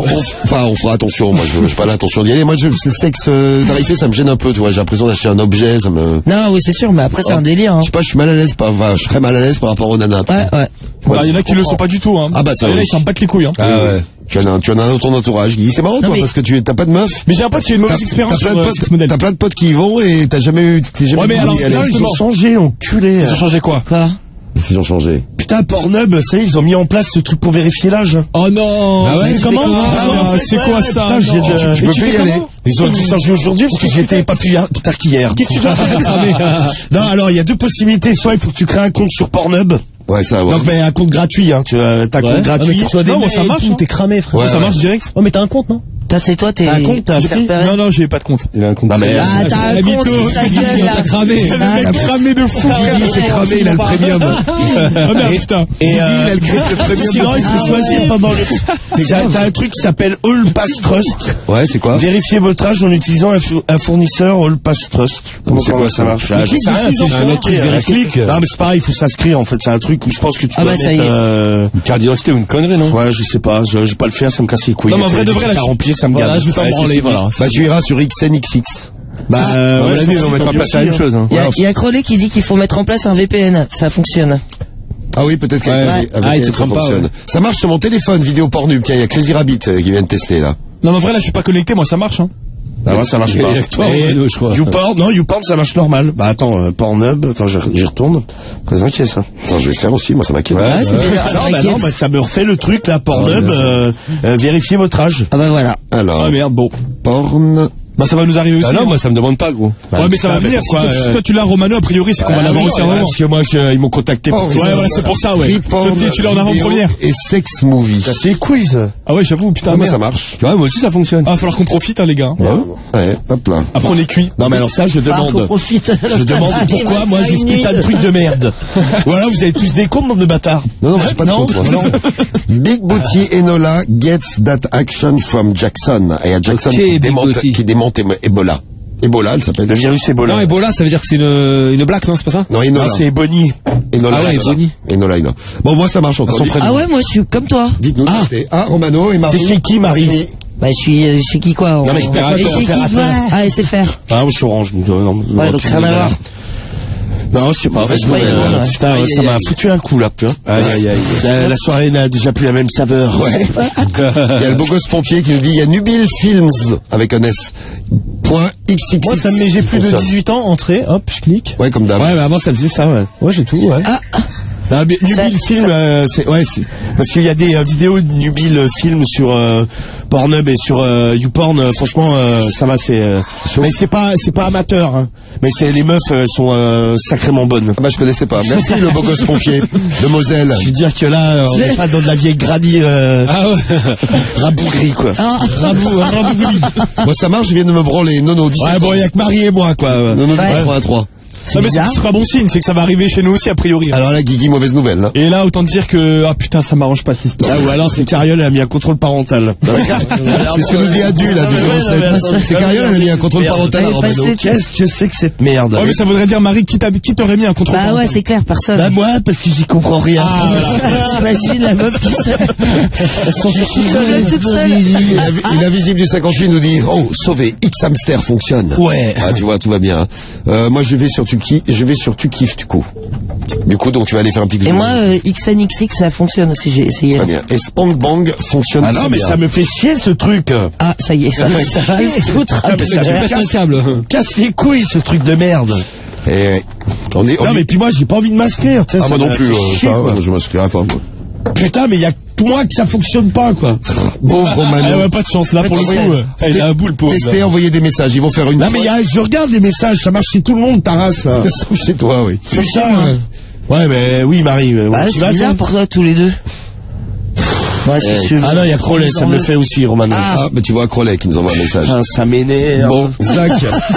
on fera attention. Moi, je n'ai pas l'intention d'y aller. Moi, le sexe tarifé, ça me gêne un peu, tu vois. J'ai l'impression d'acheter un objet, ça me... Non, oui, c'est sûr, mais après, c'est un délire, hein. Je sais pas, je suis mal à l'aise, je serais mal à l'aise par rapport aux nanas. Ouais. Il y en a qui le sont pas du tout, hein. Ah bah, ça, là, ils s'en battent les couilles, hein. Ah ouais. Tu en as un dans ton entourage, Guy. C'est marrant, toi, parce que t'as pas de meuf. Mais j'ai un pote qui a une mauvaise expérience sur ce modèle. T'as plein de potes qui y vont et t'es jamais ouais, mais alors, là, ils ont changé, enculé. Ils ont changé quoi? Ils ont changé. Putain, Pornhub, ça y est, ils ont mis en place ce truc pour vérifier l'âge. Oh non! Ah ouais, comment? C'est quoi ça? Putain, tu peux plus y aller. Ils ont dû changer aujourd'hui parce que j'y étais pas plus tard qu'hier. Qu'est-ce que tu dois faire? Non, alors, il y a deux possibilités. Soit il faut que tu crées un compte sur Pornhub. Ouais, ça, ouais. Donc, mais un compte gratuit, hein. Tu as un compte gratuit. Non, ça marche. T'es cramé, frère. Ouais, ça marche direct. Oh, mais t'as un compte, non? C'est toi, t'es... T'as un compte, Non, j'ai pas de compte. Il a un compte. t'as un compte, ta gueule, là. T'as cramé. T'as cramé de fou. C'est cramé, il a le premium. Oh merde, putain. Et il a le premium. Sinon, il faut choisir pendant le... T'as un truc qui s'appelle All Pass Trust. Ouais, c'est quoi? Vérifiez votre âge en utilisant un fournisseur All Pass Trust. Comment ça marche? Je sais rien, c'est un autre truc. Non, mais c'est pareil, il faut s'inscrire, en fait. C'est un truc où je pense que tu dois mettre... Une carte d'identité ou une connerie, non? Ouais, je sais pas. Je vais pas le faire, ça me casse les couilles. Non, mais en vrai de vrai, ça me gave. Je vais pas branler, voilà. Bah, tu iras sur XNXX. Bah, ouais, on va pas passer à la même chose, hein. Il y a Crowley qui dit qu'il faut mettre en place un VPN. Ça fonctionne. Ah oui, peut-être qu'avec ça fonctionne. Ouais. Ça marche sur mon téléphone, vidéo Pornhub. Tiens, il y a Crazy Rabbit qui vient de tester, là. Non, mais en vrai, là, je suis pas connecté, moi, ça marche, hein. Ah ouais, ça marche pas. Toi, je crois. YouPorn, ça marche normal. Bah attends, Pornhub, j'y retourne. Très inquiet ça. Attends, je vais le faire aussi, moi ça m'inquiète. Ouais, c'est bizarre. Non, ça me refait le truc là, Pornhub, vérifiez votre âge. Ah bah voilà. Alors. Ah merde, bon. Porn. Bah ça va nous arriver aussi. Ah non, moi ça me demande pas, gros. Ouais, mais ça va venir, quoi. Si toi tu l'as, Romano, a priori, c'est qu'on va l'avoir aussi à un moment. Parce que moi, ils m'ont contacté pour... Ouais, c'est pour ça, ouais. Tu l'as en avant-première. Et sex movie. Ça, c'est quiz. Ah ouais, j'avoue, putain. Moi ça marche. Ouais, moi aussi ça fonctionne. Ah, va falloir qu'on profite, hein, les gars. Ouais, hop là. Après, on est cuit. Non, mais alors ça, je demande. Qu'on profite. Je demande pourquoi, moi, j'ai ce putain de truc de merde. Voilà, vous avez tous des comptes, bande de bâtards. Non, j'ai pas de compte, moi. Big Booty Enola gets that action from Jackson. Et à Jackson qui démonte Ebola. Ebola, elle s'appelle. Le virus Ebola. Non, Ebola, ça veut dire que c'est une blague, non, c'est pas ça? Non, Enola. Ah, c'est Ebony. Enola. Ah ouais, Ebony. Enola. Bon, moi, ça marche encore. Ah ouais, moi, je suis comme toi. Dites-nous, Romano et Marie. T'es chez qui, Marie? Bah, je suis chez qui, quoi? Non, mais opérateur. Ah, SFR. Ah, je suis Orange. Ouais, donc rien à voir. Non, je sais pas. Putain, ça m'a foutu un coup, là. Aïe. La soirée n'a déjà plus la même saveur. Ouais. Il y a le beau gosse pompier qui nous dit, il y a Nubil Films, avec un S. .xxx. Moi, ça me met, j'ai plus de 18 ans, entrée, hop, je clique. Ouais, comme d'hab. Ouais, mais avant, ça faisait ça, ouais. Ouais, j'ai tout, ouais. Ah, Nubil Film, parce qu'il y a des vidéos de Nubil Film sur Pornhub et sur YouPorn. Franchement, ça va, mais c'est pas amateur, hein. Mais les meufs sont sacrément bonnes. Ah bah je connaissais pas. Merci le beau gosse pompier de Moselle. Je veux dire que là, on n'est pas dans de la vieille gradie rabougrie, quoi. Rabougrie. Moi ça marche, je viens de me branler. Nono 17 ouais, bon, il y a que Marie et moi, quoi. Nono 83. Non, mais c'est pas bon signe, c'est que ça va arriver chez nous aussi, a priori. Alors là, Guigui, mauvaise nouvelle, là. Et là, autant dire que, ah putain, ça m'arrange pas, cette histoire. Ah, ou alors c'est Cariole, elle a mis un contrôle parental. C'est ce que nous dit Adu, là, du 07. C'est Cariole, elle a mis un contrôle parental à Romano. Qu'est-ce que c'est que cette merde? Ouais, mais ça voudrait dire, Marie, qui t'aurait mis un contrôle parental? Bah ouais, c'est clair, personne. Bah moi, parce que j'y comprends rien. T'imagines la meuf qui se... Elles sont toute seule. Et l'invisible du 58 nous dit, oh, sauvé, X-Hamster fonctionne. Ouais. Ah, tu vois, tout va bien. Moi, je vais sur tu kiffes, du coup. Du coup, donc tu vas aller faire un petit Et moi, XNXX, ça fonctionne aussi, j'ai essayé. Très bien. Et Spank Bang fonctionne très bien. Ah non, mais ça me fait chier, ce truc. Ah, ça y est, ça va foutre. Ah, mais ça me casse un câble. Casse les couilles, ce truc de merde. Et non, mais puis moi, j'ai pas envie de m'inscrire, tu sais. Ah, moi non plus, je m'inscrirai pas, moi. Putain, mais il y a moi que ça fonctionne pas, quoi. Pauvre Romano. Ah ouais, pas de chance, là, pour le coup. Il a un boule, pauvre. Testez, envoyez des messages, ils vont faire une... Non, mais je regarde les messages, ça marche chez tout le monde, ta race, là. Sauf chez toi, oui. C'est ça, ouais, mais oui, Marie. Bah, c'est bizarre pour toi, tous les deux. Ouais, c'est sûr. Ah non, il y a Crowley, ça me le fait aussi, Romano. Ah, mais tu vois Crowley qui nous envoie un message. Putain, ça m'énerve. Bon, Zach,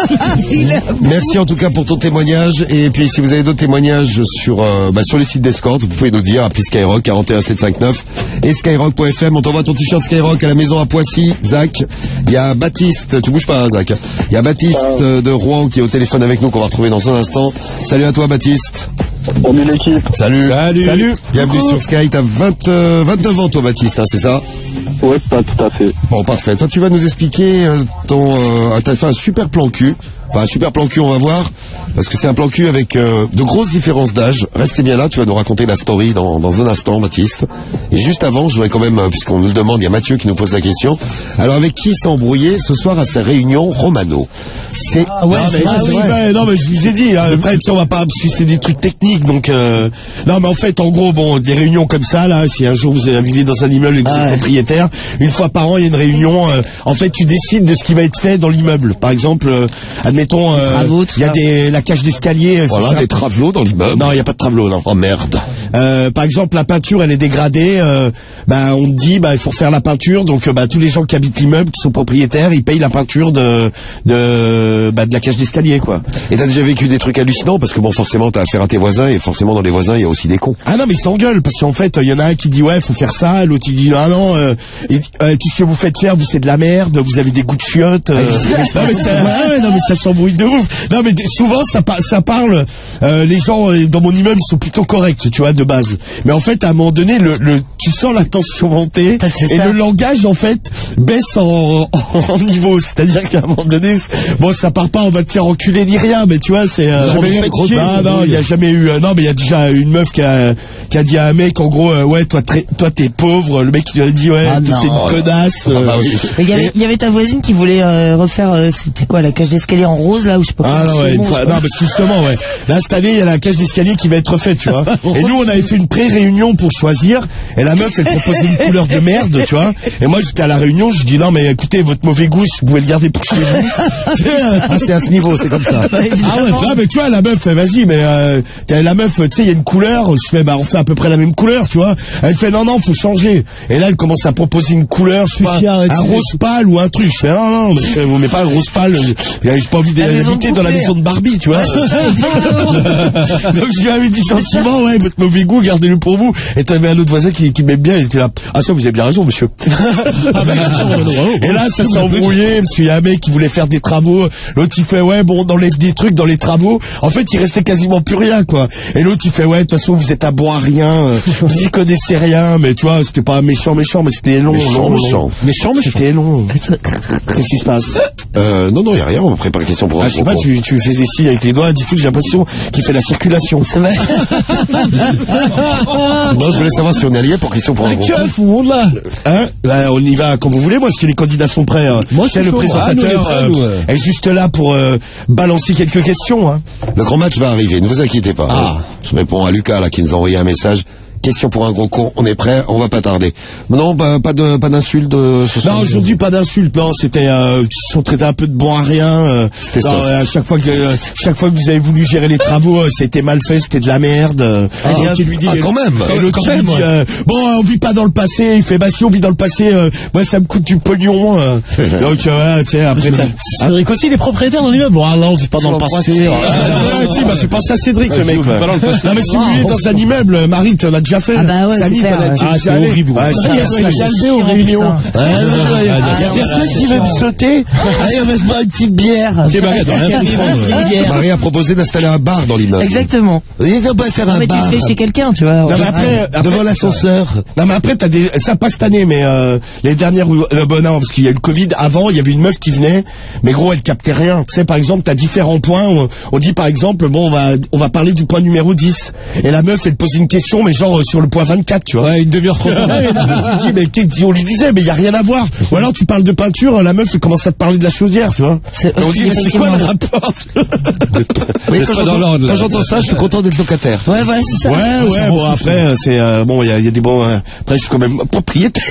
merci en tout cas pour ton témoignage. Et puis si vous avez d'autres témoignages sur les sites d'escorte, vous pouvez nous dire, appelez Skyrock 41759 et skyrock.fm. On t'envoie ton t-shirt Skyrock à la maison à Poissy. Zach, il y a Baptiste, tu bouges pas, hein, Zach. Il y a Baptiste de Rouen qui est au téléphone avec nous, qu'on va retrouver dans un instant. Salut à toi, Baptiste. Salut l'équipe. Salut. Salut. Bienvenue sur Sky. T'as 29 ans, toi, Baptiste, hein, c'est ça? Ouais, pas tout à fait. Bon, parfait. Toi, tu vas nous expliquer t'as fait un super plan cul. Enfin, un super plan cul, on va voir. Parce que c'est un plan cul avec de grosses différences d'âge. Restez bien là, tu vas nous raconter la story dans un instant, Baptiste. Et juste avant, je voudrais quand même, puisqu'on nous le demande, il y a Mathieu qui nous pose la question. Alors, avec qui s'est embrouillé ce soir à sa réunion Romano? C'est... Ah ouais, non, mais je vous ai dit, hein, après, on va pas, parce que c'est des trucs techniques, donc, non, mais en fait, en gros, bon, des réunions comme ça, là, si un jour vous vivez dans un immeuble et que vous êtes propriétaire, une fois par an, il y a une réunion, en fait, tu décides de ce qui va être fait dans l'immeuble. Par exemple, admettons, il y a la cage d'escalier. Voilà, des travelots dans l'immeuble. Non, il n'y a pas de travelots, non. Oh merde. Par exemple, la peinture, elle est dégradée, on te dit, il faut refaire la peinture, donc, tous les gens qui habitent l'immeuble, qui sont propriétaires, ils payent la peinture de la cage d'escalier, quoi. Et t'as déjà vécu des trucs hallucinants, parce que bon, forcément, t'as affaire à tes voisins, et forcément, dans les voisins, il y a aussi des cons. Ah non, mais ils s'engueulent, parce qu'en fait, il y en a un qui dit, ouais, faut faire ça, l'autre il dit, ah non, tout ce que vous faites faire, c'est de la merde, vous avez des goûts de chiottes. Non, mais ça s'embrouille de ouf. Non, mais souvent, ça parle, les gens dans mon immeuble, ils sont plutôt corrects, tu vois, de base. Mais en fait, à un moment donné, tu sens la tension monter, et le langage, en fait, baisse en niveau. C'est-à-dire qu'à un moment donné, bon, ça part pas, on va te faire enculer ni rien, mais tu vois, c'est, non, il y a jamais eu, non, mais il y a déjà une meuf qui a dit à un mec, en gros, ouais, toi, t'es pauvre, le mec, il lui a dit, ouais, t'es une connasse. Mais il y avait ta voisine qui voulait refaire, c'était quoi, la cage d'escalier en rose, là, ou je sais pas. Ah non, ouais, non, parce que justement, ouais. Là, cette année, il y a la cage d'escalier qui va être faite, tu vois. Et nous, on avait fait une pré-réunion pour choisir, et la meuf, elle proposait une couleur de merde, tu vois. Et moi, j'étais à la réunion, je dis, non, mais écoutez, votre mauvais goût, vous pouvez le garder pour chez vous. C'est à ce niveau, c'est comme ça. Ah ouais, non, mais tu vois, la meuf, vas-y, mais la meuf, tu sais, il y a une couleur, je fais, on fait à peu près la même couleur, tu vois. Elle fait, non, faut changer. Et là, elle commence à proposer une couleur, je sais pas, un rose pâle ou un truc. Je fais, non, mais vous mettez pas un rose pâle, j'ai pas envie d'inviter dans la maison de Barbie, tu vois. Donc je lui avais dit gentiment, ouais, votre mauvais goût, gardez-le pour vous. Et t'avais un autre voisin qui m'aime bien, il était là, ah ça, vous avez bien raison, monsieur. Et là, ça s'est embrouillé, parce qu'il y a un mec qui voulait faire des travaux, l'autre il fait, ouais, bon, on enlève des trucs dans les travaux. En fait, il restait quasiment plus rien, quoi. Et l'autre il fait, ouais, de toute façon, vous êtes à boire rien, vous y connaissez rien, mais tu vois, c'était pas méchant, mais c'était long. Méchant. C'était long. Qu'est-ce qui se passe? Non, y a rien, on va préparer une question pour je sais pas, tu fais des signes avec les doigts, dis-tu, j'ai l'impression qu'il fait la circulation. C'est vrai. Bon, je voulais savoir si on est allié pour question pour un gros. Keuf, où on là? Hein? On y va quand vous voulez, moi, parce que les candidats sont prêts. Moi, c'est le présentateur est juste là pour balancer quelques questions. Hein. Le grand match va arriver, ne vous inquiétez pas. Je réponds à Lucas, là, qui nous a envoyé un message. Question pour un gros con, on est prêt, on va pas tarder. Non, pas d'insultes ce soir. Non, aujourd'hui pas d'insultes, non, c'était ils sont traités un peu de bon à rien. C'était ça. À chaque fois que vous avez voulu gérer les travaux, c'était mal fait, c'était de la merde. Qui lui dit quand même. Et l'autre qui lui dit bon, on vit pas dans le passé, il fait bah si on vit dans le passé, moi ça me coûte du pognon. Donc voilà, tu sais, après Cédric aussi, les propriétaires dans l'immeuble. Bon, là, on vit pas dans le passé. Tu m'as fait penser à Cédric, le mec. Non mais si vous vivez dans un immeuble, Marie, t'en as déjà fait. Ah bah ouais, c'est clair. C'est horrible. Il y a galbé aux réunions. Il y a personne qui veut me sauter. Allez, on va se boire une petite bière. Marie a proposé d'installer un bar dans l'immeuble. Exactement. On peut faire un mais bar. tu le fais chez quelqu'un, tu vois. Non, mais après, devant l'ascenseur. Non mais après ça pas cette année, mais les dernières non, parce qu'il y a eu le Covid. Avant, il y avait une meuf qui venait, mais gros, elle captait rien. Tu sais, par exemple, t'as différents points. On dit par exemple, bon, on va parler du point numéro 10. Et la meuf, elle pose une question, mais genre sur le point 24, tu vois. Ouais, une demi-heure 30. Tu dis, mais on lui disait, mais il y a rien à voir. Ou alors tu parles de peinture, la meuf, elle commence à te parler de la chaudière, tu vois. On dit, mais c'est quoi le rapport? Oui, quand j'entends ça, je suis content d'être locataire. Ouais, voilà, c'est ça. Ouais, bon, après, c'est, bon, il y a des bons, après, je suis quand même propriétaire.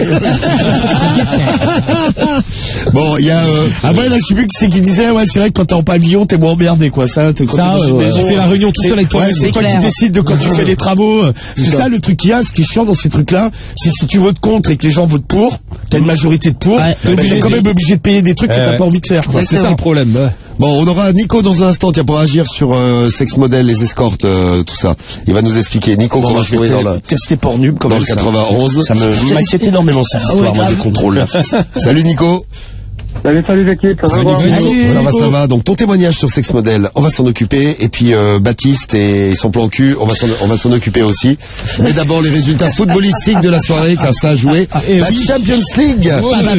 Bon, il y a, après, là, je sais plus qui c'est qui disait, ouais, c'est vrai que quand t'es en pavillon, t'es moins emmerdé, quoi. Ça, t'es quand t'es dans une maison. Tu fais la réunion tout seul avec toi. Ouais, c'est toi qui décides de quand tu fais les travaux. C'est ça, le truc qu'il y a, ce qui est chiant dans ces trucs-là, c'est si tu votes contre et que les gens votent pour, t'as une majorité de pour, t'es quand même obligé de payer des trucs que t'as pas envie de faire, quoi. C'est ça le problème. Bon, on aura Nico dans un instant, tiens, pour agir sur sex model, les escortes, tout ça. Il va nous expliquer. Nico, qu'on va jouer dans le tester Pornhub dans le 91. Ça m'inquiète énormément cette histoire, moi, de contrôle. Salut Nico. Salut l'équipe, ça va? Ça va. Donc ton témoignage sur sex model, on va s'en occuper. Et puis Baptiste et son plan cul, on va s'en occuper aussi. Mais d'abord les résultats footballistiques de la soirée, car ça a joué. La Champions League.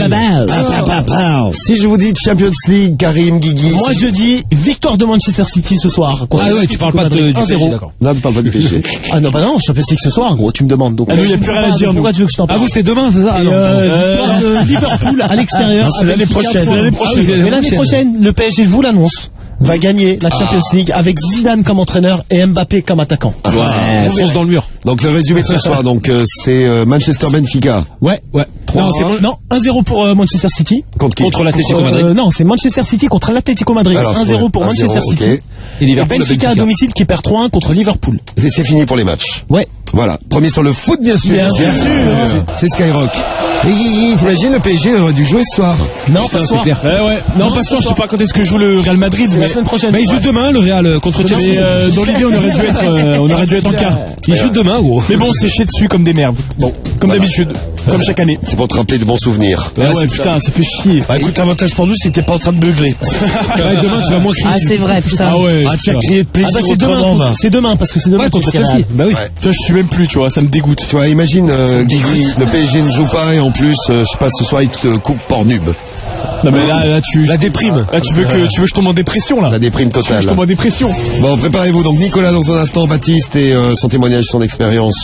Si je vous dis Champions League, Karim, Guigui. Moi je dis victoire de Manchester City ce soir. Ah ouais, tu parles pas du PSG, d'accord. Non, tu parles pas du PSG. Ah non, bah non, Champions League ce soir, gros, tu me demandes. Donc, il n'y a plus rien à dire. Pourquoi tu veux que je t'en parle? Ah vous, c'est demain, c'est ça? Victoire de Liverpool à l'extérieur. C'est l'année prochaine. Mais l'année prochaine, le PSG, je vous l'annonce, va gagner la Champions League avec Zidane comme entraîneur et Mbappé comme attaquant. On fonce dans le mur. Donc le résumé de ce soir, donc c'est Manchester Benfica. Ouais. 3-1. Non, 1-0 pour Manchester City. Contre l'Atlético Madrid. Non, c'est Manchester City contre l'Atlético Madrid. 1-0 pour Manchester City. Okay. Et Benfica à domicile qui perd 3-1 contre Liverpool. C'est fini pour les matchs. Ouais. Voilà. Premier sur le foot, bien sûr. C'est Skyrock. Et t'imagines, le PSG aurait dû jouer ce soir. Non, pas ce soir. Non, pas ce soir. Je sais pas quand est-ce que joue le Real Madrid. La semaine prochaine. Mais il joue demain, le Real, contre Chelsea. Dans l'idée, on aurait dû être en quart. Il joue demain, gros. Mais bon, c'est chier dessus comme des merdes. Bon, comme d'habitude. Comme chaque année. C'est pour te rappeler de bons souvenirs. Ouais, putain, ça fait chier. Bah écoute, l'avantage pour nous, c'est que t'es pas en train de beugler. Demain, tu vas moins crier. Ah, c'est vrai, putain. Ah ouais. Ah, tu as crié de plaisir. Ah bah c'est demain, parce que c'est demain contre Chelsea. Bah oui. Tu vois, je suis même plus, tu vois, ça me dégoûte. Tu vois, imagine, Guigui, le PSG ne joue pas et en plus, je sais pas, ce soir, il te coupe Pornhub. Non mais là tu la déprime. Là tu veux que je tombe en dépression là. La déprime totale. Je tombe en dépression. Bon, préparez-vous. Donc Nicolas dans un instant, Baptiste et son témoignage, son expérience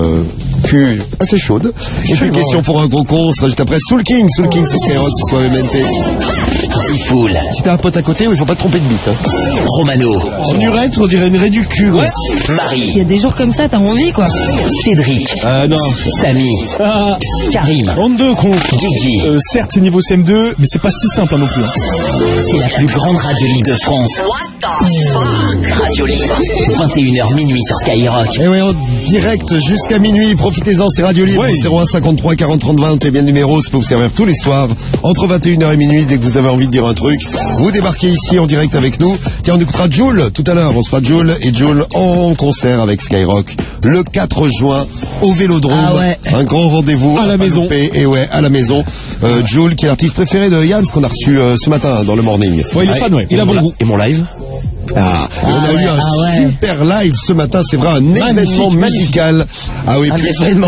cul assez chaude. Et puis question pour un gros con, on sera juste après Soul King, c'est Skyrock, c'est soit MNT. Fool. Si t'as un pote à côté, il faut pas te tromper de bite. Hein. Romano. Son urètre, on dirait une raie du cul. Ouais. Marie. Il y a des jours comme ça, t'as envie quoi. Cédric. Non. Samy. Karim. 32 con. Guigui. Certes c'est niveau CM2, mais c'est pas si simple non plus. C'est la plus grande radio libre de France. What the fuck? Radio libre. 21h minuit sur Skyrock. Et ouais, en direct jusqu'à minuit. Profitez-en, c'est Radio Libre. 01 53 40 30 20, c'est bien le numéro. Ça peut vous servir tous les soirs entre 21h et minuit. Dès que vous avez envie de dire un truc, vous débarquez ici en direct avec nous. Tiens, on écoutera Jul tout à l'heure. On se fera Jul et Jul en concert avec Skyrock le 4 juin au Vélodrome. Ah ouais. Un grand rendez-vous à la maison. Et ouais, à la maison. Jul, qui est l'artiste préféré de Yann, qu'on a reçu ce matin dans le morning. Ouais, il est fan, ouais. Il a bon goût. Et mon live? On a eu un super live ce matin, c'est vrai, un événement musical. Ah oui,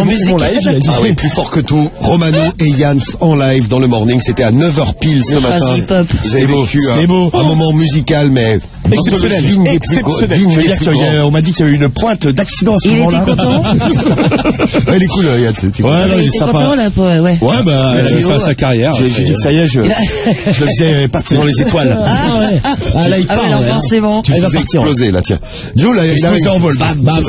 plus fort que tout. Romano et Yann en live dans le morning, c'était à 9h pile ce matin. Vous avez vécu un moment musical, mais exceptionnel. Je veux dire qu'on m'a dit qu'il y avait une pointe d'accident à ce moment-là. Il était content. Il est cool, Yann. Il était content là, ouais. Ouais, bah, il fait sa carrière. J'ai dit que ça y est, je le faisais partir dans les étoiles. Ah ouais. Ah là, il part. Alors forcément. Exactement. Tu vas exploser là, tiens. Joe, là, il arrive en vol. Bam, bam.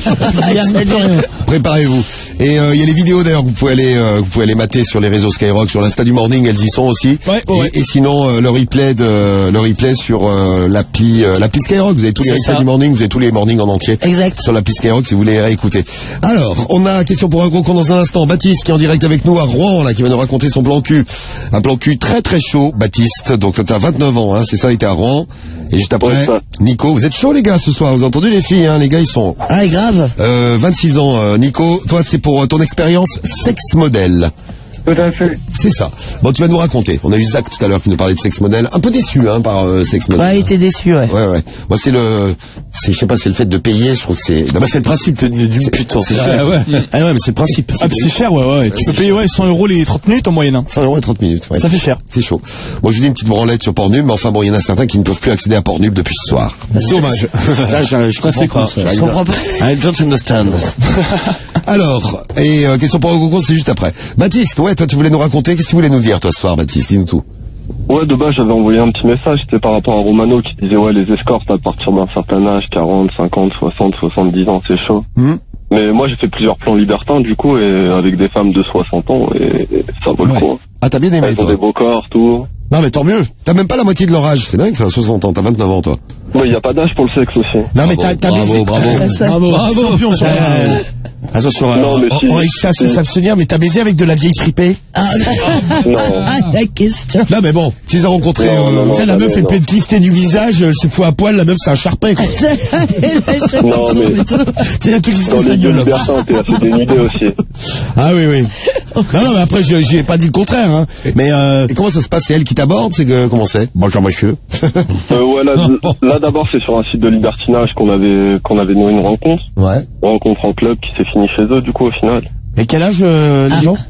Préparez-vous. Et il y a les vidéos d'ailleurs que vous pouvez aller mater sur les réseaux Skyrock, sur l'Insta du Morning, elles y sont aussi. Et sinon le replay sur l'appli Skyrock. Vous avez tous les replays du Morning, vous avez tous les mornings en entier. Exact. Sur l'appli Skyrock si vous voulez les réécouter. Alors, on a question pour un gros con dans un instant. Baptiste qui est en direct avec nous à Rouen là, qui va nous raconter son plan cul. Un plan cul très très chaud, Baptiste. Donc t'as 29 ans, hein, c'est ça, il était à Rouen. Et juste après, Nico, vous êtes chaud les gars ce soir. Vous avez entendu les filles, hein, les gars ils sont. Ah, grave. 26 ans, Nico. Toi c'est pour ton expérience sexe modèle. Tout à fait. C'est ça. Bon, tu vas nous raconter. On a eu Zach tout à l'heure qui nous parlait de sexe modèle. Un peu déçu, hein, par sexe modèle. Ouais, il était déçu, ouais. Ouais. Moi, je sais pas, c'est le fait de payer. Je trouve que c'est. Bah, c'est le principe du putain. C'est cher. Ah ouais, mais c'est le principe. Ah, puis c'est cher, ouais. Tu peux payer, 100 € les 30 minutes en moyenne. 100 € et 30 minutes, ouais. Ça fait cher. C'est chaud. Moi, je dis une petite branlette sur Pornhub, mais enfin bon, il y en a certains qui ne peuvent plus accéder à Pornhub depuis ce soir. Dommage. Je comprends pas. Je comprends pas. I don't understand. Alors, et question pour un concours, c'est juste après. Baptiste, ouais, toi tu voulais nous raconter, qu'est-ce que tu voulais nous dire toi ce soir, Baptiste, dis-nous tout. Ouais, de base j'avais envoyé un petit message, c'était par rapport à Romano qui disait ouais les escortes à partir d'un certain âge, 40, 50, 60, 70 ans, c'est chaud. Mais moi j'ai fait plusieurs plans libertins du coup et avec des femmes de 60 ans et ça vaut le coup. Ah, t'as bien aimé, toi. Ils ont des beaux corps, tout. Non mais tant mieux. T'as même pas la moitié de leur âge, c'est dingue, ça a 60 ans, t'as 29 ans toi. Ouais, il y a pas d'âge pour le sexe aussi. Non mais t'as baisé. Bravo. Champion. Attention, on réussit à s'abstenir, mais t'as baisé avec de la vieille fripée? Non. La question. Non mais bon, tu les as rencontrés. Tu sais, la meuf elle peut te lifter du visage, elle se fout à poil, la meuf c'est un charpin quoi. Non mais tu sais, tout qui se dans les lieux libertins, t'es assez dénudé aussi. Ah oui. Non mais après j'ai pas dit le contraire, hein. Mais et comment ça se passe? C'est elle qui t'aborde? C'est que comment c'est? Bonjour monsieur. Ouais, là d'abord c'est sur un site de libertinage qu'on avait noué une rencontre. Ouais. Rencontre en club qui s'est finie chez eux du coup au final. Et quel âge les gens?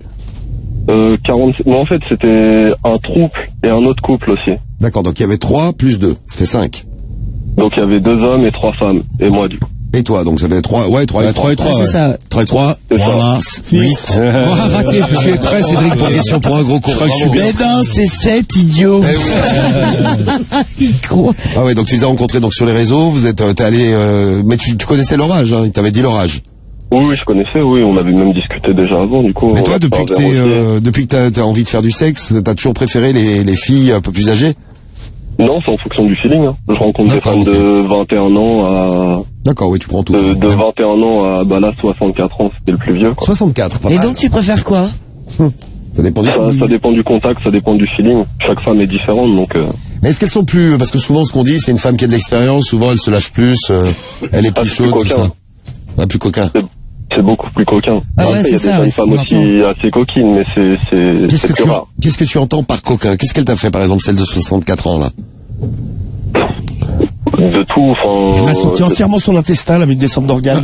40. Non en fait c'était un couple et un autre couple aussi. D'accord, donc il y avait 3 plus 2, c'était 5. Donc il y avait 2 hommes et 3 femmes et moi du coup. Et toi, donc ça fait 3 et 3. C'est ça. 3 et 3. 3 mars. 8. Raté. Je suis prêt, Cédric, pour question pour un gros con. Mais non, c'est 7, idiot. Il croit. Ah ouais, donc tu les as rencontrés donc sur les réseaux, vous êtes, t'es allé, mais tu connaissais leur âge, hein, ils t'avaient dit leur âge. Oui, je connaissais, oui, on avait même discuté déjà avant, du coup. Mais toi, depuis que t'as envie de faire du sexe, t'as toujours préféré les filles un peu plus âgées? Non, c'est en fonction du feeling, hein. Je rencontre des femmes de 21 ans à... D'accord, oui, tu prends tout. De 21 ans à, là, 64 ans, c'était le plus vieux, quoi. 64, pas Et mal. donc, tu préfères quoi? Ça dépend du ça dépend du contact, ça dépend du feeling. Chaque femme est différente, donc... Mais est-ce qu'elles sont plus... Parce que souvent, ce qu'on dit, c'est une femme qui a de l'expérience, souvent, elle se lâche plus, elle est plus chaude, tout ça. Ouais, plus coquin. C'est beaucoup plus coquin. Ah ouais, il y a des jeunes femmes aussi assez coquines, mais c'est plus rare. Qu'est-ce que tu entends par coquin? Qu'est-ce qu'elle t'a fait, par exemple, celle de 64 ans, là? De tout, enfin... Elle m'a sorti entièrement son intestin, avec une descente d'organes.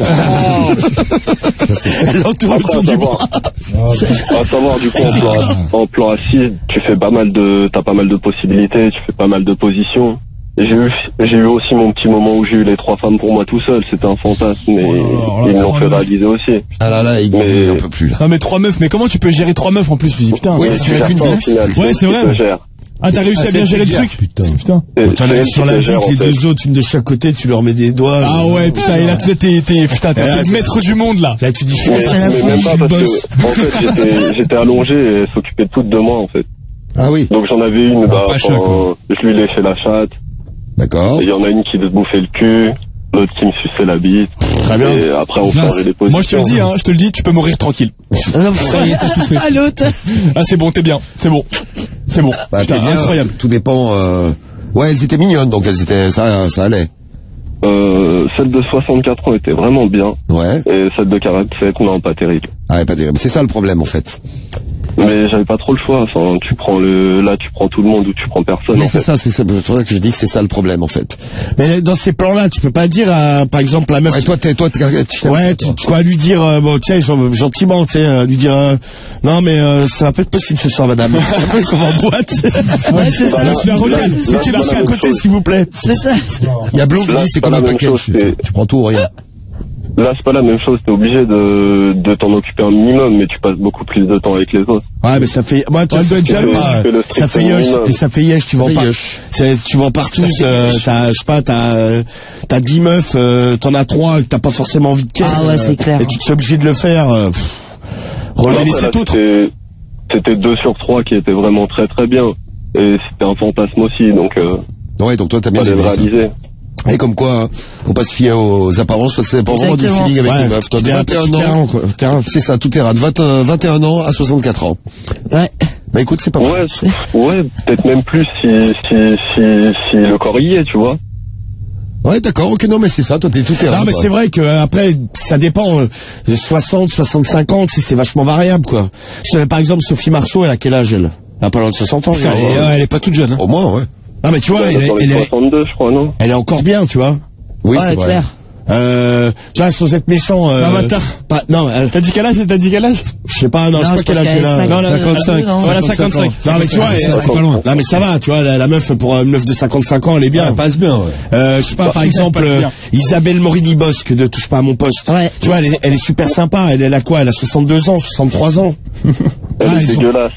Elle l'entoure autour du bras. À savoir, du coup, en plan assis, t'as pas mal de possibilités, tu fais pas mal de positions. Et j'ai eu aussi mon petit moment où j'ai eu les 3 femmes pour moi tout seul, c'était un fantasme, mais ils me l'ont fait réaliser aussi. Ah là, il un peu plus, là. Non mais 3 meufs, mais comment tu peux gérer 3 meufs en plus, putain? Oui, tu n'as qu'une vie. Ouais, c'est vrai. Ah, t'as réussi à bien gérer le truc? Putain. T'en as sur la bite, les 2 autres, une de chaque côté, tu leur mets des doigts. Ah ouais, putain, et là, t'es le maître du monde, là. Là, tu dis, je suis le boss. En fait, j'étais allongé et elle s'occupait toute de moi, en fait. Ah oui. Donc j'en avais une, je lui léchais la chatte. D'accord. Il y en a une qui me bouffait le cul, l'autre qui me suçait la bite. Très bien. Et après, on changeait les positions. Moi, je te le dis, tu peux mourir tranquille. Ça y est, t'as tout fait. À l'autre. Ah, c'est bon, t'es bien. C'est bon. Bah, putain, bien, incroyable. Tout dépend, ouais, elles étaient mignonnes, donc ça allait. Celle de 64 ans était vraiment bien. Ouais. Et celle de 47, non, pas terrible. Ah ouais, pas terrible. C'est ça le problème, en fait. Mais j'avais pas trop le choix. Enfin, tu prends tout le monde ou tu prends personne. Mais c'est ça, c'est pour ça que je dis que c'est ça le problème, en fait. Mais dans ces plans-là, tu peux pas dire, par exemple, la meuf. Ouais, toi, tu vas lui dire, bon, tiens, gentiment, tu sais, lui dire, non, mais ça va pas être possible ce soir, madame. Après, qu'on va en boîte. Ouais, c'est ça. Je la regarde. Mettez la à côté, s'il vous plaît. C'est ça. Il y a Blue qui dit, c'est comme un package. Tu prends tout ou rien. là, c'est pas la même chose. T'es obligé de t'en occuper un minimum, mais tu passes beaucoup plus de temps avec les autres. Ouais, mais ça fait, moi, tu dois être jaloux. Ça fait yesh, et ça fait yesh, tu vends pas. Tu vends partout, t'as, je sais pas, t'as 10 meufs, t'en as 3, t'as pas forcément envie de ken. Ah ouais, c'est clair. Et tu te sens obligé de le faire, Laissez tout. C'était 2 sur 3 qui étaient vraiment très très bien. Et c'était un fantasme aussi, donc, ouais, donc toi, t'as bien réalisé. Et comme quoi, hein, faut pas se fier aux apparences, ça dépend vraiment du feeling avec les meufs. Toi, de 21 ans, c'est ça, tout est rad. 21 ans à 64 ans. Ouais. Bah écoute, c'est pas mal. Ouais, peut-être même plus si le corps y est, tu vois. Ouais, d'accord, ok, non, mais c'est ça, toi, t'es tout terrain. Non, mais c'est vrai que après, ça dépend, 60, 65 ans, c'est vachement variable, quoi. Par exemple, Sophie Marceau, elle a quel âge, elle? Elle a pas loin de 60 ans, putain, elle est pas toute jeune, hein. Au moins, ouais. Ah, mais tu vois, elle est 62, je crois, non? Elle est encore bien, tu vois. Oui, c'est vrai. Clair. Tu vois, sans être méchant, non, t'as dit quel âge? Je sais pas, non, je sais pas quel âge elle a. Non, 55. Voilà, 55. Non, mais tu vois, c'est pas loin. Non, mais ça va, tu vois, la meuf, pour une meuf de 55 ans, elle est bien. Elle passe bien, ouais. Je sais pas, par exemple, Isabelle Morini-Bosque de Touche pas à mon poste. Ouais. Tu vois, elle est super sympa. Elle a quoi? Elle a 62 ans, 63 ans. Elle est dégueulasse.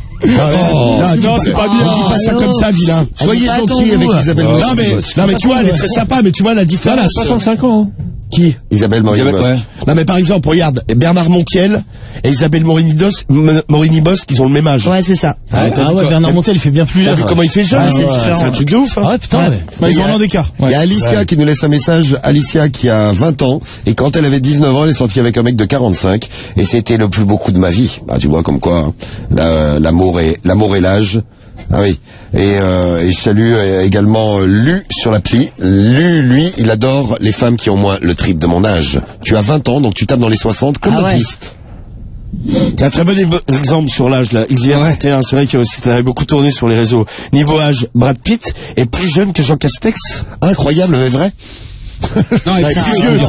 Non, c'est pas bien. Dis pas ça comme ça, vilain. Soyez gentil avec Isabelle Morini-Bosque. Non, mais tu vois, elle est très sympa, mais tu vois la différence. Elle a 65 ans. Qui? Isabelle Morini-Bosque. Non, mais par exemple, regarde, Bernard Montiel et Isabelle Morini-Bosque, ils ont le même âge. Ouais, c'est ça. Bernard Montiel, il fait bien plus jeune. jeune. Comment il fait jeune? C'est un truc de ouf, hein. Ah ouais, putain, ouais. Ils ont un an d'écart. Il y a Alicia qui nous laisse un message, Alicia qui a 20 ans, et quand elle avait 19 ans, elle est sortie avec un mec de 45, et c'était le plus beau coup de ma vie. Bah, tu vois, comme quoi, hein, l'amour et l'âge. Ah oui. Et je salue également Lu sur l'appli. Lu, lui, il adore les femmes qui ont moins le triple de mon âge. Tu as 20 ans, donc tu tapes dans les 60 comme Baptiste. C'est un très bon exemple sur l'âge, là. XR31, c'est vrai que ça avait beaucoup tourné sur les réseaux. Niveau âge, Brad Pitt est plus jeune que Jean Castex. Incroyable, mais vrai. Non, il est plus vieux.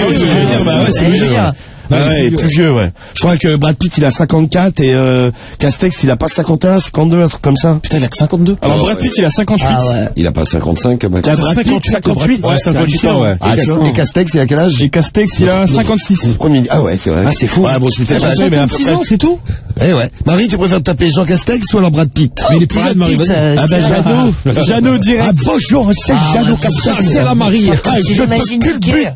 C'est plus vieux. Ouais, plus vieux, ouais. Je crois que Brad Pitt, il a 54 et Castex, il a pas 51, 52, un truc comme ça. Putain, il a que 52. Alors Brad Pitt, il a 58. Ah ouais. Il a pas 55. Brad Pitt, 58. Ouais, 58 ans, ouais. Et Castex, il a quel âge? Et Castex, il a 56. Ah ouais, c'est vrai. Ah, c'est fou. Ouais, bon, je suis peut-être mais à peu près. c'est tout? Eh ouais. Marie, tu préfères taper Jean Castex ou alors Brad Pitt? Mais il est plus jeune, Marie. Ah ben, Jeannot direct. Ah bonjour, c'est Jeannot Castex. C'est la Marie. Je te culbute.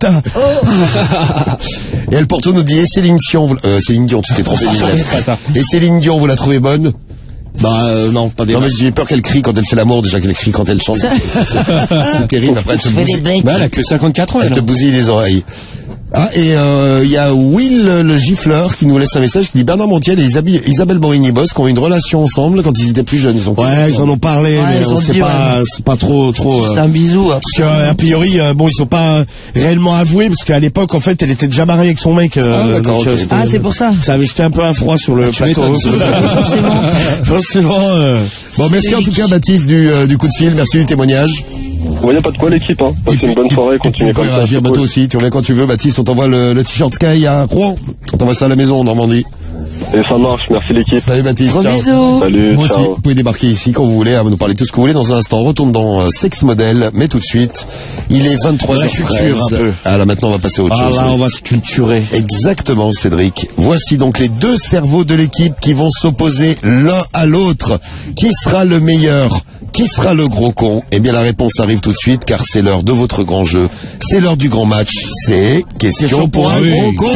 Et El Porto nous dit, et Céline Dion, tu t'es trompé et Céline Dion, vous la trouvez bonne? Non, pas des. Non, mais j'ai peur qu'elle crie quand elle fait l'amour, déjà qu'elle crie quand elle chante. C'est terrible, après elle te bousille. Elle a que 54 ans. Elle te bousille les oreilles. Ah, et il y a Will le gifleur qui nous laisse un message qui dit Bernard Montiel et Isabelle Morini-Bosque ont eu une relation ensemble quand ils étaient plus jeunes. Ils en ont parlé, mais c'est pas trop. C'est un bisou. Parce que a priori, ils ont pas réellement avoué parce qu'à l'époque, en fait, elle était déjà mariée avec son mec. D'accord. C'est pour ça. Ça avait jeté un peu un froid sur le plateau. Forcément. Bon, merci en tout cas, Baptiste, du coup de fil. Merci du témoignage. Il n'y a pas de quoi l'équipe, hein. Passez une bonne soirée, continuez comme ça. Réagir, toi aussi, tu reviens quand tu veux, Baptiste, on t'envoie le t-shirt Sky à Rouen. On t'envoie ça à la maison en Normandie. Et ça marche, merci l'équipe. Salut Baptiste. Gros bisous. Salut, moi ciao. aussi, vous pouvez débarquer ici quand vous voulez, nous parler tout ce que vous voulez dans un instant. On retourne dans Sex Model, mais tout de suite, il est 23h13. Ah là maintenant on va passer à autre chose. Ah là on va se culturer. Exactement Cédric. Voici donc les deux cerveaux de l'équipe qui vont s'opposer l'un à l'autre. Qui sera le meilleur? Qui sera le gros con? Eh bien la réponse arrive tout de suite car c'est l'heure de votre grand jeu. C'est l'heure du grand match. C'est question pour un gros con.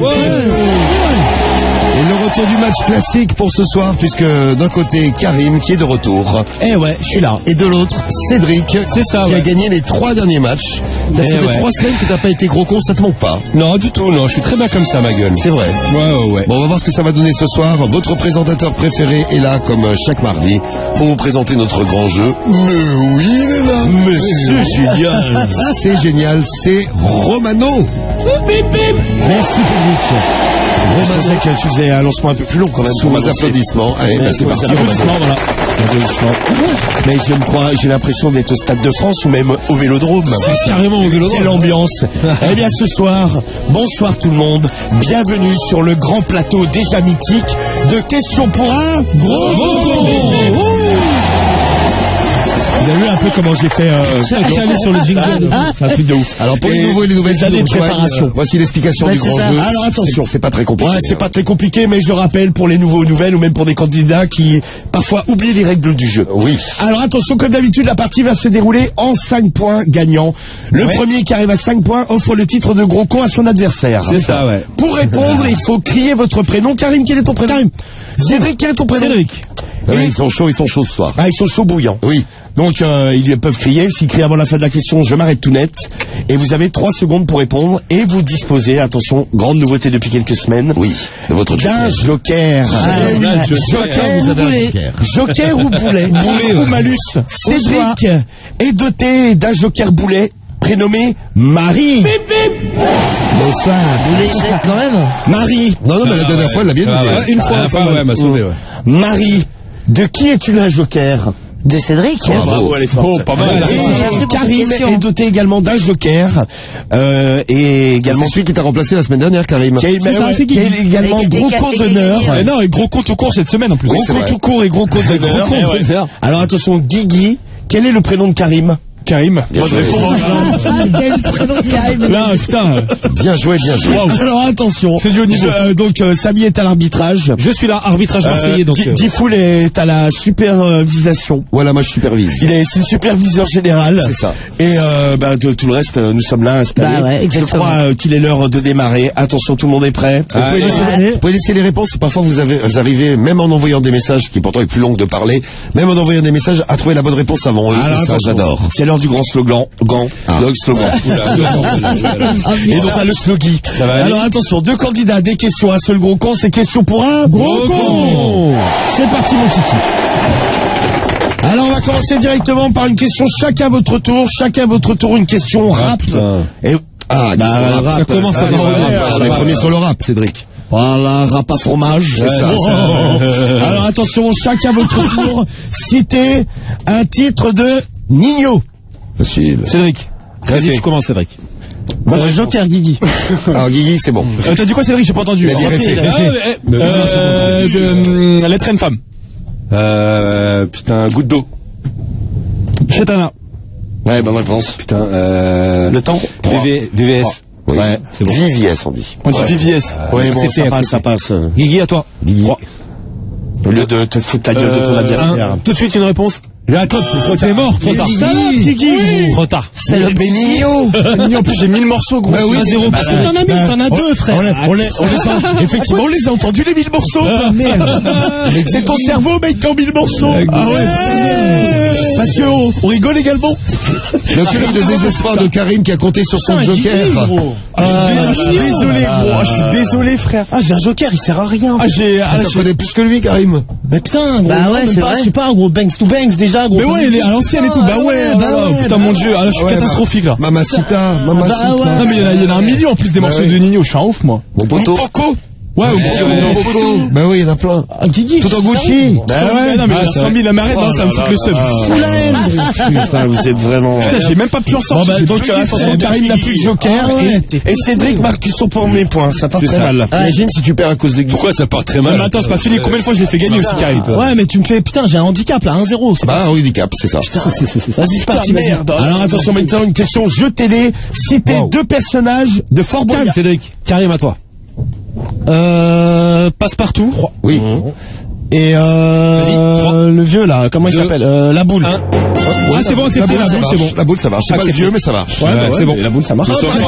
Et le retour du match classique pour ce soir, puisque d'un côté Karim qui est de retour. Eh ouais, je suis là. Et de l'autre Cédric, c'est ça, qui a gagné les 3 derniers matchs. Ça fait 3 semaines que t'as pas été gros con, ça te manque pas? Non, du tout, non, je suis très bien comme ça, ma gueule. C'est vrai. Ouais. Bon, on va voir ce que ça va donner ce soir. Votre présentateur préféré est là, comme chaque mardi, pour vous présenter notre grand jeu. Mais oui, il est là. Mais c'est génial. C'est génial, c'est Romano. Merci public. Je pensais que tu faisais un lancement un peu plus long quand même. Sous vos applaudissements. Allez, c'est parti. Voilà. Mais j'ai l'impression d'être au Stade de France ou même au Vélodrome. C'est carrément au Vélodrome. Quelle ambiance. Eh bien ce soir, bonsoir tout le monde. Bienvenue sur le grand plateau déjà mythique de Questions pour un gros con. Vous avez vu un peu comment j'ai fait caler sur le jingle. C'est un truc de ouf. Alors pour les nouveaux et les nouvelles années de préparation. Voici l'explication du grand jeu. Alors attention, c'est pas très compliqué. Ouais, c'est pas très compliqué, mais je rappelle pour les nouveaux nouvelles ou même pour des candidats qui parfois oublient les règles du jeu. Oui. Alors attention, comme d'habitude, la partie va se dérouler en 5 points gagnants. Le premier qui arrive à 5 points offre le titre de gros con à son adversaire. C'est ça, ouais. Pour répondre, il faut crier votre prénom. Karim, quel est ton prénom? Karim. Cédric, quel est ton prénom? Cédric. Oui, ils sont chauds ce soir. Ah, ils sont chauds bouillants. Oui. Donc ils peuvent crier. S'ils crient avant la fin de la question, je m'arrête tout net. Et vous avez 3 secondes pour répondre et vous disposez, attention, grande nouveauté depuis quelques semaines. Oui. Votre d'un joker. Joker ou boulet. Boulet ou malus. Cédric est doté d'un joker boulet prénommé Marie. Mais ça, boulet jette quand même. Marie. Non, mais la dernière fois, elle l'a bien dit. Une fois, ouais, elle m'a sauvé, ouais. Marie, de qui es-tu un joker? De Cédric. Bravo, elle est forte. Oh, pas mal. Et Karim est doté également d'un joker. Et également c'est celui qui t'a remplacé la semaine dernière, Karim. Qui est également gros compte d'honneur. Non, et gros compte tout court cette semaine en plus. Gros compte tout court et gros compte d'honneur. Alors attention, Guigui, quel est le prénom de Karim? Karim. Quel prénom de Karim? Là, putain. Bien joué. Alors attention. C'est du haut niveau. Donc Samy est à l'arbitrage. Je suis là, arbitrage marseillais. Donc Difool est à la supervision. Voilà, moi je supervise. C'est le superviseur général. C'est ça. Et de tout le reste, nous sommes là installés. Bah ouais, je crois qu'il est l'heure de démarrer. Attention, tout le monde est prêt. Vous pouvez laisser les réponses. Parfois vous arrivez, même en envoyant des messages, qui pourtant est plus long que de parler, même en envoyant des messages, à trouver la bonne réponse avant eux. Alors, ça, j'adore. C'est l'heure du grand slogan. Slogan. Et donc là, le sloggy. Alors attention, 2 candidats, des questions, un seul gros con, c'est question pour un gros con. C'est parti mon kiki. Alors on va commencer directement par une question, chacun votre tour, une question rap. Et rap. Ça commence à On est premier sur le rap, Cédric. Voilà, rap à fromage. C'est ça. Alors attention, chacun votre tour, citez un titre de Nino. Facile. Cédric. Vas-y, tu commences, Cédric. Joker, Guigui. Alors Guigui, c'est bon. T'as dit quoi, Cédric? J'ai pas entendu. Lettre à une femme. Putain, goutte d'eau. Chetana. Ouais, bonne réponse. Putain, le temps. VVS. Oui. Ouais, c'est bon. VVS, on dit. On dit VVS. Ouais, bon, ça passe. Guigui, à toi. Guigui. Au lieu de te foutre la gueule de ton adversaire. Tout de suite, une réponse. Attends, c'est mort, trop tard. Trop tard. C'est le Benigno. En plus, j'ai 1000 morceaux, gros. 1-0. T'en as 2, frère. Effectivement, on les a entendus, les 1000 morceaux. Merde. C'est ton cerveau, mec, qui en 1000 morceaux. Ah ouais. Parce qu'on rigole également. Le cri de désespoir de Karim qui a compté sur son joker. Je suis désolé, gros. Je suis désolé, frère. Ah, j'ai un joker, il sert à rien. Tu connais plus que lui, Karim. Mais putain, gros. Bah ouais, c'est vrai. Je sais pas, gros, Banks to Banks, déjà, gros. Mais ouais, il est à l'ancienne et tout. Bah ouais. Putain, mon dieu. Ah là, je suis catastrophique, là. Mamacita. Non, mais il y en a un million en plus des morceaux de Nino. Je suis un ouf, moi. Mon poteau. Ouais, bah oui, il y en a plein. Tout en Gucci. Bah ouais. Non, mais il y a 100 000 à m'arrêter, non, ça me fout le seum. Putain, vous êtes vraiment. Putain, j'ai même pas pu en sortir. Donc, attention, Karim n'a plus de joker. Et Cédric marque son premier point. Ça part très mal. Imagine si tu perds à cause de Guy. Pourquoi ça part très mal? Mais attends, c'est pas fini. Combien de fois je l'ai fait gagner aussi, Karim? Ouais, mais tu me fais, putain, j'ai un handicap, là, 1-0. Bah, un handicap, c'est ça. Vas-y, c'est parti, merde. Alors, attention, maintenant, une question jeu télé. Citez 2 personnages de Fort Boyard. Cédric. Karim, à toi. Passe-partout. Oui. Et le vieux là, comment il s'appelle? La boule. Ah, c'est bon, accepté, la boule, c'est bon. La boule, ça marche. C'est pas le vieux, mais ça marche. Ouais, c'est bon. La boule, ça marche.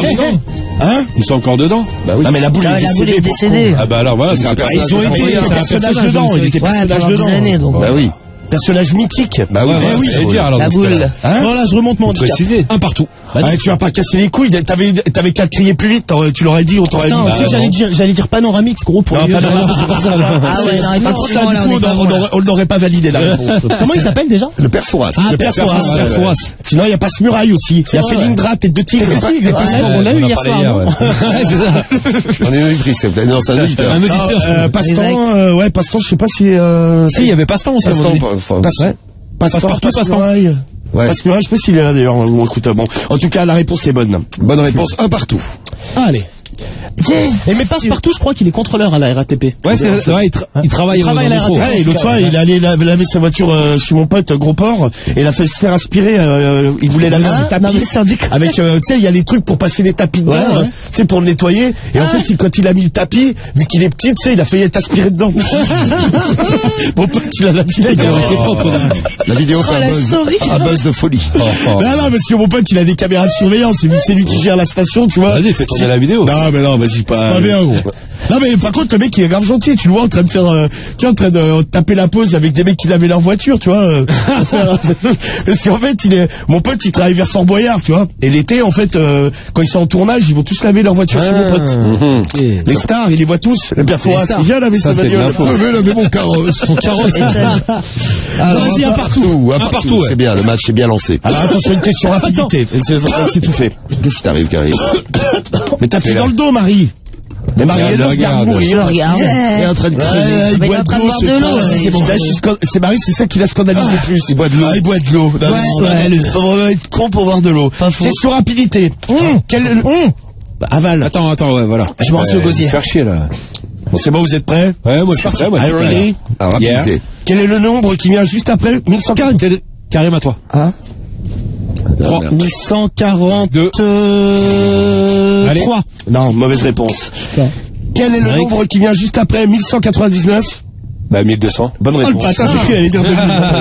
Ils sont encore dedans? Bah oui. Ah, mais la boule est décédée. Ah bah alors voilà, c'est un personnage. Ils ont été personnages dedans. Il était personnage dedans. Bah oui. Personnage mythique. Bah oui, la boule. Voilà, je remonte mon handicap. Un partout. Tu vas pas casser les couilles. T'avais qu'à crier plus vite. Tu l'aurais dit, on t'aurait dit. Tu sais que j'allais dire Panoramix, gros, pour les Ah ouais, par contre, là, du coup, on n'aurait pas validé la réponse. Comment il s'appelle déjà? Le père Fouras. Le père Fouras. Sinon, il y a Passe-Muraille aussi. Il y a Felindra, tête de tigre. On l'a eu hier soir. On est une auditrice, non, c'est un auditeur. Un auditeur. Passe-temps, Passe-temps, je sais pas si... Si, il y avait Passe-temps aussi. Passe-partout, Passe-temps. Ouais. Passe-Muraille, je sais pas s'il est là d'ailleurs. Bon, écoute, bon. En tout cas, la réponse est bonne. Bonne réponse, un partout. Allez. Et mais passe-partout, je crois qu'il est contrôleur à la RATP. Ouais, c'est vrai, il travaille à la RATP. Ouais, et l'autre fois, il est allé laver sa voiture chez mon pote Gros Port et il a fait se faire aspirer. Il voulait laver ses tapis avec, tu sais, il y a les trucs pour passer les tapis dedans, tu sais, pour le nettoyer. Et en fait, quand il a mis le tapis, vu qu'il est petit, tu sais, il a failli être aspiré dedans. Mon pote, il a la vidéo. Il a été propre. La vidéo fait un buzz de folie. Non, parce que mon pote, il a des caméras de surveillance. C'est lui qui gère la station, tu vois. Vas-y, fais tourner la vidéo. Non, mais non, vas-y, pas. C'est pas bien, gros. Non, mais par contre, le mec, il est grave gentil. Tu le vois en train de faire, en train de taper la pause avec des mecs qui lavaient leur voiture, tu vois. Parce qu'en fait, mon pote, il travaille vers Fort Boyard, tu vois. Et l'été, en fait, quand ils sont en tournage, ils vont tous laver leur voiture chez mon pote. Les stars, ils les voient tous. Le Perfora, c'est bien laver sa bagnole. Je vais laver mon carrosse. Son carrosse. Vas-y, un partout. Un partout, c'est bien. Le match est bien lancé. Alors, attention, une question rapidité. C'est tout fait. Qu'est-ce qui t'arrive, Karim? Mais t'as fait dans le dos, Marie. Mais Marie, elle regarde mourir. Je le regarde. Il est en train de crever. Il boit de l'eau. C'est Marie, c'est ça qui l'a scandalisé le plus. Il boit de l'eau. Il boit de l'eau. Il faut vraiment être con pour boire de l'eau. Question rapidité. Aval. Attends, ouais, voilà. Je m'en suis au gosier. Faire chier, là. Bon, c'est bon, vous êtes prêts? Ouais, moi, je suis prêt, moi. Ready? Rapidité. Quel est le nombre qui vient juste après 1140? Karim, à toi. 1142. 3. Non, mauvaise réponse. Quel est le nombre qui vient juste après 1199? Bah, 1200. Bonne réponse. Oh, le patin, j'ai cru qu'il allait dire 2000.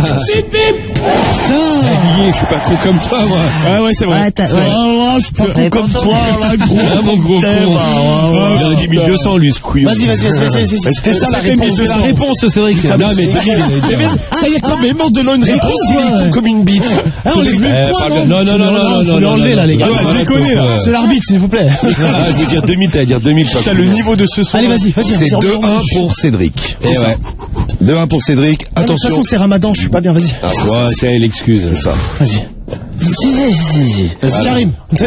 Putain! Je suis pas con comme toi, moi. Ouais, c'est vrai. Ouais, je suis pas con comme toi, là, gros. Mon gros con. Il aurait dit 1200, lui, ce couillon. Vas-y. C'était ça la réponse. C'est la réponse, c'est vrai que. Non, mais ça y est, quand même, en donnant une réponse, il est comme une bite. On est plus point, non? Non. Faut l'enlever, là, les gars. Déconnez, là. C'est l'arbitre, s'il vous plaît. Je veux dire 2000, t'allais dire 2000. Putain, le niveau de ce son. Allez, vas-y. C'est 2-1 pour Cédric. Et ouais. 2-1 pour Cédric. De toute Attention. façon, c'est Ramadan, je suis pas bien, vas-y. Ouais, c'est l'excuse. C'est ça. Vas-y. Karim.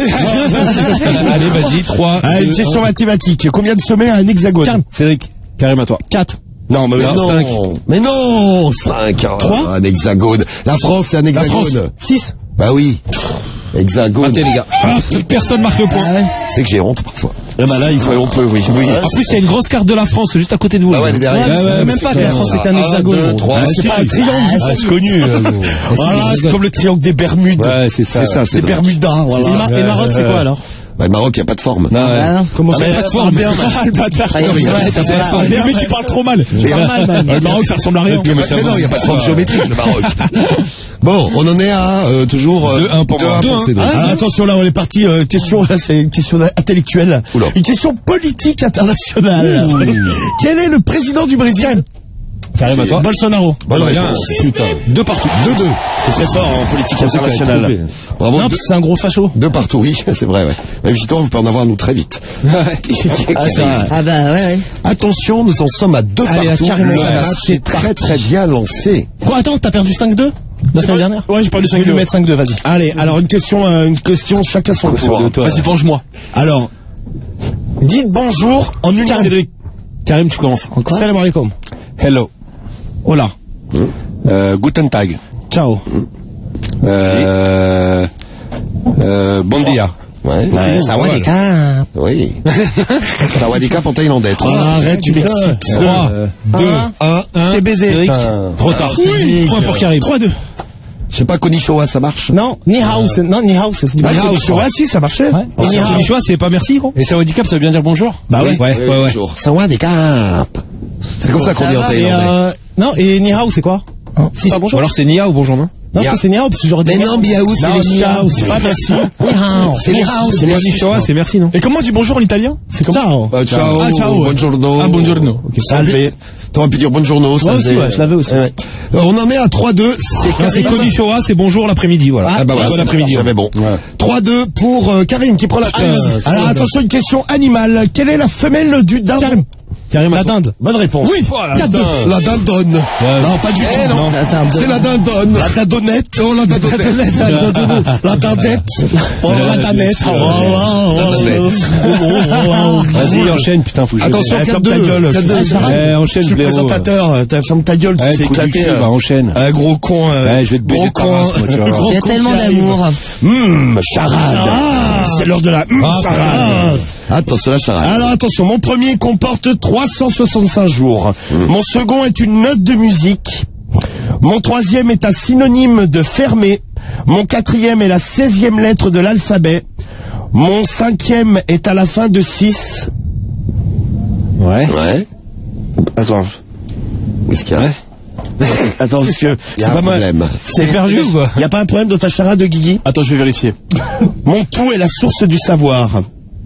Allez, vas-y, 3. Une question mathématique. Combien de sommets a un hexagone? Cédric, Karim, à toi. 4. Non, mais non. 5. Mais non, 5. 3. Un hexagone. La France, c'est un hexagone. 6. Bah oui. Hexagone. Ratez, les gars. Personne marque le point. C'est que j'ai honte parfois. Eh ben là, on peut, oui. En plus, il y a une grosse carte de la France juste à côté de vous. Ah ouais, elle est derrière. Je savais même pas que la France était un hexagone. 1, 2, 3. C'est pas un triangle. C'est connu. Voilà, c'est comme le triangle des Bermudes. Ouais, c'est ça. C'est ça, c'est Les Bermudas, voilà. Et Maroc, c'est quoi alors? Bah, le Maroc, il n'y a pas de forme. Non, Comment ça? pas de forme. Le bâtard. Le mec, il parle trop mal. Le Maroc, ça ressemble à rien. Mais non, il n'y a pas de forme géométrique, le Maroc. Bon, on en est à toujours 2-1 pour moi. 2-1 pour Cédric. Attention, là, on est parti. Question, là, c'est une question intellectuelle. Oula. Une question politique internationale. Quel est le président du Brésil? Karim, à toi. Bolsonaro. Bonne réponse. 2 partout. 2-2. C'est très fort en politique internationale. Bravo. Non, c'est un gros facho. 2 partout, oui, c'est vrai, ouais. Mais victoire, vous pouvez en avoir, nous, très vite. Ah bah ouais. Attention, nous en sommes à 2 Allez, partout. carrément, Le voilà, match est très bien lancé. Quoi, attends, t'as perdu 5-2 la semaine dernière? Ouais, j'ai perdu Je vais 5-2. lui mettre 5-2, vas-y. Allez, alors une question chacun son tour. Vas-y, venge-moi. Alors, dites bonjour en une langue. Cédric. Karim, tu commences. Salam alaikum. Hello. Hola. Guten Tag. Ciao. Bon dia. Ouais. Sawadika. Oui. Sawadika en thaïlandais. Arrête, tu m'excites. 3, 2, 1. T'es baisé. Cédric. Trop tard. Oui. Point pour Karim. 3-2. Je sais pas, Konnichiwa, ça marche? Non, ni hao, c'est du Ah, si, ça marchait. Ouais. Konnichiwa, c'est pas merci, gros. Et ça handicap, ça veut bien dire bonjour? Bah ouais. Ouais. Bonjour. Sawadika. C'est comme ça qu'on dit en thaïlandais. Non, et ni hao, c'est quoi? Si, c'est bonjour. Ou alors c'est Nia ou bonjour, non? Non, je pense que c'est ni hao, parce que j'aurais dit. Mais non, Biaou, c'est les chiens. c'est pas merci. C'est les chiens. C'est Konnichiwa, c'est merci, non? Et comment on dit bonjour en italien? C'est comme Ciao. Ciao. Ah, ciao. Buongiorno. Ah, buongiorno. Ok. Salve. T'aurais pu dire buongiorno. Moi aussi, ouais, je l'avais aussi. Ouais. On en est à 3-2. C'est Konnichiwa, c'est bonjour l'après-midi, voilà. Ah bah voilà, bon après-midi. j'avais bon. 3-2 pour Karim qui prend la tête. Alors attention, une question animale. Quelle est la femelle du dindon? Karim, La dinde. Bonne réponse. Oui, la dinde. la dindonne. Non, pas du tout. Non. C'est la dindonne. La dindonnette. Oh, la dindonnette. La dindette. Oh, la dindette. Vas-y, enchaîne, putain, faut que je... Attention, ferme 4-2. ta gueule. 4-2. Enchaîne, Je suis blaireau. présentateur. Ferme ta gueule, tu te fais éclater. Bah, enchaîne. Un gros con. Ouais, je vais te baiser ta race, moi, tu vas voir. Il y a tellement d'amour. Charade. C'est l'heure de la charade. Attention, la charade. Alors attention, mon premier comporte 365 jours. Mon second est une note de musique. Mon troisième est un synonyme de fermé. Mon quatrième est la 16e lettre de l'alphabet. Mon cinquième est à la fin de 6. Ouais. Attends. Qu'est-ce qu'il y a? Attends, parce que c'est pas problème. C'est perdu ou quoi? Il y a pas un problème dans ta charade de Guigui? Attends, je vais vérifier. Mon pouls est la source du savoir.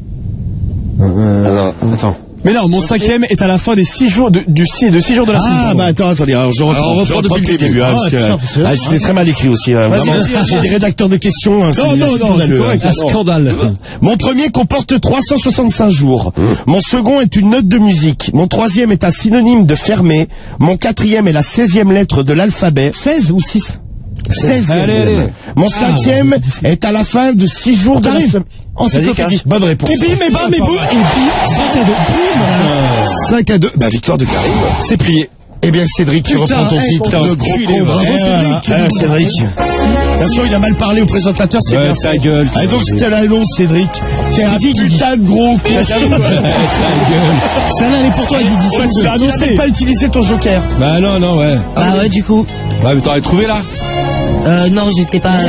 Attends. Mais non, mon cinquième est à la fin des 6 jours de 6 jours de la semaine. Ah, bah attendez, alors je reprends depuis le début, parce que c'était très mal écrit aussi, vraiment. J'ai des rédacteurs de questions. Non, c'est correct, un scandale. Mon premier comporte 365 jours. Mon second est une note de musique. Mon troisième est un synonyme de fermé. Mon quatrième est la 16e lettre de l'alphabet. 16 ou 6? 16e. Allez. Mon cinquième est à la fin de 6 jours de la semaine. Encyclopédie. Bonne réponse. Et bim, et bam, et boum, et bim, 5-2. Bah, victoire de Karim. C'est plié. Eh bien, Cédric, tu reprends ton titre de gros con. Bravo, Cédric. Cédric. Attention, il a mal parlé au présentateur, c'est bien. Ta gueule. Et donc, c'était l'annonce, Cédric. T'es un putain de gros con. Ta gueule. Celle-là, elle est pour toi, Guigui. Tu n'as même pas utilisé ton joker. Bah non, ouais. Bah ouais, du coup. Ouais, mais t'aurais trouvé là? Non, j'étais pas.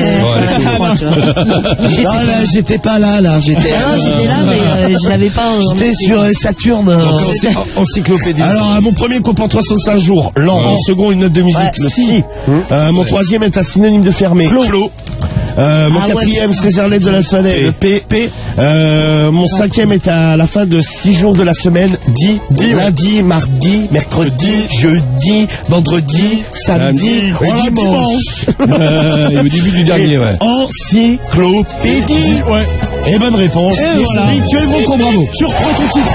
Non, là, j'étais pas là, j'étais. J'étais là, mais je l'avais pas. J'étais sur Saturne. Encyclopédie. Alors, mon premier comporte 65 jours. L'an. Mon second, une note de musique. Le si. Mon troisième est un synonyme de fermé. Clos. Mon quatrième, 16 lettres de l'alphabet. Le P. Mon cinquième est à la fin de 6 jours de la semaine. Lundi, mardi, mercredi, jeudi, vendredi, samedi, et dimanche. Et au début du dernier, ouais. Encyclopédie. Ouais. Et bonne réponse. Et voilà. Tu es bon con, bravo. Tu reprends ton titre.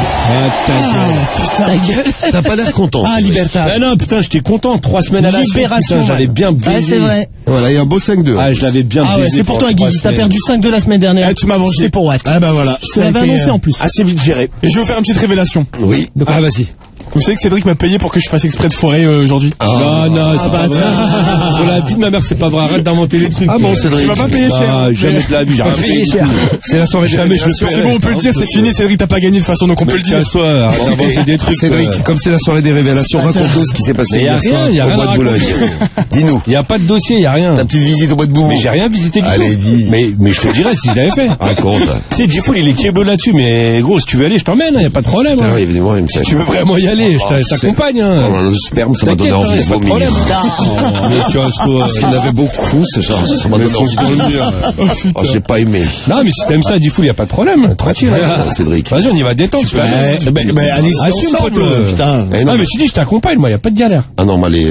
Ta gueule. T'as pas l'air content. Ah, Libertad. Ah non, putain, j'étais content. 3 semaines à la suite. Libération. J'avais bien baisé. Ouais, c'est vrai. Voilà, il y a un beau 5-2. Ah, je l'avais bien baisé. Ah ouais, c'est pour toi, Guigui. T'as perdu 5 de la semaine dernière. Tu m'as vengé. C'est pour Watt. Ah bah voilà. Je l'avais annoncé en plus. Assez vite géré. Et je vais vous faire une petite révélation. Oui. Ah, vas-y. Vous savez que Cédric m'a payé pour que je fasse exprès de foirer aujourd'hui. Non, c'est pas vrai. Pour la vie de ma mère, c'est pas vrai. Arrête d'inventer les trucs. Ah bon, Cédric. Tu m'as pas payé cher. Jamais de la vie, j'ai rien payé cher. C'est la soirée des Jamais je le révélations. paierai. C'est bon, on peut le dire, c'est fini. Cédric, t'as pas gagné de toute façon, donc on peut le dire. Casse-toi, arrête d'inventer des trucs. Cédric, comme c'est la soirée des révélations, raconte-nous ce qui s'est passé Mais y a hier rien, soir y a au rien bois à de Boulogne. Dis-nous. Il y a pas de dossier, y a rien. Ta petite visite au bois de Boulogne. Mais j'ai rien visité du tout. Allez, dis. Mais je te dirais si je l'avais fait. Raconte. Tu sais, Jeffo, il est kéblo là-dessus, mais gros, si tu veux aller, je t'emmène, y a pas de problème. Alors, évidemment, il me fait. Si tu veux vraiment y aller, je t'accompagne. Le sperme, ça m'a donné envie de vomir. Mais casse-toi. Parce qu'il y en avait beaucoup, ce genre. Ça m'a donné envie de vomir. Oh, j'ai pas aimé. Non, mais si t'aimes ça, Jeffo, y a pas de problème. Tranquille. Cédric. Vas-y, on y va détendre. Mais allez-y Assume, ensemble, pote. putain. Eh Non, non, mais tu dis, je t'accompagne, moi, y a pas de galère. Ah non, moi, les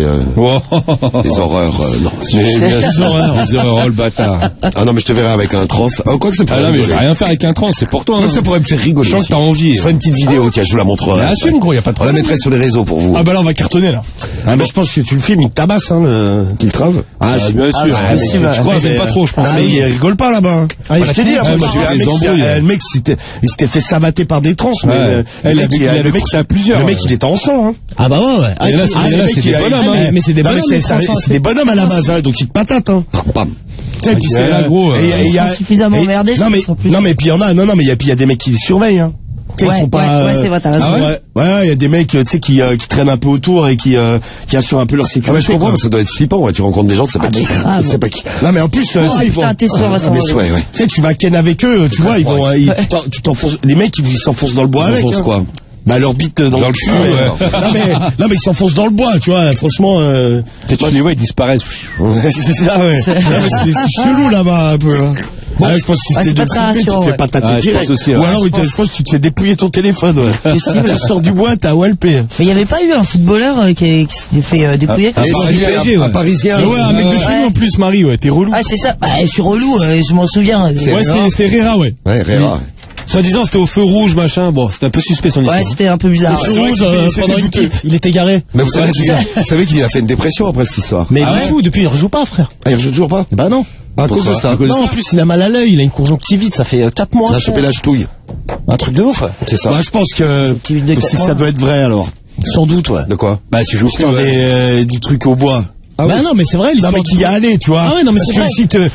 horreurs, non. Les horreurs, oh le bâtard. Ah non, mais je te verrai avec un trans. Oh, quoi que ça Ah pourrait non, mais je rigoler. vais rien faire avec un trans, c'est pour toi. Quoi que ça pourrait me faire rigoler. Je sens que t'as envie. Je ferai une petite vidéo, tiens, je vous la montrerai. Mais assume, gros, y a pas de On la problème. mettrait sur les réseaux pour vous. Ah bah là, on va cartonner là. Ah, mais je pense que tu le filmes, il te tabasse, Qu'il trave. Ah, bien sûr. je crois, mais pas trop, je pense. Ah, mais il rigole pas là-bas. il Je t'ai dit, moi, tu as des embrouilles. le mec, il s'était fait savater par des trans, mais Il avait couché à plusieurs. le mec, il était en sang, hein. Ah bah ouais. Et là, c'est des bonhommes, hein. Mais c'est des Non, mais bonhommes. c'est des bonhommes à la base, hein, donc ils te patatent, hein. Bam. Tu sais, puis c'est là, gros. et il y a Suffisamment emmerdé, non mais je pense, en plus. non mais puis il y en a mais il y a des mecs qui les surveillent, hein. Tu sais, Ouais, ils sont pas ouais, c'est vrai, t'as raison. ouais, il y a des mecs, tu sais, qui traînent un peu autour et qui assurent un peu leur Ah, sécurité. mais je comprends, parce que ça doit être flippant, ouais. Tu rencontres des gens, tu sais pas qui. Tu sais pas qui. Non mais en plus, tu sais, ils vont. Putain, t'es sûr, Vincent. Mais ouais. Tu sais, tu vas ken avec eux, tu vois, ils vont, tu t'enfonces, les mecs, ils s'enfoncent dans le bois Ils avec. enfoncent hein. quoi? Bah, leur bite dans le cul. ouais. Non mais ils s'enfoncent dans le bois, tu vois, franchement, Tu les vois, ils disparaissent. c'est ça, ouais. Non, mais c'est chelou là-bas, un peu, hein. Bon, je pense que si c'est c'était pas de très flipper, tu te rassurant, fais ouais. pas tâter Ah, je direct. pense aussi, ouais. Ou alors, je pense que tu te fais dépouiller ton téléphone, ouais. Possible. Tu sors du bois, t'as OLP. Mais il y avait pas eu un footballeur qui s'est fait dépouiller? Un Parisien. Ouais, un mec de chez nous en plus, Marie, ouais, t'es relou. Ah, c'est ça. Bah, je suis relou, je m'en souviens. Ouais, c'était Rera, ouais. Ouais, Réa. Soi-disant, c'était au feu rouge, machin. Bon, c'était un peu suspect son histoire. Ouais, c'était un peu bizarre. Feu rouge, pendant une pipe, il était garé. Mais vous savez qu'il a fait une dépression après cette histoire. Mais du coup, depuis, il rejoue pas, frère. Ah, il rejoue toujours pas? Bah non. À cause de ça. Non, en plus, il a mal à l'œil, il a une conjonctivite, ça fait 4 mois. Ça a chopé la ch'touille. Un truc de ouf. C'est ça. Bah, je pense que ça doit être vrai, alors. Sans doute, ouais. De quoi? Bah, si je joue des trucs au bois. Ah bah oui. Non mais c'est vrai, non mais qui y a allé, tu vois. Ah ouais, non mais parce c'est que vrai.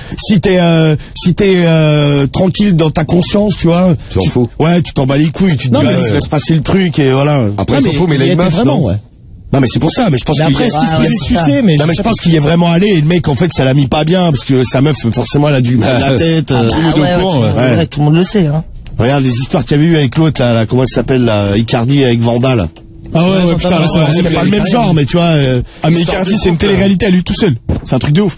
si t'es tranquille dans ta conscience, tu vois. Tu t'en fous. Ouais, tu t'en bats les couilles, tu te dis laisse passer le truc et voilà. Après il s'en fout, mais il a une meuf, vraiment, ouais. Non mais c'est pour ça, mais je pense qu'il je pense qu'il y est vraiment allé et le mec en fait ça l'a mis pas bien parce que sa meuf forcément elle a dû mal la tête. Tout le monde le sait, hein. Regarde les histoires qu'il y avait eu avec l'autre là, comment elle s'appelle là, Icardi avec Vandal. Ah ouais, putain, là, c'était pas le même genre, mais tu vois. Ah, mais Icardi, c'est une télé-réalité à lui tout seul. C'est un truc de ouf.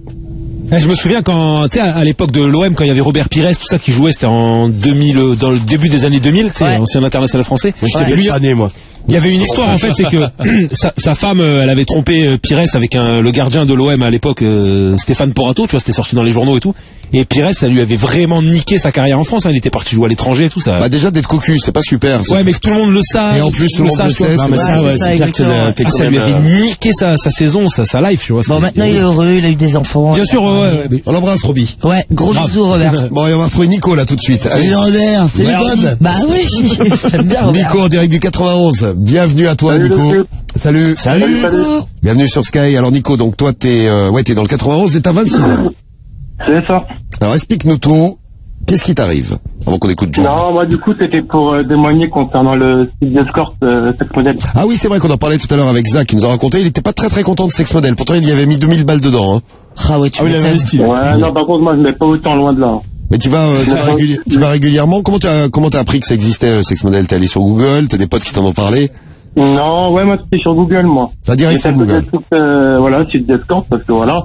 Je me souviens quand, tu sais, à l'époque de l'OM, quand il y avait Robert Pires, tout ça qui jouait, c'était en 2000, dans le début des années 2000, tu sais, ancien international français. Moi, j'étais belle année, moi. Il y avait une histoire en fait, c'est que sa femme, elle avait trompé Pires avec le gardien de l'OM à l'époque, Stéphane Porato, tu vois, c'était sorti dans les journaux et tout. Et Pires, ça lui avait vraiment niqué sa carrière en France. Hein. Il était parti jouer à l'étranger et tout ça. Bah déjà d'être cocu, c'est pas super. Ouais, mais que tout le monde le sache. Et en plus tout le monde le sait. Non mais ça, ouais, c'est clair que ça lui avait niqué sa saison, sa life, tu vois. Bon, maintenant il est heureux, il a eu des enfants. Bien sûr, ouais. On l'embrasse, Roby. Ouais, gros bisous, Robert. Bon, et on va retrouver Nico là tout de suite. Allez, Robert, c'est Bob. Bah oui, j'aime bien Robert. Nico en direct du 91. Bienvenue à toi, Nico. Salut. Nico. Bienvenue sur Sky. Alors Nico, donc toi t'es dans le 91 et t'as 26 ans. C'est ça. Alors explique-nous tout. Qu'est-ce qui t'arrive avant qu'on écoute John? Non, moi du coup c'était pour témoigner concernant le site d'escorte Sex Model. Ah oui, c'est vrai qu'on en parlait tout à l'heure avec Zach qui nous a raconté. Il était pas très content de Sex Model. Pourtant il y avait mis 2000 balles dedans. Hein. Ah ouais, tu il avait investi. Ouais, non, par contre moi je mets pas autant loin de là. Mais tu vas régulièrement. Comment t'as appris que ça existait Sex Model? T'es allé sur Google? T'as des potes qui t'en ont parlé? Non, ouais, moi c'était sur Google, moi. Ça direct sur Google. Voilà, site d'escorte parce que voilà.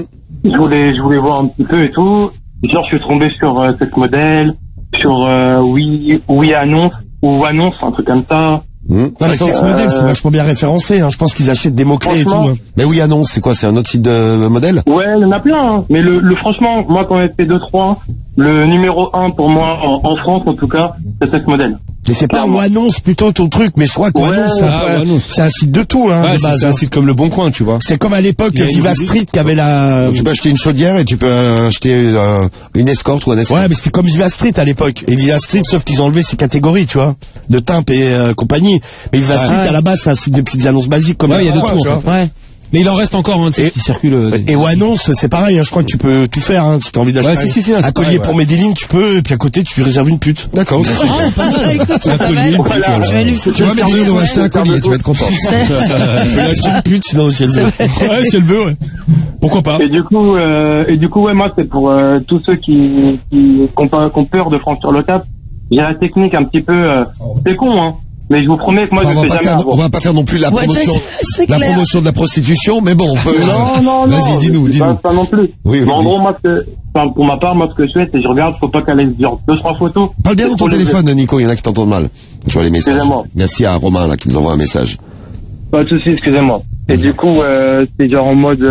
Je voulais voir un petit peu et tout. Genre, je suis tombé sur Sex Model, sur oui annonce ou annonce, un truc comme ça. Non, mais Sex Model, c'est vachement bien référencé. Hein. Je pense qu'ils achètent des mots-clés et tout. Hein. Mais oui annonce, c'est quoi? C'est un autre site de modèle? Ouais, il y en a plein. Hein. Mais le franchement, moi quand j'ai fait 2-3, le numéro 1 pour moi en France en tout cas, c'est Sex Model. Mais c'est pas où annonce plutôt ton truc, mais je crois qu'annonce c'est un site de tout, hein, de base. C'est un site comme Le Bon Coin, tu vois. C'était comme à l'époque Viva Street qui avait la. Donc, tu peux acheter une chaudière et tu peux acheter une escorte ou un escorte. Ouais, mais c'était comme Viva Street à l'époque. Et Viva Street, sauf qu'ils ont enlevé ces catégories, tu vois, de timp et compagnie. Mais Viva Street à la base, c'est un site de petites annonces basiques comme. Ouais, il y a de tout, tu vois. Ouais. Mais il en reste encore, hein, tu sais, qui circule. Et ou annonce, c'est pareil, hein, je crois que tu peux tout faire, hein, si t'as envie d'acheter un collier pour Medellin, tu peux, et puis à côté, tu réserves une pute. D'accord. Un collier, je vais lui foutre. Tu vois, Medellin, on va acheter un collier, tu vas être content. Tu peux l'acheter une pute, sinon, si elle veut. Ouais, si elle veut, ouais. Pourquoi pas? Et du coup, ouais, moi, c'est pour tous ceux qui ont peur de franchir le cap. J'ai la technique un petit peu, c'est con, hein. Mais je vous promets que moi, je fais jamais avoir. On va pas faire non plus la promotion de la prostitution, mais bon, on peut. Non. Vas-y, dis-nous. Pas non plus. Oui, en gros, moi, pour ma part, moi, ce que je fais, c'est je regarde, faut pas qu'elle ait genre 2-3 photos. Parle bien dans ton téléphone, Nico, il y en a qui t'entendent mal. Je vois les messages. Excusez-moi. Merci à Romain, là, qui nous envoie un message. Pas de soucis, excusez-moi. Et du coup, c'est genre en mode,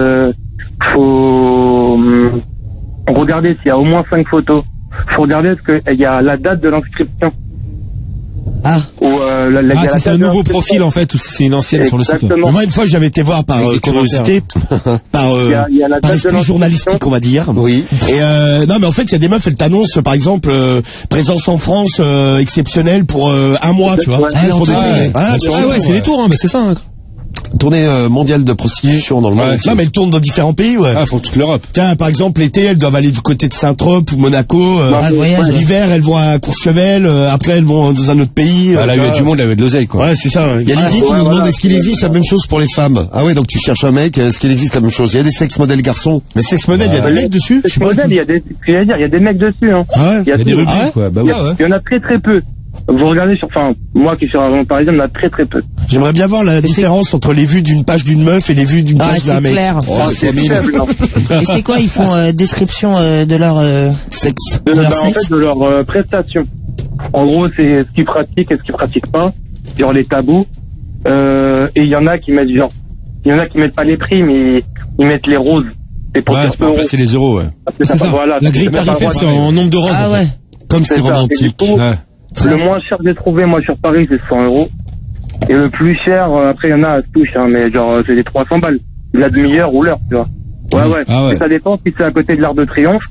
faut regarder s'il y a au moins 5 photos. Faut regarder est-ce qu'il y a la date de l'inscription. Ah. Ou si c'est un nouveau profil en fait, ou si c'est une ancienne sur le site. Moi une fois j'avais été voir par curiosité, par esprit journalistique on va dire. Oui. Et non mais en fait il y a des meufs, elles t'annoncent par exemple présence en France exceptionnelle pour un mois, tu vois. Ouais, c'est les tours, hein, mais c'est ça. Hein. tournée mondiale de prostitution dans le monde. Non, mais elles tournent dans différents pays, ouais. Ah, font toute l'Europe. Tiens, par exemple, l'été, elles doivent aller du côté de Saint-Trope ou Monaco. L'hiver, elles vont à Courchevel. Après, elles vont dans un autre pays. Ah, là, il y a du monde, là, il y a de l'oseille, quoi. Ouais, c'est ça. Il y a Lydie qui nous demande est-ce qu'il existe la même chose pour les femmes. Ah ouais, donc tu cherches un mec, est-ce qu'il existe la même chose? Il y a des sex modèles garçons. Mais sex modèles, il y a des mecs dessus? Sex modèles, il y a des, il y a des mecs dessus, hein. Il y a des rubriques, quoi. Bah ouais. Il y en a très très peu. Vous regardez sur, enfin, moi qui suis sur la région parisienne, on a très très peu. J'aimerais bien voir la différence entre les vues d'une page d'une meuf et les vues d'une page d'un mec. Clair. C'est faible. Et c'est quoi? Ils font description de leur sexe, de leur sexe, en fait, de leur prestations. En gros, c'est ce qu'ils pratiquent et ce qu'ils pratiquent pas, genre les tabous. Et il y en a qui mettent genre, il y en a qui mettent pas les prix, mais ils mettent les roses. C'est pour c'est les euros, ouais. C'est ça. Voilà, la grille tarifaire, c'est en nombre de roses. Ah ouais. Comme c'est romantique. Le moins cher que j'ai trouvé, moi, sur Paris, c'est 100 €. Et le plus cher, après, il y en a à touche, hein, mais genre, c'est des 300 balles. La demi-heure ou l'heure, tu vois. Ouais. Ah ouais. Et ça dépend si c'est à côté de l'Arc de Triomphe,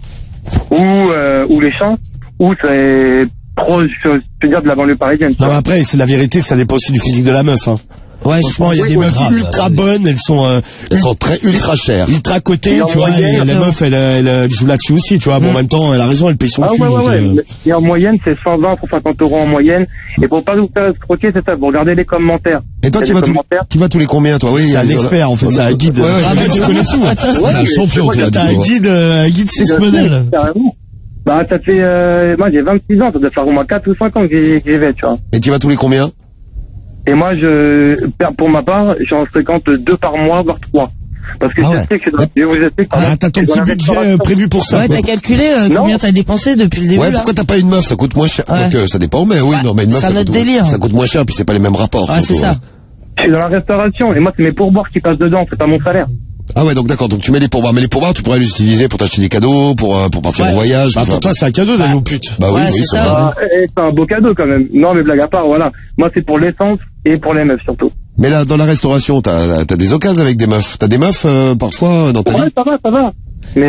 ou les Champs, ou c'est proche, je veux dire, de la banlieue parisienne. Non, mais après, c'est la vérité, ça dépend aussi du physique de la meuf, hein. Ouais, franchement, il y a des meufs ultra bonnes, elles sont très ultra chères. Ultra cotées, tu vois, et la meuf, elle joue là-dessus aussi, tu vois. Bon, en même temps, elle a raison, elle paye son cul. Et en moyenne, c'est 120, 150 € en moyenne. Et pour pas vous faire escroquer, c'est ça, vous regardez les commentaires. Et toi, tu vas tous les combien, toi? Oui, c'est un expert, en fait, c'est un guide. Ouais, tu connais tout. C'est un champion, toi. T'as un guide sex modèle. Bah, ça fait, moi, j'ai 26 ans, ça doit faire au moins 4 ou 5 ans que j'y vais, tu vois. Et tu vas tous les combien? Et moi, pour ma part, j'en fréquente 2 par mois, voire 3. Parce que je sais que t'as ton petit budget prévu pour ça. Ouais, t'as calculé combien t'as dépensé depuis le début. Ouais, pourquoi t'as pas une meuf? Ça coûte moins cher. Donc, ça dépend, mais oui, non, mais une meuf, c'est un autre délire. Ça coûte moins cher, puis c'est pas les mêmes rapports. Ah, c'est ça. Je suis dans la restauration, et moi, c'est mes pourboires qui passent dedans, c'est pas mon salaire. Ah ouais, donc d'accord, donc tu mets les pourboires, mais les pourboires tu pourrais les utiliser pour t'acheter des cadeaux, pour partir en voyage. Bah pour toi c'est un cadeau d'aller aux putes. Bah oui, oui, c'est ça. C'est un beau cadeau quand même. Non mais blague à part, voilà. Moi c'est pour l'essence et pour les meufs surtout. Mais là, dans la restauration, t'as des occasions avec des meufs. T'as des meufs parfois dans ta vie. Ouais, ça va. Mais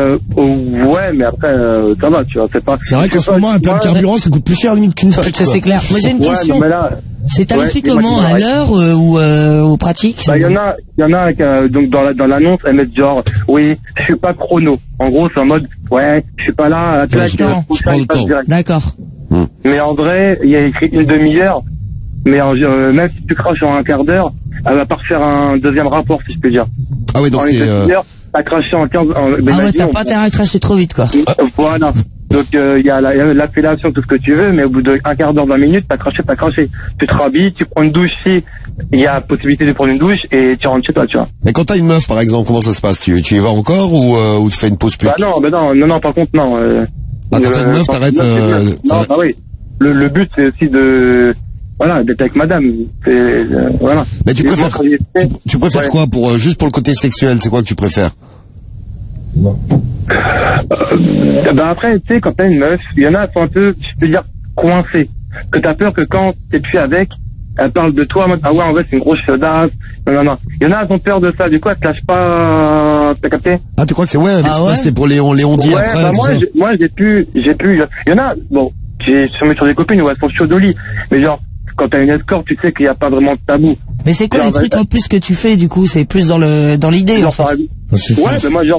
ouais, mais après ça va, tu vois, c'est pas. C'est vrai qu'en ce moment un plein de carburant ça coûte plus cher limite qu'une pute. Ça c'est clair. Moi j'ai une question. C'est tarifé comment, à l'heure ou aux pratiques? Bah, il y en a donc dans l'annonce, elles mettent genre, oui, je suis pas chrono. En gros, c'est en mode, ouais, je suis pas là, je prends le temps. D'accord. Mais en vrai, il y a écrit une demi-heure, mais même si tu craches en un quart d'heure, elle va pas refaire un deuxième rapport, si je peux dire. Ah oui, donc c'est... T'as craché en 15... ah ouais, t'as pas intérêt à cracher trop vite, quoi. Voilà. Donc il y a l'appellation, tout ce que tu veux, mais au bout d'un quart d'heure, 20 minutes, t'as craché. Tu te rhabilles, tu prends une douche si il y a possibilité de prendre une douche et tu rentres chez toi, tu vois. Mais quand t'as une meuf, par exemple, comment ça se passe? Tu y vas encore ou tu fais une pause pute? Non, par contre, non. Quand t'as une meuf, t'arrêtes... Non, bah oui. Le but, c'est aussi d'être avec madame. Voilà. Mais tu préfères quoi pour juste pour le côté sexuel? C'est quoi que tu préfères? Après, tu sais, quand t'as une meuf, il y en a qui sont un peu, je peux dire, coincés. Que t'as peur que quand t'es plus avec, elle parle de toi en mode, ah ouais, en fait, c'est une grosse chaudasse. Non. Il y en a qui ont peur de ça. Du coup, elle te lâche pas, t'as capté? Ah, tu crois que c'est, c'est pour les on-dit après, bah moi, j'ai plus, il y en a, bon, j'ai sur des copines où elles sont chaudes au lit. Mais genre, quand t'as une escorte, tu sais qu'il n'y a pas vraiment de tabou. Mais c'est quoi les trucs en plus que tu fais, du coup? C'est plus dans l'idée, en fait. Ouais, mais moi, genre,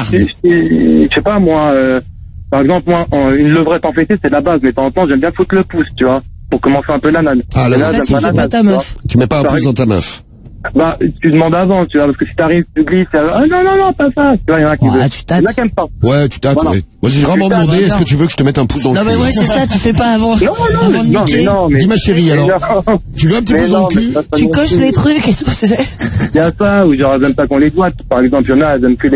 je sais pas, moi, par exemple, moi, une levrette en fêtée, c'est la base, mais de temps en temps, j'aime bien foutre le pouce, tu vois, pour commencer un peu l'anane. Ah, là, tu fais pas ta meuf. Tu mets pas un pouce dans ta meuf. Bah, tu demandes avant, tu vois, parce que si t'arrives, tu glisses, ah non, pas ça. Tu vois, il y en a qui veulent. Il y en a qui aiment pas. Ouais, tu tâtes, ouais. Moi, j'ai vraiment demandé, est-ce que tu veux que je te mette un pouce dans le cul? Non, mais ouais, c'est ça, tu fais pas avant. Non, mais dis ma chérie, alors. Tu veux un petit pouce dans le cul? Tu coches les trucs et tout, tu sais. Il y a ça, ou genre, elles aiment pas qu'on les doigte. Par exemple, il y en a, elles aiment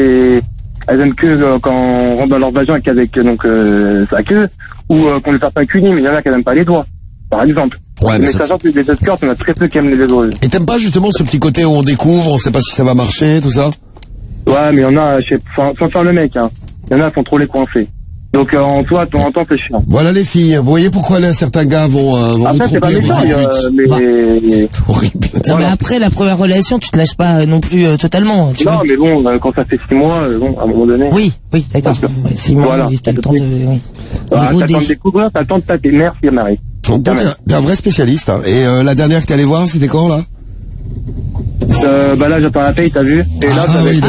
que quand on rentre dans leur vagin avec, donc, sa queue, ou qu'on les tape un cuni, mais il y en a qui n'aiment pas les doigts. Par exemple. Ouais, mais sachant que les escortes, on a très peu qui aiment les doigts. Et t'aimes pas justement ce petit côté où on découvre, on sait pas si ça va marcher, tout ça? Ouais, mais il y en a, sans faire le mec, hein. Il y en a qui font trop les coincés. Donc, en toi, de temps en temps, c'est chiant. Voilà les filles, vous voyez pourquoi là, certains gars vont vous tromper. C'est pas méchant, mais... horrible. Non, mais après, la première relation, tu te lâches pas non plus totalement. Tu vois. Mais bon, quand ça fait 6 mois, à un moment donné... Oui, d'accord. 6 mois, voilà. T'as le temps de... T'as le temps de découvrir, t'as le temps de taper. Merci, Marie. Donc, t'es un vrai spécialiste, hein. Et la dernière que t'es allé voir, c'était quand, là? Bah là, j'attends la paye, t'as vu? Et là,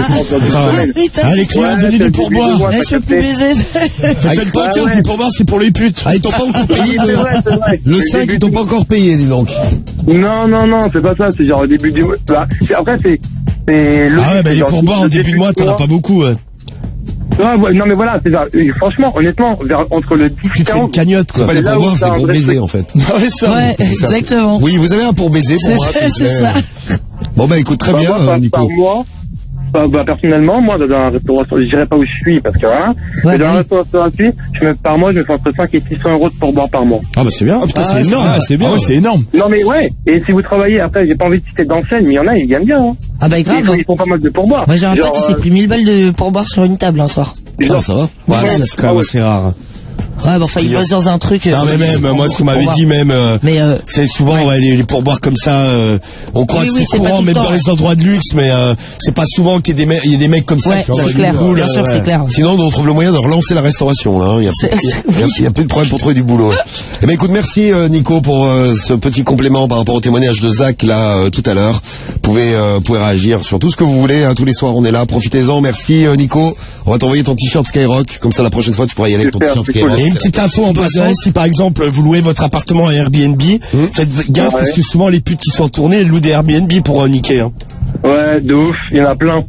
les clients, donnez du pourboire. Je peux plus baiser. Faites pas 15, les pourboires, c'est pour les putes. Ah, ils t'ont pas encore payé, le 5, ils t'ont pas encore payé, dis donc. Non, c'est pas ça, c'est genre au début du mois. Après, c'est ah ouais, bah les pourboires au début du mois, t'en as pas beaucoup, ouais. Non mais voilà, c'est ça. Franchement, honnêtement, entre le 10 et 40... Tu te fais une cagnotte, quoi. C'est pas les pourboires, c'est pour baiser, en fait. Ouais, exactement. Oui, vous avez un pour baiser, pour moi, c'est ça. Bon bah écoute, très bien, Nico. Personnellement, moi, dans un restaurant, je dirais pas où je suis, parce que voilà, mais dans un restaurant, par mois, je me fais entre 5 et 600 € de pourboire par mois. Ah bah c'est bien. Putain, c'est énorme. C'est bien. C'est énorme. Non mais ouais. Et si vous travaillez, après, j'ai pas envie de citer d'enseigne, mais il y en a, ils gagnent bien. Hein. Ah bah grave. Ils font pas mal de pourboire. Moi j'ai un pote qui s'est pris 1000 balles de pourboire sur une table un soir. Ah ça va. Ouais, ça c'est quand même assez rare. Ouais, bon, enfin, il bosse dans un truc. Non, mais même, moi, ce qu'on m'avait dit, c'est souvent, les pourboires comme ça, on croit que c'est courant, même dans les endroits de luxe, mais c'est pas souvent qu'il y a des mecs comme ça qui c'est clair. Bien sûr, c'est clair. Sinon, on trouve le moyen de relancer la restauration, là. Il y a plus de problème pour trouver du boulot. Eh ben, écoute, merci, Nico, pour ce petit complément par rapport au témoignage de Zach, là, tout à l'heure. Vous pouvez réagir sur tout ce que vous voulez, hein. Tous les soirs, on est là. Profitez-en. Merci, Nico. On va t'envoyer ton t-shirt Skyrock. Comme ça, la prochaine fois, tu pourras y aller avec ton t-shirt Skyrock. Et une petite info en passant, si par exemple, vous louez votre appartement à Airbnb, faites gaffe parce que souvent, les putes qui sont en tournée, elles louent des Airbnb pour niquer, hein. Ouais, de ouf, il y en a plein.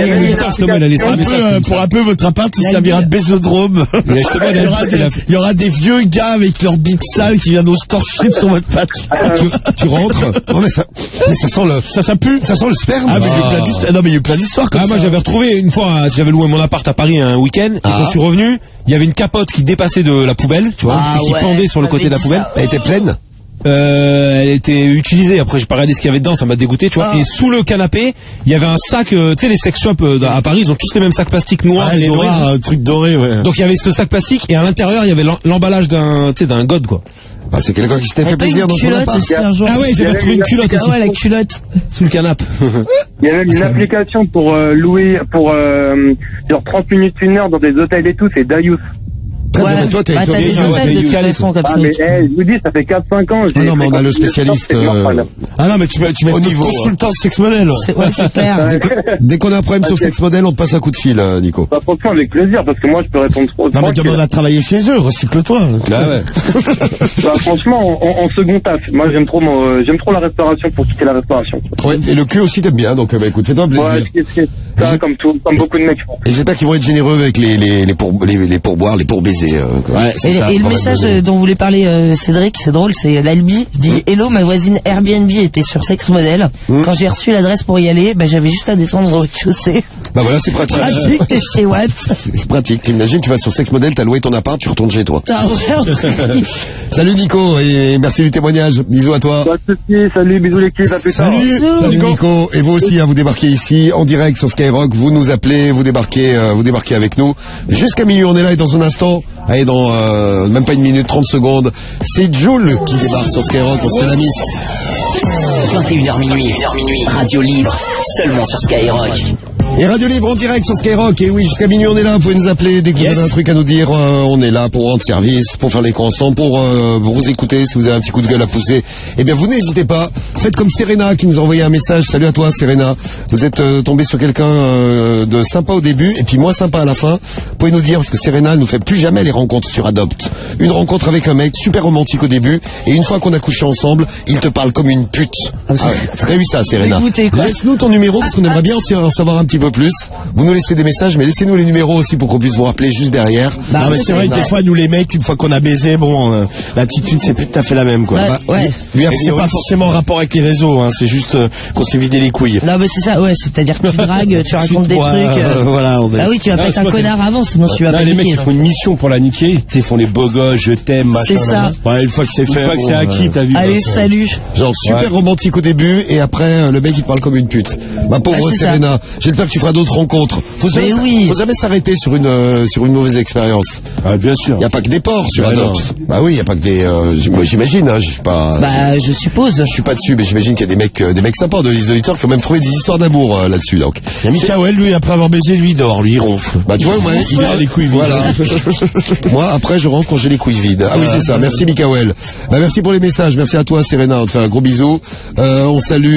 Pour un peu votre appart, il servira de bésodrome. Il y aura des vieux gars avec leur bite sale qui viennent se torcher sur votre patte. Tu rentres. Oh, mais ça sent ça pue. Ça sent le sperme. Ah, mais il y a eu plein d'histoires comme ça. Moi, j'avais retrouvé une fois, j'avais loué mon appart à Paris un week-end, et quand je suis revenu, il y avait une capote qui dépassait de la poubelle, tu vois, qui pendait sur le côté de la poubelle. Elle était pleine? Elle était utilisée. Après, j'ai pas regardé ce qu'il y avait dedans, ça m'a dégoûté, tu vois. Et sous le canapé, il y avait un sac, tu sais, les sex shops à Paris, ils ont tous les mêmes sacs plastiques noirs, les dorés, un truc doré, ouais. Donc il y avait ce sac plastique et à l'intérieur, il y avait l'emballage d'un god, quoi. Ah, c'est quelqu'un qui s'était fait plaisir dans son appart. Ah ouais, j'avais retrouvé une culotte aussi. Ah ouais, la culotte. Sous le canapé. Il y a même une application pour louer, genre 30 minutes, 1 heure dans des hôtels et tout, c'est Dayus. Ouais, toi, t'as des hôtels de toute façon comme ça. Mais je vous dis, ça fait 4-5 ans. Ah non, mais on a le spécialiste. Ah non, mais tu vas être niveau consultant sex model. Ouais, c'est clair. Dès qu'on a un problème sur sex model, on te passe un coup de fil, Nico. Bah, franchement, avec plaisir, parce que moi, je peux répondre trop. Non, mais demande à travailler chez eux, recycle-toi. Là, ouais. Bah, franchement, en second taf. Moi, j'aime trop la restauration pour quitter la restauration. Ouais, et le cul aussi, t'aimes bien, donc, bah, écoute, fais-toi plaisir. Ouais, ça, comme beaucoup de mecs. Et j'espère qu'ils vont être généreux avec les pourboires, les pourbaisers. Ouais, et le message dont voulait parler Cédric, c'est drôle, c'est l'Albi dit Hello, ma voisine Airbnb était sur Sex Model. Quand j'ai reçu l'adresse pour y aller, j'avais juste à descendre au rez-de-chaussée. Bah voilà, c'est pratique. T'es chez Watt. C'est pratique. T'imagines, tu vas sur Sex Model, t'as loué ton appart, tu retournes chez toi. Salut Nico, et merci du témoignage. Bisous à toi. Pas de soucis, salut, bisous l'équipe, à plus tard. Salut Nico. Et vous aussi, vous débarquez ici, en direct sur Skyrock, vous nous appelez, vous débarquez avec nous. Jusqu'à minuit, on est là, et dans un instant, allez, dans même pas 1 minute, 30 secondes, c'est Jules qui débarque sur Skyrock, on se fait la miss. 21h minuit, Radio Libre, seulement sur Skyrock. Et Radio Libre en direct sur Skyrock. Et oui, jusqu'à minuit, on est là. Vous pouvez nous appeler dès que vous avez un truc à nous dire. On est là pour rendre service, pour faire les cons ensemble, pour vous écouter. Si vous avez un petit coup de gueule à pousser, eh bien, vous n'hésitez pas. Faites comme Serena qui nous a envoyé un message. Salut à toi, Serena. Vous êtes tombé sur quelqu'un de sympa au début et puis moins sympa à la fin. Vous pouvez nous dire, parce que Serena, elle nous fait plus jamais les rencontres sur Adopt. Une rencontre avec un mec super romantique au début, et une fois qu'on a couché ensemble, il te parle comme une pute. T'as vu ça, Serena? Laisse-nous ton numéro, parce qu'on aimerait bien en savoir un petit peu plus. Vous nous laissez des messages, mais laissez-nous les numéros aussi pour qu'on puisse vous rappeler juste derrière. Non, mais c'est vrai que des fois, nous les mecs, une fois qu'on a baisé, l'attitude c'est plus tout à fait la même, quoi. Ouais. Lui, c'est pas forcément en rapport avec les réseaux, hein, c'est juste qu'on s'est vidé les couilles. Non, mais c'est ça, ouais, c'est-à-dire que tu dragues, tu racontes des trucs. Voilà, ah oui, tu vas pas être un connard avant, sinon tu vas pas les niquer. mecs, ils font une mission pour la niquer. Ils font les beaux gosses, je t'aime, machin. C'est ça. Ouais, une fois que c'est fait. Une fois que c'est acquis, t'as vu. Allez, salut. Genre super romantique au début, et après, le mec, il te parle comme une pute. Ma pauvre Serena. J'espère que tu feras d'autres rencontres. Faut jamais s'arrêter sur une mauvaise expérience. Ah, bien sûr. Y a pas que des porcs sur Adopt. Bah oui, y a pas que des, j'imagine, hein, je suis pas. Bah, je suppose. Je suis pas dessus, mais j'imagine qu'il y a des mecs sympas, des auditeurs qui ont même trouvé des histoires d'amour là-dessus, donc. Il y a Mikael, lui, après avoir baisé, lui, dort, lui, il ronfle. Bah, tu vois, moi, il a les couilles vides. Voilà. Moi, après, je rentre quand j'ai les couilles vides. Ah oui, c'est ça. Merci, Mikael. Bah, merci pour les messages. Merci à toi, Serena. On te fait un gros bisou. On salue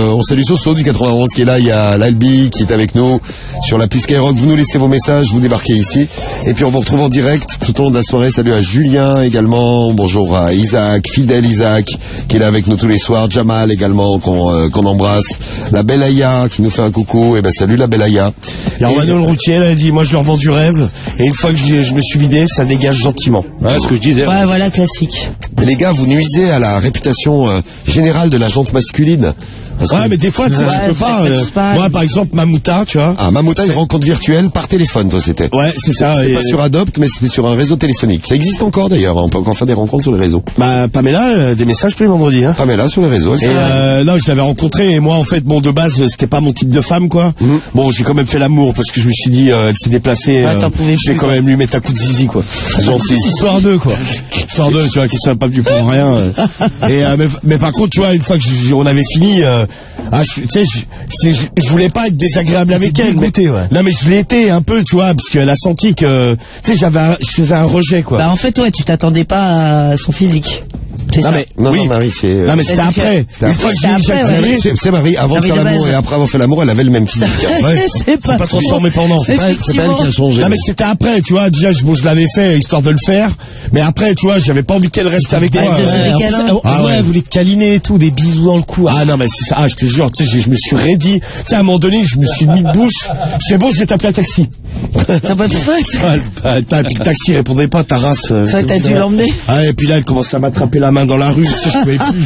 Soso du 91 qui est là. Il y a l'Albi qui est avec nous sur la piste Skyrock. Vous nous laissez vos messages, vous débarquez ici. Et puis, on vous retrouve en direct tout au long de la soirée. Salut à Julien également. Bonjour à Isaac, fidèle Isaac, qui est là avec nous tous les soirs. Jamal également, qu'on embrasse. La belle Aya qui nous fait un coucou. Et ben, salut la belle Aya. Il y a Romano le routier, là, il dit, moi, je leur vends du rêve. Et une fois que je me suis vidé, ça dégage gentiment. Ouais, ce que je disais. Ouais, voilà, classique. Mais les gars, vous nuisez à la réputation générale de la jante masculine. Ouais, mais des fois, tu peux pas. Moi, par exemple, Mamouta, tu vois. Ah, Mamouta, une rencontre virtuelle par téléphone, toi, c'était. Ouais, c'est ça. C'était pas sur Adopt, mais c'était sur un réseau téléphonique. Ça existe encore, d'ailleurs. On peut encore faire des rencontres sur les réseaux. Bah, Pamela, des messages tous les vendredis, hein. Pamela, sur les réseaux. Et là, je l'avais rencontrée, et moi, en fait, bon, de base, c'était pas mon type de femme, quoi. Bon, j'ai quand même fait l'amour, parce que je me suis dit, elle s'est déplacée, je vais quand même lui mettre un coup de zizi, quoi. C'est gentil. Histoire d'eux, quoi. Histoire d'eux, tu vois, qui sont pas venus pour rien. Et, mais par contre, tu vois, une fois que on avait fini, tu sais, je voulais pas être désagréable avec elle. Non, mais je l'ai été un peu, tu vois, parce qu'elle a senti que, tu sais, je faisais un rejet, quoi. Bah, en fait, ouais, tu t'attendais pas à son physique. C'est ça. Non, Marie, c'est... Non, mais c'était après. Une fois que j'ai éjaculé... C'est Marie, avant de faire l'amour et après avoir fait l'amour, elle avait le même physique. C'est pas transformé pendant. C'est pas elle qui a changé. Non, mais c'était après, tu vois, déjà, je l'avais fait, histoire de le faire. Mais après, tu vois, j'avais pas envie qu'elle reste avec moi. Ouais, elle voulait te câliner et tout, des bisous dans le cou. Ah non, mais c'est ça, je te jure, tu sais, je me suis raidi. Tu sais, à un moment donné, je me suis mis de bouche. Je fais bon, je vais t'appeler un taxi. T'as pas de fait? Puis le taxi répondait pas, ta race. T'as dû l'emmener. Ah, et puis là, elle commençait à m'attraper la main dans la rue. Tu sais, je pouvais plus.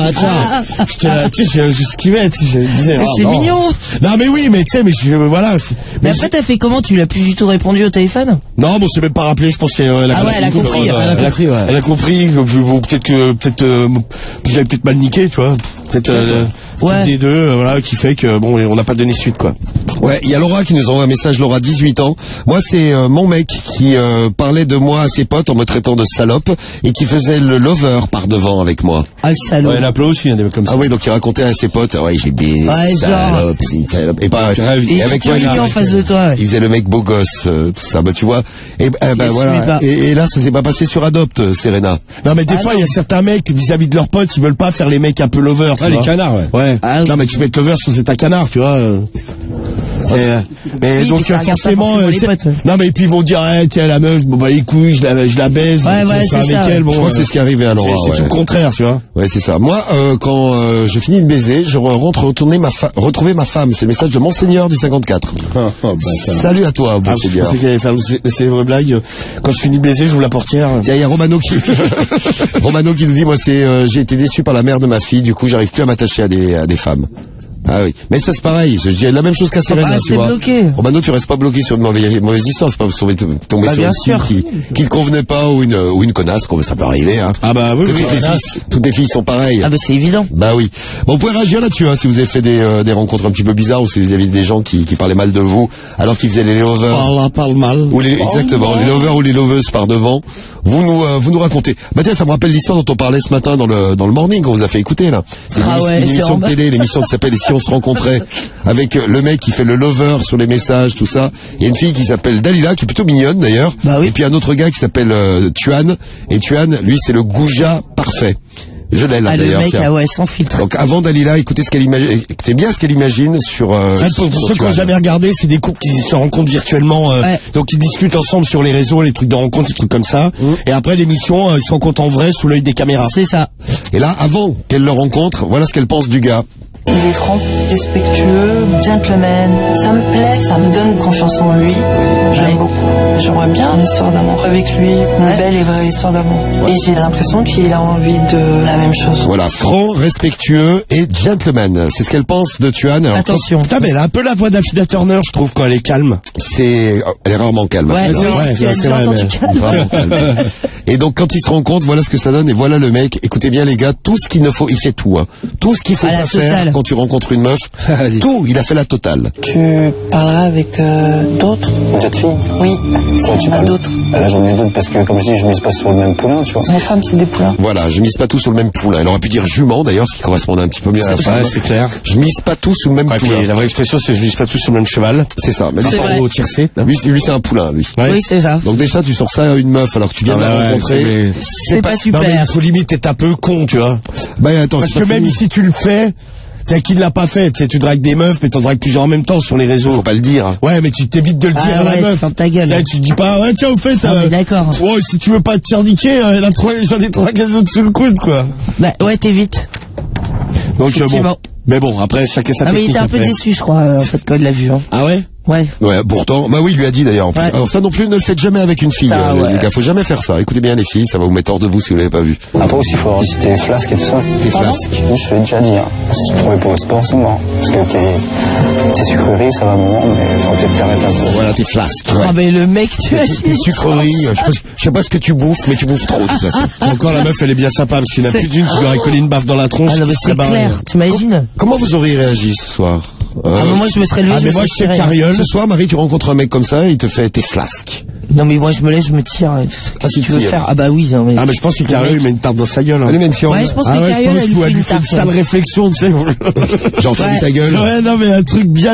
Tu sais, j'esquivais, tu sais, je disais. C'est mignon. Non, mais oui, mais tu sais, mais voilà. Mais après, t'as fait comment? Tu l'as plus du tout répondu au téléphone? Non, bon, c'est même pas rappelé, je pense qu'elle a Ah ouais, elle a compris. Elle a compris, bon, peut-être j'avais peut-être mal niqué, tu vois. Peut-être des deux, voilà, qui fait que bon, on n'a pas donné suite, quoi. Ouais, il y a Laura qui nous envoie un message. Laura, 18 ans. Moi, c'est mon mec qui parlait de moi à ses potes en me traitant de salope et qui faisait le lover par devant avec moi. Ah, le salaud. Ouais, il y en a plein aussi, des mecs comme ça. Ah oui, donc il racontait à ses potes, ouais, j'ai baisé, salope, c'est une salope. Et pas, et avec moi, il était en face de toi. Il faisait le mec beau gosse, tout ça, bah tu vois. Et voilà. Et là, ça s'est pas passé sur Adopt, Serena. Non, mais des fois, il y a certains mecs vis-à-vis de leurs potes, ils veulent pas faire les mecs un peu lovers. Ah, les canards, ouais. Non, mais tu peux être lover sans être un canard, tu vois. Mais donc forcément, non mais puis ils vont dire, tiens la meuf, bon bah les couilles, je la baise, c'est avec ça. elle. Bon, je crois que c'est ce qui est arrivé à Laura. C'est tout le contraire, tu vois. Ouais, c'est ça. Moi, quand je finis de baiser, je rentre retrouver ma femme. C'est le message de Monseigneur du 54. Salut à toi, Monseigneur. Je pensais qu'il allait faire c'est une vraie blague. Quand je finis de baiser, j'ouvre la portière. Tiens, il y a Romano qui nous dit, moi j'ai été déçu par la mère de ma fille, du coup j'arrive plus à m'attacher à des femmes. Ah oui, mais ça c'est pareil, je dis la même chose qu'à Serena, tu vois. Bloqué. Romano, tu restes pas bloqué sur une mauvaise histoire, c'est pas tomber sur une fille qui ne convenait pas ou une connasse, comme ça peut arriver, hein. Ah bah oui, toutes les filles sont pareilles. Ah bah c'est évident. Bah oui. Bon, vous pouvez réagir là-dessus, hein, si vous avez fait des rencontres un petit peu bizarres ou si vous avez des gens qui parlaient mal de vous alors qu'ils faisaient les lovers. Parle mal. Ou exactement, les lovers ou les loveuses par devant. Vous nous racontez. Bah tiens, ça me rappelle l'histoire dont on parlait ce matin dans le morning qu'on vous a fait écouter là. C'est une émission de télé, l'émission qui s'appelle Si on se rencontrait, avec le mec qui fait le lover sur les messages, tout ça. Il y a une fille qui s'appelle Dalila, qui est plutôt mignonne d'ailleurs. Bah oui. Et puis un autre gars qui s'appelle Tuan. Et Tuan, lui, c'est le goujat parfait. Je l'ai là d'ailleurs. Le mec, ouais, sans filtre. Donc avant Dalila, écoutez bien ce qu'elle imagine sur. Pour ceux qui n'ont jamais regardé, c'est des couples qui se rencontrent virtuellement. Donc ils discutent ensemble sur les réseaux, les trucs de rencontre, des trucs comme ça. Et après l'émission, ils se rencontrent en vrai sous l'œil des caméras. C'est ça. Et là, avant qu'elle le rencontre, voilà ce qu'elle pense du gars. Il est franc, respectueux, gentleman. Ça me plaît, ça me donne confiance en lui. J'aime beaucoup. J'aimerais bien une histoire d'amour avec lui, une belle et vraie histoire d'amour. Et j'ai l'impression qu'il a envie de la même chose. Voilà, franc, respectueux et gentleman. C'est ce qu'elle pense de Tuan. Alors, attention. Putain, mais elle a un peu la voix d'Affida Turner, je trouve, quand elle est calme. Elle est rarement calme. Ouais, c'est vrai. Rarement calme. Et donc, quand ils se rencontrent, voilà ce que ça donne. Et voilà le mec. Écoutez bien, les gars, tout ce qu'il ne faut, il fait tout. Hein. Tout ce qu'il faut pas faire quand tu rencontres une meuf, tout, il a fait la totale. Tu parleras avec d'autres filles? Oui, il y en a d'autres. Là, j'en ai d'autres parce que, comme je dis, je mise pas sur le même poulain, tu vois. Les femmes, c'est des poulains. Voilà, je mise pas tout sur le même poulain. Elle aurait pu dire jument, d'ailleurs, ce qui correspondait un petit peu mieux à la fin. C'est clair. Je mise pas tout sur le même poulain. La vraie expression, c'est je mise pas tout sur le même cheval. C'est ça. Mais au tiercé. Lui, c'est un poulain, lui. Oui, c'est ça. Donc déjà, tu sors ça à une meuf alors que tu viens de la rencontrer. C'est pas super. Non, mais il faut limite être un peu con, tu vois. Bah, attends, parce que même si tu le fais, t'as qui ne l'a pas fait, tu dragues des meufs, mais t'en dragues plusieurs en même temps sur les réseaux. Faut pas le dire. Ouais, mais tu t'évites de le dire à la meuf. Ferme ta gueule. Là, tu dis pas, ouais, tiens, au fait, d'accord. Ouais, si tu veux pas te faire niquer, j'en ai 3 gazons sous le coude, quoi. Bah, ouais, t'évites. Donc, bon. Mais bon, après, chacun sa technique. Mais il était un peu déçu, je crois, en fait, quand il l'a vu, hein. Ah ouais? Ouais. Ouais, pourtant, bah oui, il lui a dit d'ailleurs. Ouais. Alors ça non plus, ne le faites jamais avec une fille, les gars. Faut jamais faire ça. Écoutez bien les filles, ça va vous mettre hors de vous si vous l'avez pas vu. Après aussi, il faut avoir si t'es flasque et tout ça. T'es flasque. Oui, je te l'ai déjà dit. Hein. Si tu te trouvais pour le sport, c'est mort. Parce que tes sucreries, ça va un moment, mais faut peut-être t'arrêter un peu. Voilà, t'es flasque. Ah, mais le mec, tu as Tes sucreries, je sais pas ce que tu bouffes, mais tu bouffes trop, de toute façon. Encore la meuf, elle est bien sympa, parce qu'il n'y en a plus d'une qui lui aurait collé une baffe dans la tronche. Ah non, mais c'est clair, t'imagines? Comment vous auriez réagi ce soir? Moi, je me serais levé, mais moi, je sais Cariole. Ce soir, Marie, tu rencontres un mec comme ça, il te fait tes flasques. Non, mais moi, je me lève, je me tire. Qu'est-ce que tu veux faire? Ah, bah oui, non, mais. Ah, mais je pense que Cariole, il met une tarte dans sa gueule. Allez, même si on... Ouais, je pense que Cariole, elle lui fait une tarte. Sale réflexion, tu sais. J'ai entendu ta gueule. Ouais, non, mais un truc bien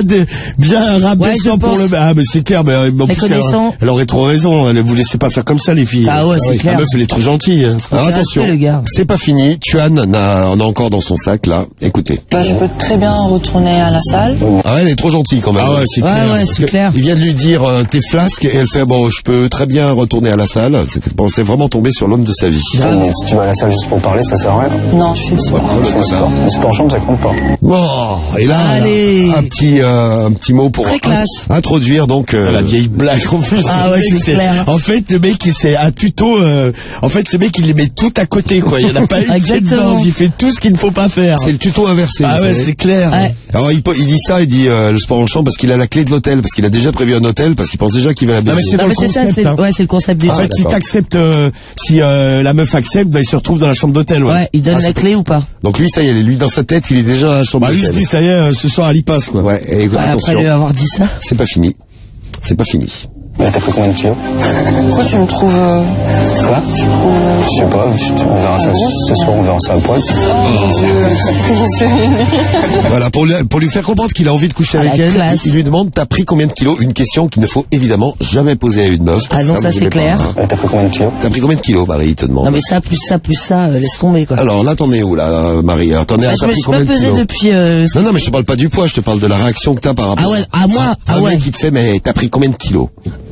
rabaissant pour le... Ah, mais c'est clair, mais en plus, elle aurait trop raison. Vous laissez pas faire comme ça, les filles. Ah ouais, c'est clair. La meuf, elle est trop gentille. Alors attention, c'est pas fini. Tuan on a encore dans son sac, là. Écoutez. Je peux très bien retourner à la salle. Ah, elle est trop gentille quand même. Ah ouais, c'est clair. Ouais, c'est clair. Il vient de lui dire tes flasques et elle fait bon, je peux très bien retourner à la salle. C'est vraiment tombé sur l'homme de sa vie. Mais si tu vas à la salle juste pour parler, ça sert à rien. Non, je fais du sport. Le sport en chambre, ça compte pas. Oh, et là, allez. un petit mot pour introduire donc la vieille blague en plus. Ah ouais, c'est clair. En fait, le mec, c'est un tuto. En fait, ce mec, il les met tout à côté, quoi. Il y en a pas une qui est dedans. Il fait tout ce qu'il ne faut pas faire. C'est le tuto inversé. Ah ouais, c'est clair. Ouais. Alors il dit ça, il dit le sport en chambre parce qu'il a la clé de l'hôtel, parce qu'il a déjà prévu un hôtel, parce qu'il pense déjà qu'il va la baiser. Non, mais c'est dans le concept. Ouais, c'est le concept du. En fait, si t'acceptes, si la meuf accepte, bah, il se retrouve dans la chambre d'hôtel. Ouais, il donne la clé ou pas? Donc lui, ça y est, lui dans sa tête, il est déjà dans la chambre d'hôtel. Lui, il se dit ça y est, ce soir, elle y passe, quoi. Ouais. Et attention. Après lui avoir dit ça. C'est pas fini. C'est pas fini. Mais t'as pris combien de kilos? Pourquoi tu me trouves... Quoi? Je sais pas, on verra ça ce soir, on verra ça à poil. Oh mon Dieu. Voilà, pour lui faire comprendre qu'il a envie de coucher avec elle, il lui demande t'as pris combien de kilos? Une question qu'il ne faut évidemment jamais poser à une meuf. Ah non, ça c'est clair. T'as pris combien de kilos? T'as pris combien de kilos, Marie, il te demande? Non mais ça, plus ça, laisse tomber, quoi. Alors là, t'en es où, là, Marie? Alors t'en es à je me suis pas pesé depuis... Non, mais je te parle pas du poids, je te parle de la réaction que t'as par rapport... Ah ouais, à moi? Ah ouais. Un mec qui te fait, mais t'as pris combien de kilos?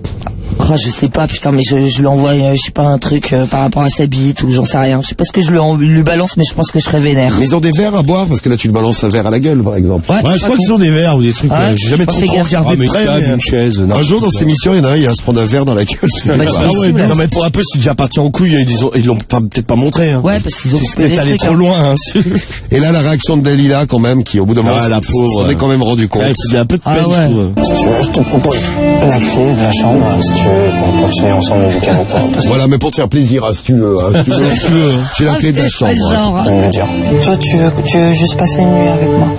Oh, je sais pas, putain, mais je lui envoie, je sais pas, un truc par rapport à sa bite ou j'en sais rien. Je sais pas ce que je lui balance, mais je pense que je serais vénère. Mais ils ont des verres à boire, parce que là, tu lui balances un verre à la gueule, par exemple. Ouais, je crois qu'ils ont des verres ou des trucs. J'ai jamais trop regardé de près. Une chaise. Un jour, dans cette émission, il y en a un, il va se prendre un verre dans la gueule. Non, mais pour un peu, c'est déjà parti en couille, ils l'ont peut-être pas montré. Ouais, parce qu'ils ont peut-être allé trop loin. Et là, la réaction de Dalila, quand même, qui, au bout d'un moment, la pauvre, s'en est quand même rendu compte. Il y a un peu de peine, je trouve. Si tu veux, je te propose la clé de la chambre, si tu veux, pour continuer ensemble le week-end ou pas. Voilà, mais pour te faire plaisir, si tu veux. J'ai la clé de la chambre. Toi, tu veux juste passer une nuit avec moi?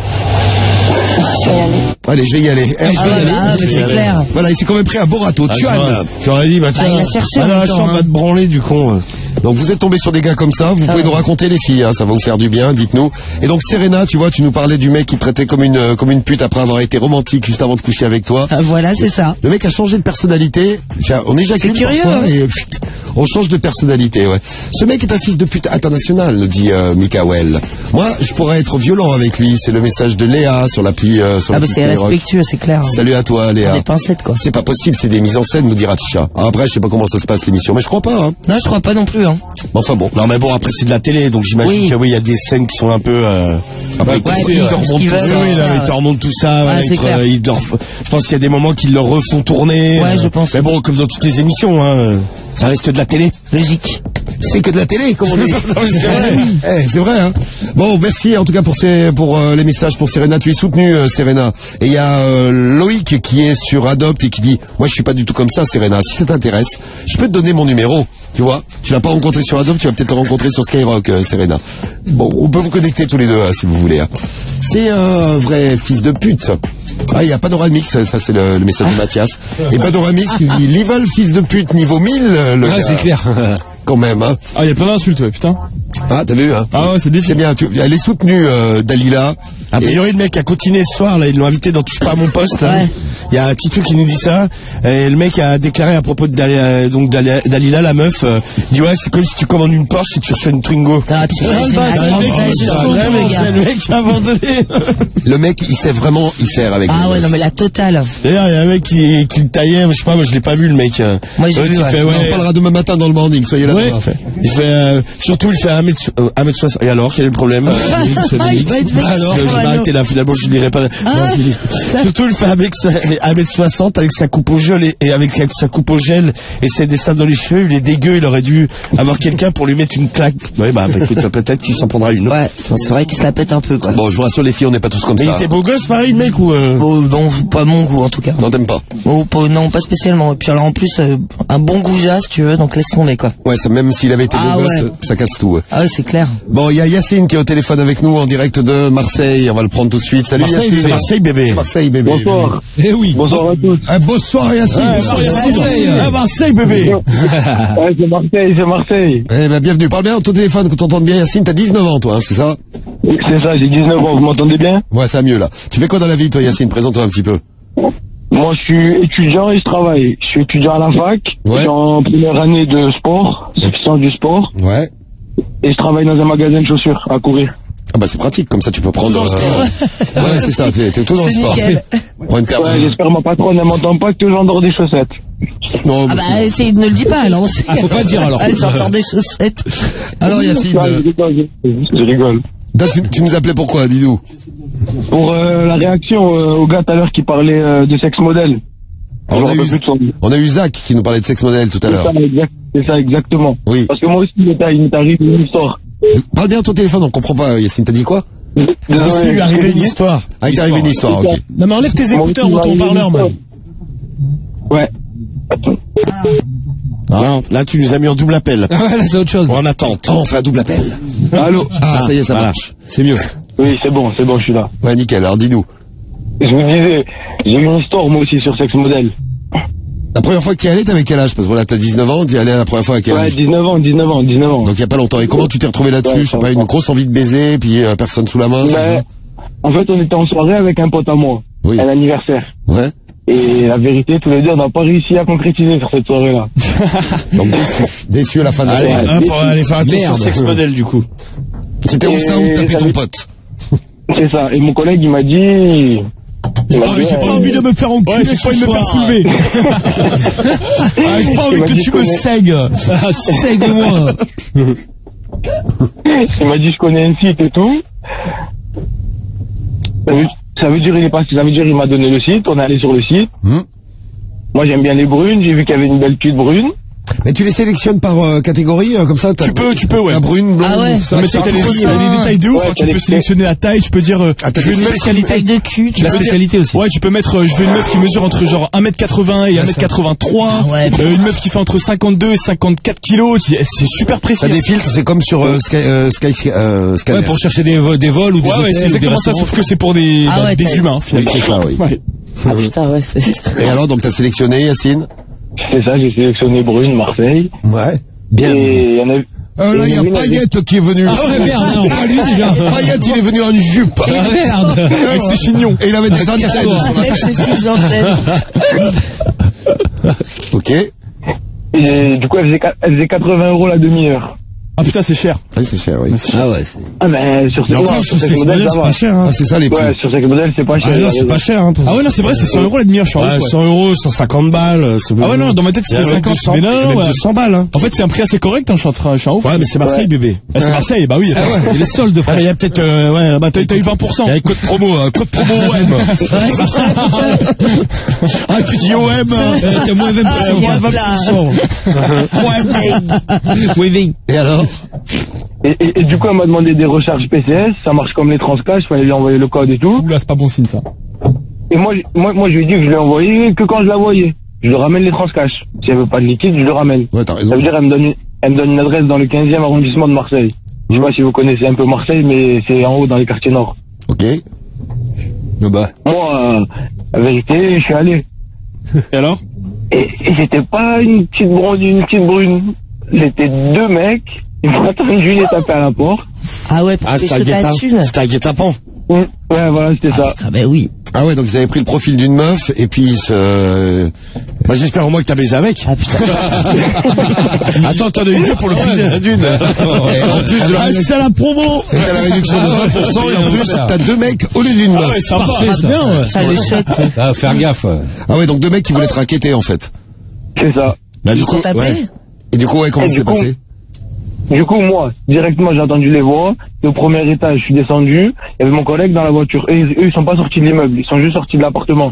Je vais y aller. Allez, je vais y aller. C'est clair. Voilà, il s'est quand même pris un beau râteau. J'aurais dit, tiens, il a cherché dans la chambre, va te branler, du con. Donc vous êtes tombés sur des gars comme ça, vous pouvez nous raconter les filles, ça va vous faire du bien, dites-nous. Et donc Serena, tu vois, tu nous parlais du mec qui te traitait comme une pute après avoir été romantique juste avant de coucher avec toi. Voilà, c'est ça. Le mec a changé de personnalité. On éjacule parfois et on change de personnalité, ouais. Ce mec est un fils de pute international, nous dit Mikael. Moi, je pourrais être violent avec lui, c'est le message de Léa sur l'appli c'est respectueux, c'est clair. Salut à toi, Léa. Des pincettes, quoi. C'est pas possible, c'est des mises en scène, nous dira Tisha. Après, je sais pas comment ça se passe l'émission, mais je crois pas, hein. Non, je crois pas non plus, hein. Enfin bon. Non, mais bon, après, c'est de la télé, donc j'imagine que oui, il y a des scènes qui sont un peu, ils te remontent tout ça. Ils te remontent tout ça. Je pense qu'il y a des moments qu'ils leur refont tourner. Ouais, je pense. Mais bon, comme dans toutes les émissions, ça reste de la télé. Logique. C'est que de la télé, comme on dit. C'est vrai, hein. Bon, merci en tout cas pour les messages pour Serena. Tu es soutenue, Serena. Et il y a Loïc qui est sur Adopt et qui dit moi je suis pas du tout comme ça, Serena. Si ça t'intéresse, je peux te donner mon numéro. Tu vois, tu l'as pas rencontré sur Adopt, tu vas peut-être le rencontrer sur Skyrock, Serena. Bon, on peut vous connecter tous les deux, si vous voulez. C'est un vrai fils de pute. Ah, il y a Panoramix, ça c'est le message de Mathias. Et Panoramix qui dit Level fils de pute niveau 1000, le gars. C'est clair. Quand même, hein. Ah, il y a plein d'insultes, ouais, putain. Ah, t'as vu, hein. Ah ouais, c'est difficile. C'est bien, elle est soutenue, Dalila. A priori, le mec a continué ce soir, là, ils l'ont invité dans Touche pas à mon poste, là. Ouais. Il y a un petit truc qui nous dit ça, et le mec a déclaré à propos de Dalila, la meuf, il dit ouais, c'est comme si tu commandes une Porsche et tu reçois une Twingo. Le mec a abandonné. Le mec, il sait vraiment y faire avec. Ah ouais, non mais la totale. D'ailleurs, il y a un mec qui le taillait, je sais pas, moi je l'ai pas vu le mec. Moi j'ai vu. On en parlera demain matin dans le morning, soyez là. Ouais. Il fait surtout il fait 1m60. Et alors, quel est le problème? Alors, je vais arrêter là, finalement je n'irai pas. Surtout il fait 1m60 avec sa coupe au gel et avec sa coupe au gel et ses dessins dans les cheveux, il est dégueu, il aurait dû avoir quelqu'un pour lui mettre une claque. Ouais, bah, écoute, peut-être qu'il s'en prendra une. Ouais, c'est vrai qu'il se la pète un peu, quoi. Bon, je vous rassure, les filles, on n'est pas tous comme ça. Mais il était beau gosse, pareil, le mec, ou non, pas mon goût, en tout cas. Non, t'aimes pas? Non, pas spécialement. Et puis alors, en plus, un bon goût si tu veux, donc laisse tomber, quoi. Ouais, ça, même s'il avait été beau gosse, ça casse tout. Ah ouais, c'est clair. Bon, il y a Yacine qui est au téléphone avec nous en direct de Marseille. On va le prendre tout de suite. Salut Marseille, Yacine. c'est Marseille, bébé. Marseille, bébé. Bonsoir. Eh oui. Bonsoir à tous. Bonsoir Yacine. Bonsoir Yacine. Marseille, bébé. Ouais, c'est Marseille. Eh ben, bienvenue. Parle bien dans ton téléphone, que t'entends bien Yacine. T'as 19 ans, toi, hein, c'est ça? C'est ça, j'ai 19 ans. Vous m'entendez bien? Ouais, ça va mieux, là. Tu fais quoi dans la vie, toi, Yacine? Présente-toi un petit peu. Moi, je suis étudiant et je travaille. Je suis étudiant à la fac. Ouais. Je suis en première année de sport, sciences du sport. Ouais. Et je travaille dans un magasin de chaussures à courir. Ah bah c'est pratique, comme ça tu peux prendre... Ouais, c'est ça, t'es tout dans le sport. Prends une carte. Ouais, j'espère ma patronne ne m'entend pas que j'endors des chaussettes. Non, ah bah ne le dis pas alors. Faut pas dire alors. J'entends des chaussettes. Alors Yacine... Je rigole. Tu nous appelais pourquoi, dis-nous? Pour la réaction au gars tout à l'heure qui parlait de sexe modèle. On a eu Zach qui nous parlait de sexe modèle tout à l'heure. C'est ça, exactement. Oui. Parce que moi aussi, il m'est arrivé une histoire. Parle bien ton téléphone, on comprend pas, Yacine, t'as dit quoi? Aussi, il lui est arrivé une histoire. Ah, il t'est arrivé une histoire, ok. Non, mais enlève tes écouteurs ou ton parleur, man. Ouais. Non, là, tu nous as mis en double appel. Ah ouais, là, c'est autre chose. En attente. Oh, on fait un double appel. Allô? Ah, ça y est, ça marche. C'est mieux. Oui, c'est bon, je suis là. Ouais, nickel, alors dis-nous. Je vous disais, j'ai eu une histoire, moi aussi, sur sexe modèle. La première fois que tu y allais, t'avais quel âge? Parce que voilà, t'as 19 ans, tu y allais la première fois à quel âge? Ouais, 19 ans. Donc il y a pas longtemps. Et comment tu t'es retrouvé là-dessus? Je sais pas, une grosse envie de baiser, puis personne sous la main, c'est ça? En fait, on était en soirée avec un pote à moi. Oui. À l'anniversaire. Ouais. Et la vérité, tous les deux, on n'a pas réussi à concrétiser sur cette soirée-là. Donc déçu à la fin de la soirée. Pour aller faire un tour sur sexe modèle, du coup. C'était où ça, où t'appelais ton pote? C'est ça. Et mon collègue, il m'a dit... J'ai pas envie de me faire enculer, j'ai pas envie de me faire soulever. J'ai pas envie que tu me saigues. Saigue-moi. Il m'a dit, je connais un site et tout. Ça veut dire, il m'a donné le site, on est allé sur le site. Moi, j'aime bien les brunes, j'ai vu qu'il y avait une belle cuite brune. Mais tu les sélectionnes par catégorie, comme ça? Tu peux, ouais. La brune, blonde, ah ouais. ça. Mais t'as les détails de ouf, tu peux sélectionner la taille, tu peux dire, je veux une spécialité. Taille de cul, la spécialité aussi. Ouais, tu peux mettre, je veux une meuf qui mesure entre genre 1m80 et 1m83. Ouais. Une meuf qui fait entre 52 et 54 kilos. C'est super précis. T'as des filtres, c'est comme sur Scanner. Ouais, pour chercher des vols ou des hôtels. Ouais, c'est exactement ça, sauf que c'est pour des humains, finalement. C'est ça, oui. Ah putain, ouais, c'est... Et alors, donc t'as sélectionné, Yacine? C'est ça, j'ai sélectionné brune, Marseille. Ouais. Bien. Et il y en a eu... là, il y a Payette qui est venu. Ah ouais, merde, non, pas lui déjà. Payette, il est venu en jupe. Ah merde. Avec ses chignons. Et il avait des antennes sur la tête. Ok. Et du coup, elle faisait 80 € la demi-heure. Ah putain, c'est cher. Oui, c'est cher, oui. Ah ouais. Ah mais sur sexe modèle, c'est pas cher. Hein. Ah, c'est ça les prix. Ouais, sur sexe modèle, c'est pas cher. Ah non, c'est pas cher. Hein, Ah ouais, non, c'est vrai, c'est 100 € la demi-heure, je suis en ouf. 100 €, 150 balles. Ah ouais, non, dans ma tête, c'est 50. Mais non, 200 balles. Hein. En fait, c'est un prix assez correct, hein, je suis en ouf. Ouais, mais c'est Marseille, bébé. C'est Marseille, bah oui. Il est solde, frère. Il y a peut-être, ouais, bah t'as eu 20%. Il y a code promo OM. Ah, tu dis OM. C'est moins 20%. Moins 20%. Ouais. Et alors? Et du coup, elle m'a demandé des recharges PCS, ça marche comme les transcash, fallait lui envoyer le code et tout. Oula, c'est pas bon signe ça. Et moi, je lui ai dit que je l'ai envoyé que quand je la voyais. Je lui ramène les transcash. Si elle veut pas de liquide, je le ramène. Ouais, t'as raison. Ça veut dire, elle me donne une adresse dans le 15e arrondissement de Marseille. Je sais pas si vous connaissez un peu Marseille, mais c'est en haut dans les quartiers nord. Ok. Moi, la vérité, je suis allé. Et alors? Et c'était pas une petite brune. C'était deux mecs. Ils m'ont attendu, ils tapaient à la porte. Ah ouais, pour c'était un guet-apens. Ouais, voilà, c'était ça. Putain, ben oui. Ah ouais, donc ils avaient pris le profil d'une meuf, et puis Bah, j'espère au moins que t'as baisé avec. Ah putain. Attends, t'en as eu deux pour le prix d'une. Et en plus de la c'est la promo. Et t'as la réduction de 20%, et en plus, t'as deux mecs au lieu d'une meuf. Ah ouais, c'est parfait, ça. Bien, ouais. Ça le choc. Ah, faire gaffe. Ah ouais, donc deux mecs qui voulaient te raqueter, en fait. C'est ça. Bah, Ils t'ont tapé? ouais. Et du coup, ouais, comment ça s'est passé? Du coup, moi, directement, j'ai entendu les voix. Au premier étage, je suis descendu. Il y avait mon collègue dans la voiture. Et eux, ils sont pas sortis de l'immeuble. Ils sont juste sortis de l'appartement.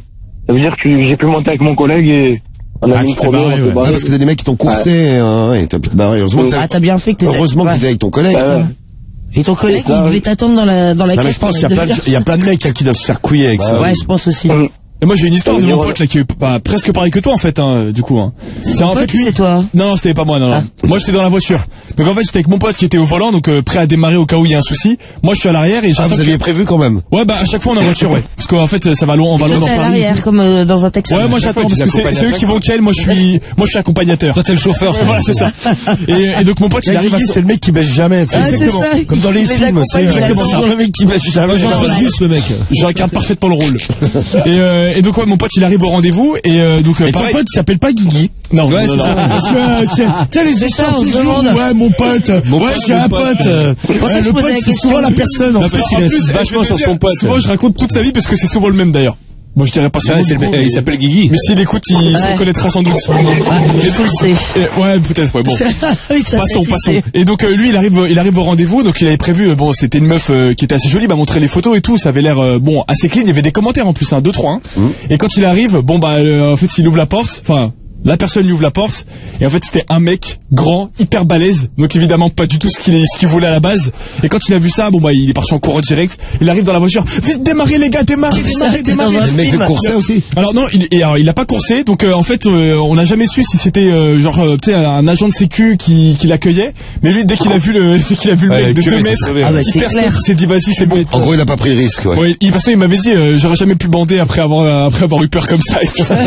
Ça veut dire que j'ai pu monter avec mon collègue et on a mis une première. Parce que t'as des mecs qui t'ont coursé, hein, et t'as barré. Heureusement t'as bien fait que t'étais. Heureusement que t'étais avec ton collègue. Et ton collègue, il devait t'attendre dans la non, mais je pense qu'il y a plein de mecs qui doivent se faire couiller avec ça. Ouais, je pense aussi. Et moi j'ai une histoire de mon pote là qui est presque pareil que toi en fait du coup. C'est en fait lui. C'est toi. Non, c'était pas moi non. Moi j'étais dans la voiture. Donc en fait j'étais avec mon pote qui était au volant donc prêt à démarrer au cas où il y a un souci. Moi je suis à l'arrière et vous aviez prévu quand même. Ouais à chaque fois on est en voiture parce qu'en fait ça va loin, on va loin dans Paris. À l'arrière comme dans un Texas. Ouais, moi j'attends parce que c'est eux qui vont quel, moi je suis accompagnateur. Toi t'es le chauffeur. Voilà, c'est ça. Et donc mon pote il arrive c'est le mec qui baisse jamais, exactement. Comme dans les films, c'est exactement ça. Le mec qui baisse jamais. Le mec. J'incarne parfaitement le rôle. Et donc mon pote il arrive au rendez-vous et donc et ton pote il s'appelle pas Guigui. Non, ouais, c'est ça. Tu sais les histoires toujours. Ouais, mon pote. Ouais, j'ai un pote. Le pote c'est souvent la personne en fait. Il insiste vachement sur son pote. Souvent je raconte toute sa vie parce que c'est souvent le même d'ailleurs. Moi je dirais pas ça, il s'appelle Guigui. Mais s'il écoute, il se reconnaîtra sans doute. Il faut le sait. Ouais, peut-être, ouais, bon. Passons. Et donc lui il arrive au rendez-vous, donc il avait prévu c'était une meuf qui était assez jolie, m'a montré les photos et tout, ça avait l'air assez clean, il y avait des commentaires en plus, 2, 3 Et quand il arrive, en fait, il ouvre la porte, la personne lui ouvre la porte et en fait c'était un mec grand, hyper balèze, donc évidemment pas du tout ce qu'il voulait à la base. Et quand il a vu ça, il est parti en courant direct. Il arrive dans la voiture, vite démarrez les gars, démarrez. Le mec le coursait aussi. Alors non, il a pas coursé, donc en fait on n'a jamais su si c'était un agent de sécu qui l'accueillait. Mais lui dès qu'il a vu le mec de 2 mètres, c'est clair. Il s'est dit vas-y c'est bon. En gros il a pas pris le risque. Ouais. De toute façon il m'avait dit j'aurais jamais pu bander après avoir eu peur comme ça.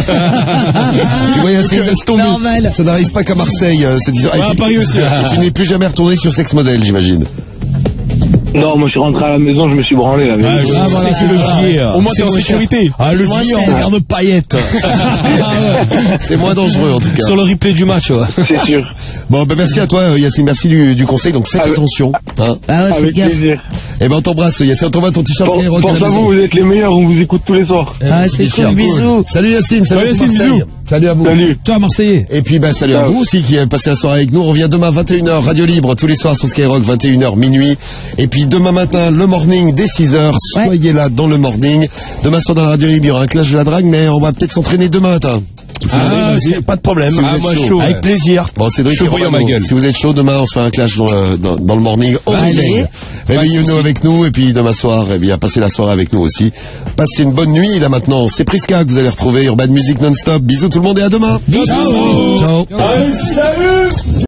Normal. Ça n'arrive pas qu'à Marseille. À Paris aussi. Et tu n'es plus jamais retourné sur Sex Model, j'imagine. Non, moi je suis rentré à la maison, je me suis branlé là. Voilà, c'est le gilet. Au moins t'es en sécurité. Le gilet en regard de paillettes. C'est moins dangereux en tout cas. Sur le replay du match, ouais. C'est sûr. Bon, merci à toi Yacine, merci du conseil. Donc faites attention. Avec plaisir. Et on t'embrasse Yacine, on t'envoie ton t-shirt Skyrock. Pense à vous êtes les meilleurs, on vous écoute tous les soirs. C'est cool, bisous. Salut Yacine, salut Yacine, bisous. Salut à vous. Salut. Ciao Marseillais. Et puis salut à vous aussi qui avez passé la soirée avec nous. On revient demain 21h, Radio Libre, tous les soirs sur Skyrock, 21h minuit. Et puis demain matin, le morning dès 6h. Soyez là dans le morning. Demain soir dans la Radio Libre, il y aura un clash de la drague, mais on va peut-être s'entraîner demain matin. Pas de problème. Si vous êtes chaud. Avec plaisir. Bon, Cédric, si vous êtes chaud, demain on se fait un clash dans le morning. Réveillez-nous avec nous et puis demain soir, passez la soirée avec nous aussi. Passez une bonne nuit. Là maintenant, c'est Prisca que vous allez retrouver. Urban Music non-stop. Bisous tout le monde et à demain. Bisous. Ciao. Salut.